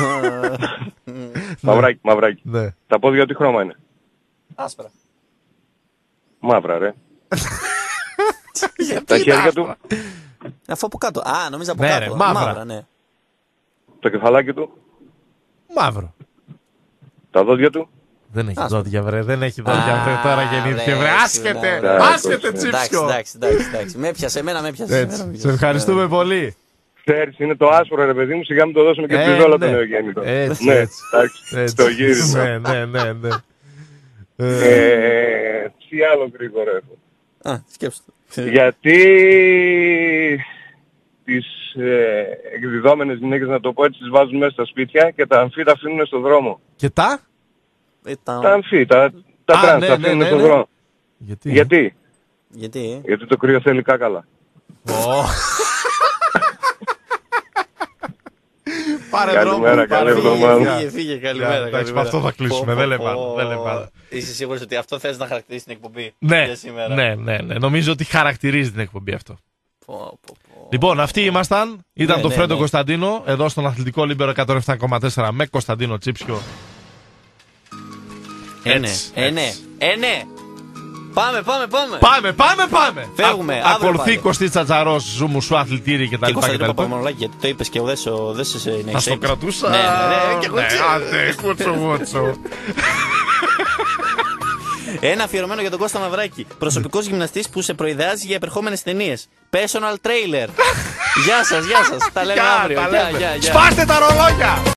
Μαυράκι, μαυράκι. Ναι. Τα πόδια τι χρώμα είναι. Άσπρα. Μαύρα, ρε. Γιατί Τα είναι χέρια άσπρα? του, Αφού από κάτω. Α, νομίζω από Ναι, κάτω. ρε, μαύρα. ναι. το κεφαλάκι του, Μαύρο. τα δόντια του. Δεν έχει Άσπρο. δόντια, βρε. Δεν έχει δόντια, Α, βρε. Τώρα γεννήθηκε, βρε. βρε, Άσχετε. βρε, Άσχετε, βρε. Εντάξει, τσίψιο. εντάξει, εντάξει, εντάξει. Με έπιασε, εμένα με έπιασε. Έτσι. εμένα με Σε έπιασε. ευχαριστούμε πολύ. Ξέρεις, είναι το άσπρο, ρε παιδί μου, σιγά μην το δώσουμε και Ε, στη ζόλα ναι. το νεογέννητο. Έτσι, Ναι, έτσι. εντάξει, Έτσι. το γύρισμα. Ναι, ναι, ναι, ναι. Ε, Ε, τι άλλο γρήγορα έχω. Α, σκέψου. Γιατί τις ε, εκδιδόμενες γυναίκες, να το πω έτσι, τις βάζουν μέσα στα σπίτια και τα αμφί τα αφήνουν στον δρόμο. Και τα. Ήταν... Τα αμφί, τα, τα Α, τρανς, ναι, τα ναι, αφήνουν ναι, στον ναι. δρόμο. Γιατί. Γιατί? Γιατί. Γιατί το κρύο θέλει κάκαλα. Ω. Πάρε Καλημέρα, δρόμο, πάρε καλή δρόμο. εβδομάδα. Φύγε, φύγε, καλημέρα. Εντάξει, καλημέρα. με αυτό θα κλείσουμε, Πω, δεν πω, λέμε άλλο, πω. δεν λέμε άλλο. Είσαι σίγουρος ότι αυτό θες να χαρακτηρίσει την εκπομπή Ναι, για σήμερα. ναι, ναι, ναι. Νομίζω ότι χαρακτηρίζει την εκπομπή αυτό. Πω, πω, πω. Λοιπόν, αυτοί ήμασταν. Ήταν Ναι, το ναι, Φρέντο ναι. Κωνσταντίνο εδώ στον Αθλητικό Λίμπερο εκατόν επτά κόμμα τέσσερα με Κωνσταντίνο Τσίψιο. Ε, ναι, Έτσι, ε, ναι, έτσι. ε, ναι. Πάμε, πάμε, πάμε. Πάμε, πάμε, πάμε! Φεύγουμε, Α- αύριο Ακολουθεί πάλι. Κωστής Τσατσαρός, ζούμου σου αθλητήρι κτλ. Και Κωνσταντίνο κτλ. Παπαμανολάκη, γιατί το είπες και εγώ δεν σου δεν σε είναι Θα στο εξέλιξη. κρατούσα. Ναι, ναι, ναι, και εγώ Ναι, έτσι. άντε, κούτσο, κούτσο. Ένα αφιερωμένο για τον Κώστα Μαυράκη. Προσωπικός γυμναστής που σε προειδεάζει για επερχόμενες ταινίες. Personal trailer. Γεια σας, γεια σας. Τα λέμε Γεια, αύριο. τα Γεια, λέμε. γεια, γεια. Σπάστε τα ρολόγια!